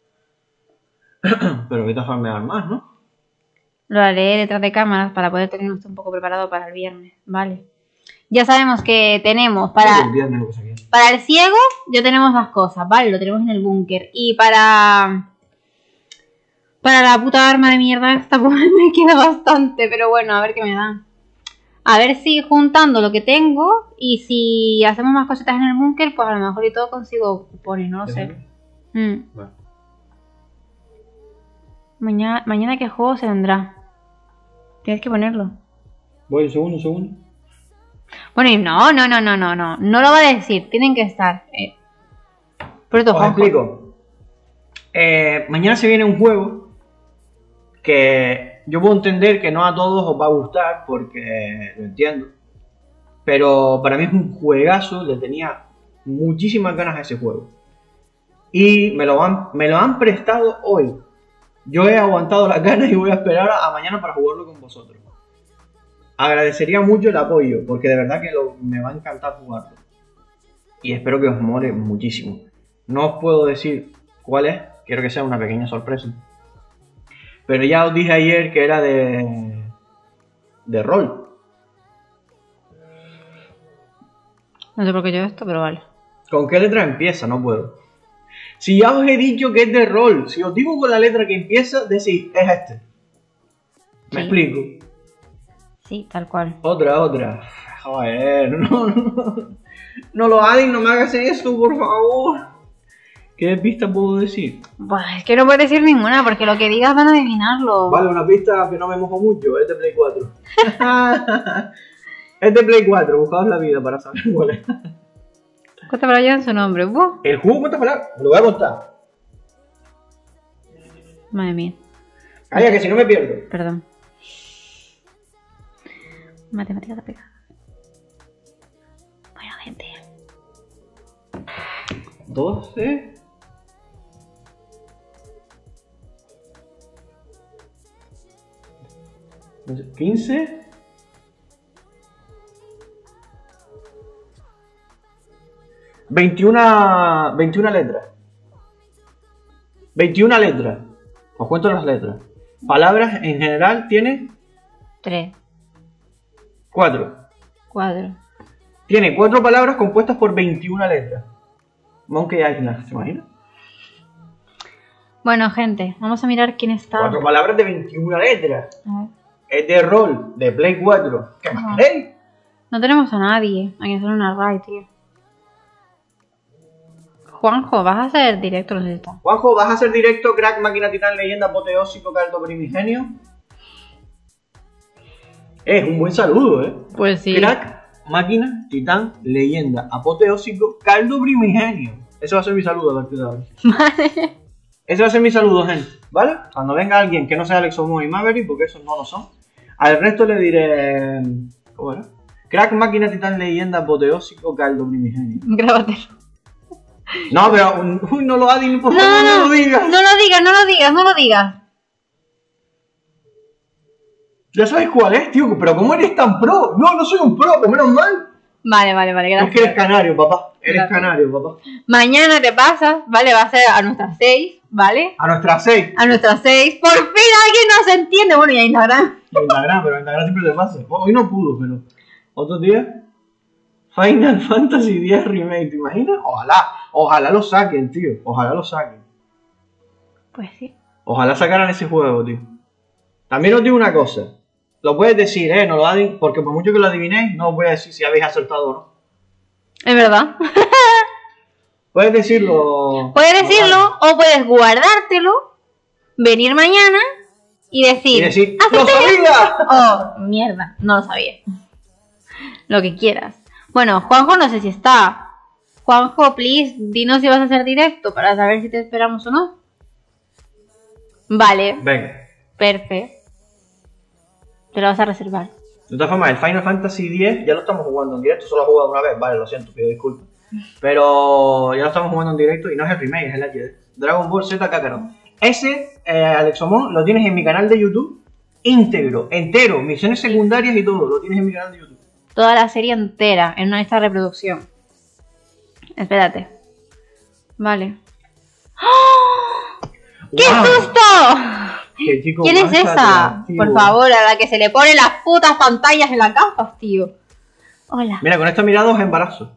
Pero vete a farmear más, ¿no? Lo haré detrás de cámaras para poder tener esto un poco preparado para el viernes, ¿vale? Ya sabemos que tenemos para... El viernes lo que se quiera. Para el ciego ya tenemos las cosas, ¿vale? Lo tenemos en el búnker. Y para... Para la puta arma de mierda esta pues me queda bastante. Pero bueno, a ver qué me dan. A ver si juntando lo que tengo y si hacemos más cositas en el búnker, pues a lo mejor y todo consigo cupones, no lo sé. Mm. Bueno. Mañana, mañana qué juego se vendrá. Tienes que ponerlo. Voy, un segundo, un segundo. Bueno, y no, no, no, no, no, no. No lo va a decir. Tienen que estar. Eh. Por esto, Os Juanjo. explico. Eh, mañana se viene un juego que yo puedo entender que no a todos os va a gustar porque lo entiendo. Pero para mí es un juegazo, le tenía muchísimas ganas a ese juego. Y me lo han, me lo han prestado hoy. Yo he aguantado las ganas y voy a esperar a mañana para jugarlo con vosotros. Agradecería mucho el apoyo, porque de verdad que lo- me va a encantar jugarlo. Y espero que os mole muchísimo. No os puedo decir cuál es, quiero que sea una pequeña sorpresa. Pero ya os dije ayer que era de... de rol. No sé por qué yo esto, pero vale. ¿Con qué letra empieza? No puedo. Si ya os he dicho que es de rol, si os digo con la letra que empieza, decís, es este. ¿Me Sí. explico? Sí, tal cual. Otra, otra. Joder, no, no. No lo hagas, no me hagas eso, por favor. ¿Qué pista puedo decir? Buah, es que no puedes decir ninguna, porque lo que digas van a adivinarlo. Vale, una pista que no me mojo mucho, es de Play cuatro. Es de Play cuatro, buscaos la vida para saber cuál es. Cuesta para allá en su nombre. Buah. ¿El juego cuántas palabras? Me lo voy a contar. Madre mía, Calla, que si no me pierdo. perdón. Matemáticas aplicadas. Bueno, gente. doce. quince. veintiuna, veintiuna letras. veintiuna letras. Os cuento las letras. Palabras en general tiene Tres. cuatro. Cuatro. Tiene cuatro palabras compuestas por veintiuna letras. Monkey Island, ¿se imagina? Bueno, gente, vamos a mirar quién está. Cuatro palabras de veintiuna letras. A ver. Es de rol, de Play cuatro. ¿Qué más Ajá. queréis? No tenemos a nadie. Hay que hacer una raid, tío. Juanjo, ¿vas a hacer directo? No sé si está. Juanjo, ¿vas a hacer directo? Crack, máquina, titán, leyenda, apoteósico, caldo, primigenio. Es un buen saludo, ¿eh? Pues sí. Crack, máquina, titán, leyenda, apoteósico, caldo, primigenio. Ese va a ser mi saludo a partir de ahora. Vale. Ese va a ser mi saludo, gente. ¿Vale? Cuando venga alguien que no sea Alexomo y Maverick, porque esos no lo son, al resto le diré... ¿Cómo era? Crack, máquina, titán, leyenda, apoteósico, caldo, primigenio. Grábatelo. No, pero... Uy, no lo Adin, por No, favor, no, no lo digas. No lo digas, no lo digas, no lo digas. Ya sabes cuál es, tío, pero ¿cómo eres tan pro? No, no soy un pro, pues menos mal. Vale, vale, vale, Es gracias. que eres canario, papá. Eres Gracias. canario, papá. Mañana te pasas, ¿vale? Va a ser a nuestras seis, ¿vale? A nuestras seis. A nuestras seis. Por fin alguien nos entiende. Bueno, y a Instagram. Instagram, pero Instagram siempre te pasa. Hoy no pudo, pero... ¿Otro día? Final Fantasy diez Remake, ¿te imaginas? Ojalá, ojalá lo saquen, tío. Ojalá lo saquen. Pues sí. Ojalá sacaran ese juego, tío. También os digo una cosa. Lo puedes decir, ¿eh? No lo adivin- porque por mucho que lo adivinéis, no os voy a decir si habéis acertado o no. Es verdad. Puedes decirlo... Puedes decirlo o puedes guardártelo, venir mañana y decir... Y decir, "¿Has ¡lo visto sabía! Oh, mierda, no lo sabía. Lo que quieras. Bueno, Juanjo no sé si está. Juanjo, please, dinos si vas a hacer directo para saber si te esperamos o no. Vale, Venga. perfecto. Te lo vas a reservar. De todas formas, el Final Fantasy diez ya lo estamos jugando en directo, solo he jugado una vez, vale, lo siento, pido disculpas. Pero ya lo estamos jugando en directo y no es el remake, es el H D. Dragon Ball Z Kakarot. Ese, eh, Alexomon, lo tienes en mi canal de YouTube, íntegro, entero, misiones secundarias y todo, lo tienes en mi canal de YouTube. Toda la serie entera en una lista de reproducción. Espérate. Vale. ¡Oh! ¡Qué ¡Guau! susto! ¡Qué chico ¿Quién es más esa? atractivo! Por favor, a la que se le ponen las putas pantallas en las gafas, tío. Hola. Mira, con esta mirada os embarazo.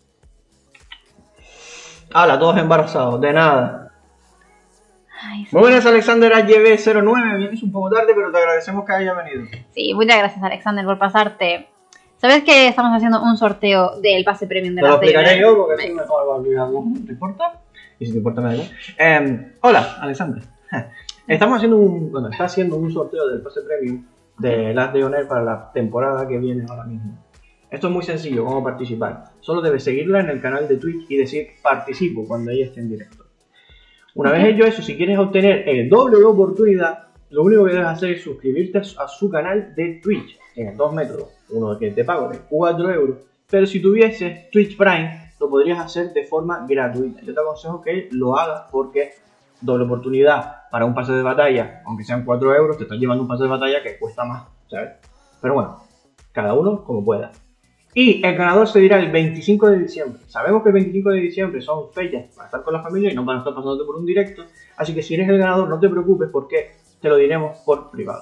Hala, todos embarazados, de nada. Ay, sí. Muy buenas, Alexander A Y B cero nueve, vienes un poco tarde, pero te agradecemos que hayas venido. Sí, muchas gracias, Alexander, por pasarte. ¿Sabes que estamos haciendo un sorteo del pase premium de Te la lo explicaré serie? yo porque es mejor olvidarlo. ¿Te importa? Y si te importa, me da igual. Eh, hola, Alexander. Estamos haciendo un. Bueno, está haciendo un sorteo del pase premium de Last Day on Air para la temporada que viene ahora mismo. Esto es muy sencillo, cómo participar. Solo debes seguirla en el canal de Twitch y decir participo cuando ella esté en directo. Una vez hecho eso, si quieres obtener el doble de oportunidad, lo único que debes hacer es suscribirte a su canal de Twitch. Tienes dos métodos. Uno que te pago de cuatro euros. Pero si tuvieses Twitch Prime, lo podrías hacer de forma gratuita. Yo te aconsejo que lo hagas porque doble oportunidad para un pase de batalla, aunque sean cuatro euros, te estás llevando un pase de batalla que cuesta más, ¿sabes? Pero bueno, cada uno como pueda. Y el ganador se dirá el veinticinco de diciembre. Sabemos que el veinticinco de diciembre son fechas para estar con la familia y no van a estar pasándote por un directo. Así que si eres el ganador, no te preocupes porque te lo diremos por privado.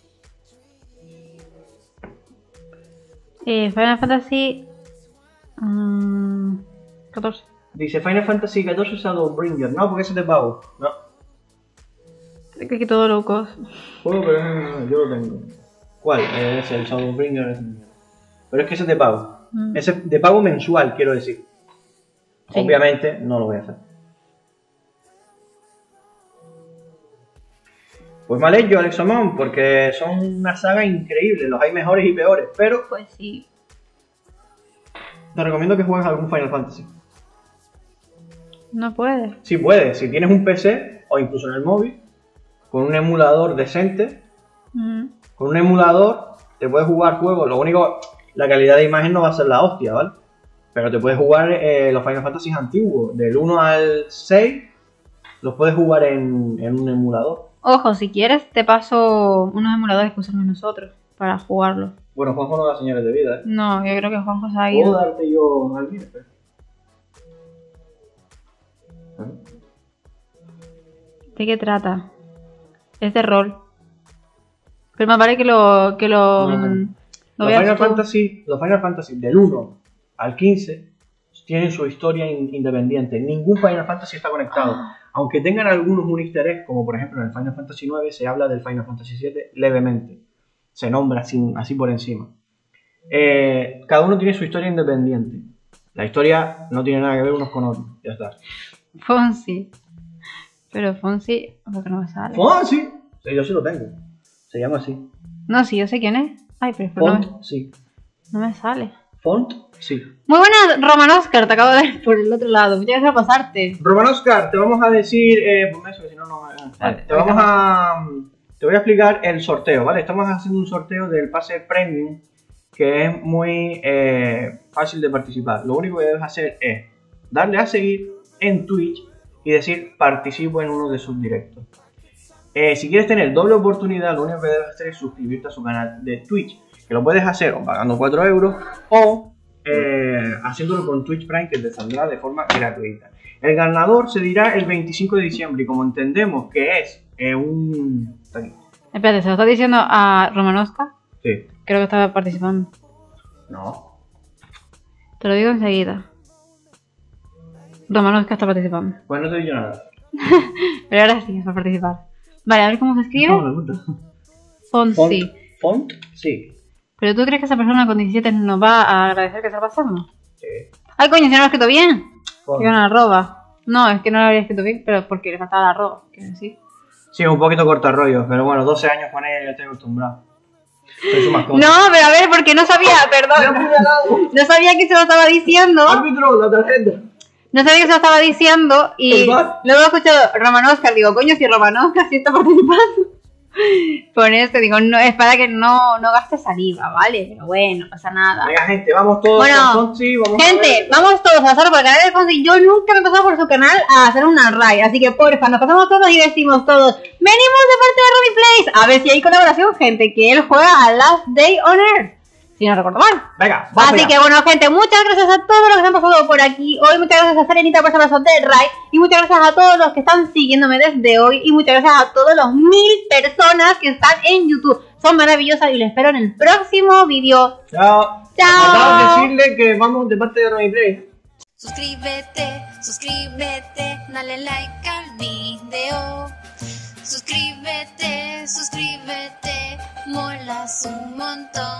Eh, Final Fantasy... mm, catorce. Dice Final Fantasy catorce Shadowbringer. No, porque ese te pago. No. Creo que todo locos. Juego, pero no, yo lo tengo. ¿Cuál? Es el Shadowbringer. Es el... Pero es que ese te pago. Mm. Ese de pago mensual, quiero decir. Sí. Obviamente no lo voy a hacer. Pues mal hecho, Alexomon, porque son una saga increíble. Los hay mejores y peores. Pero Pues sí. te recomiendo que juegues algún Final Fantasy. No puedes. Si puedes, si tienes un P C o incluso en el móvil, con un emulador decente, Mm. con un emulador te puedes jugar juegos. Lo único, la calidad de imagen no va a ser la hostia, ¿vale? Pero te puedes jugar eh, los Final Fantasy antiguos, del uno al seis, los puedes jugar en, en un emulador. Ojo, si quieres te paso unos emuladores que usamos nosotros para jugarlo. Bueno, Juanjo no da señales de vida, ¿eh? No, yo creo que Juanjo se ha ¿Puedo ido. darte yo al mío? ¿De qué trata? Es de rol. Pero más vale que lo... Que lo, No, no. mm, lo Los veas Final tú. Fantasy, los Final Fantasy del uno al quince tienen su historia in- independiente. Ningún Final Fantasy está conectado. Aunque tengan algunos un easter egg, como por ejemplo en el Final Fantasy nueve se habla del Final Fantasy siete levemente. Se nombra así, así por encima. Eh, cada uno tiene su historia independiente. La historia no tiene nada que ver unos con otros. Ya está. Fonsi. Pero Fonsi... ¿Por qué no me sale? ¡Oh, sí! Sí, yo sí lo tengo. Se llama así. No, sí, yo sé quién es. Ay, pero es que no me, Font, sí. no me sale. Font, sí. Muy buena, Roman Oscar, te acabo de ver por el otro lado. Muchas gracias por pasarte. Roman Oscar, te vamos a decir, eh, ponme eso, que si no, no me... Vale, te vamos a... Te voy a explicar el sorteo, ¿vale? Estamos haciendo un sorteo del pase premium que es muy eh, fácil de participar. Lo único que debes hacer es darle a seguir en Twitch y decir participo en uno de sus directos. Eh, si quieres tener doble oportunidad, lo único que debes hacer es suscribirte a su canal de Twitch, que lo puedes hacer o pagando cuatro euros o eh, haciéndolo con Twitch Prime, que te saldrá de forma gratuita. El ganador se dirá el veinticinco de diciembre y como entendemos que es eh, un... está aquí. Espérate, ¿se lo estás diciendo a Roman Oscar? Sí. Creo que estaba participando. No. Te lo digo enseguida. Roman Oscar está participando. Pues no te digo nada. Pero ahora sí, va a participar. Vale, a ver cómo se escribe. No, me gusta. Fonsi. Font, font, sí. ¿Pero tú crees que esa persona con diecisiete nos va a agradecer que se lo pasamos? Sí. Ay, coño, si no lo he escrito bien. Font. Que una arroba. No, es que no lo había escrito bien, pero porque le faltaba la arroba. Quiero decir. Sí, un poquito corta rollo, pero bueno, doce años con ella ya estoy acostumbrado. Soy su mascota. No, pero a ver, porque no sabía, perdón. No sabía que se lo estaba diciendo. Árbitro, la tarjeta. No sabía que se lo estaba diciendo y ¿El bar? luego he escuchado Roman Oscar, digo, coño, si Roman Oscar sí está participando. Por eso digo, no, es para que no, no gaste saliva, ¿vale? Pero bueno, no pasa nada. Venga, gente, vamos todos Bueno, con Fonsi, vamos a Gente, ver. vamos todos a pasar por el canal de Fonsi. Yo nunca me he pasado por su canal a hacer una raid, así que porfa, nos pasamos todos y decimos todos, venimos de parte de Robin Plays. A ver si hay colaboración, gente, que él juega a Last Day on Earth, si no recuerdo mal. Venga, vamos Así allá. que bueno, gente, muchas gracias a todos los que se han pasado por aquí hoy. Muchas gracias a Serenita por ese paso del raid. Y muchas gracias a todos los que están siguiéndome desde hoy. Y muchas gracias a todos los mil personas que están en YouTube. Son maravillosas y les espero en el próximo vídeo. Chao. Chao. Acabamos de decirle que vamos de parte de Robin Play. Suscríbete, suscríbete, dale like al video. Suscríbete, suscríbete, molas un montón.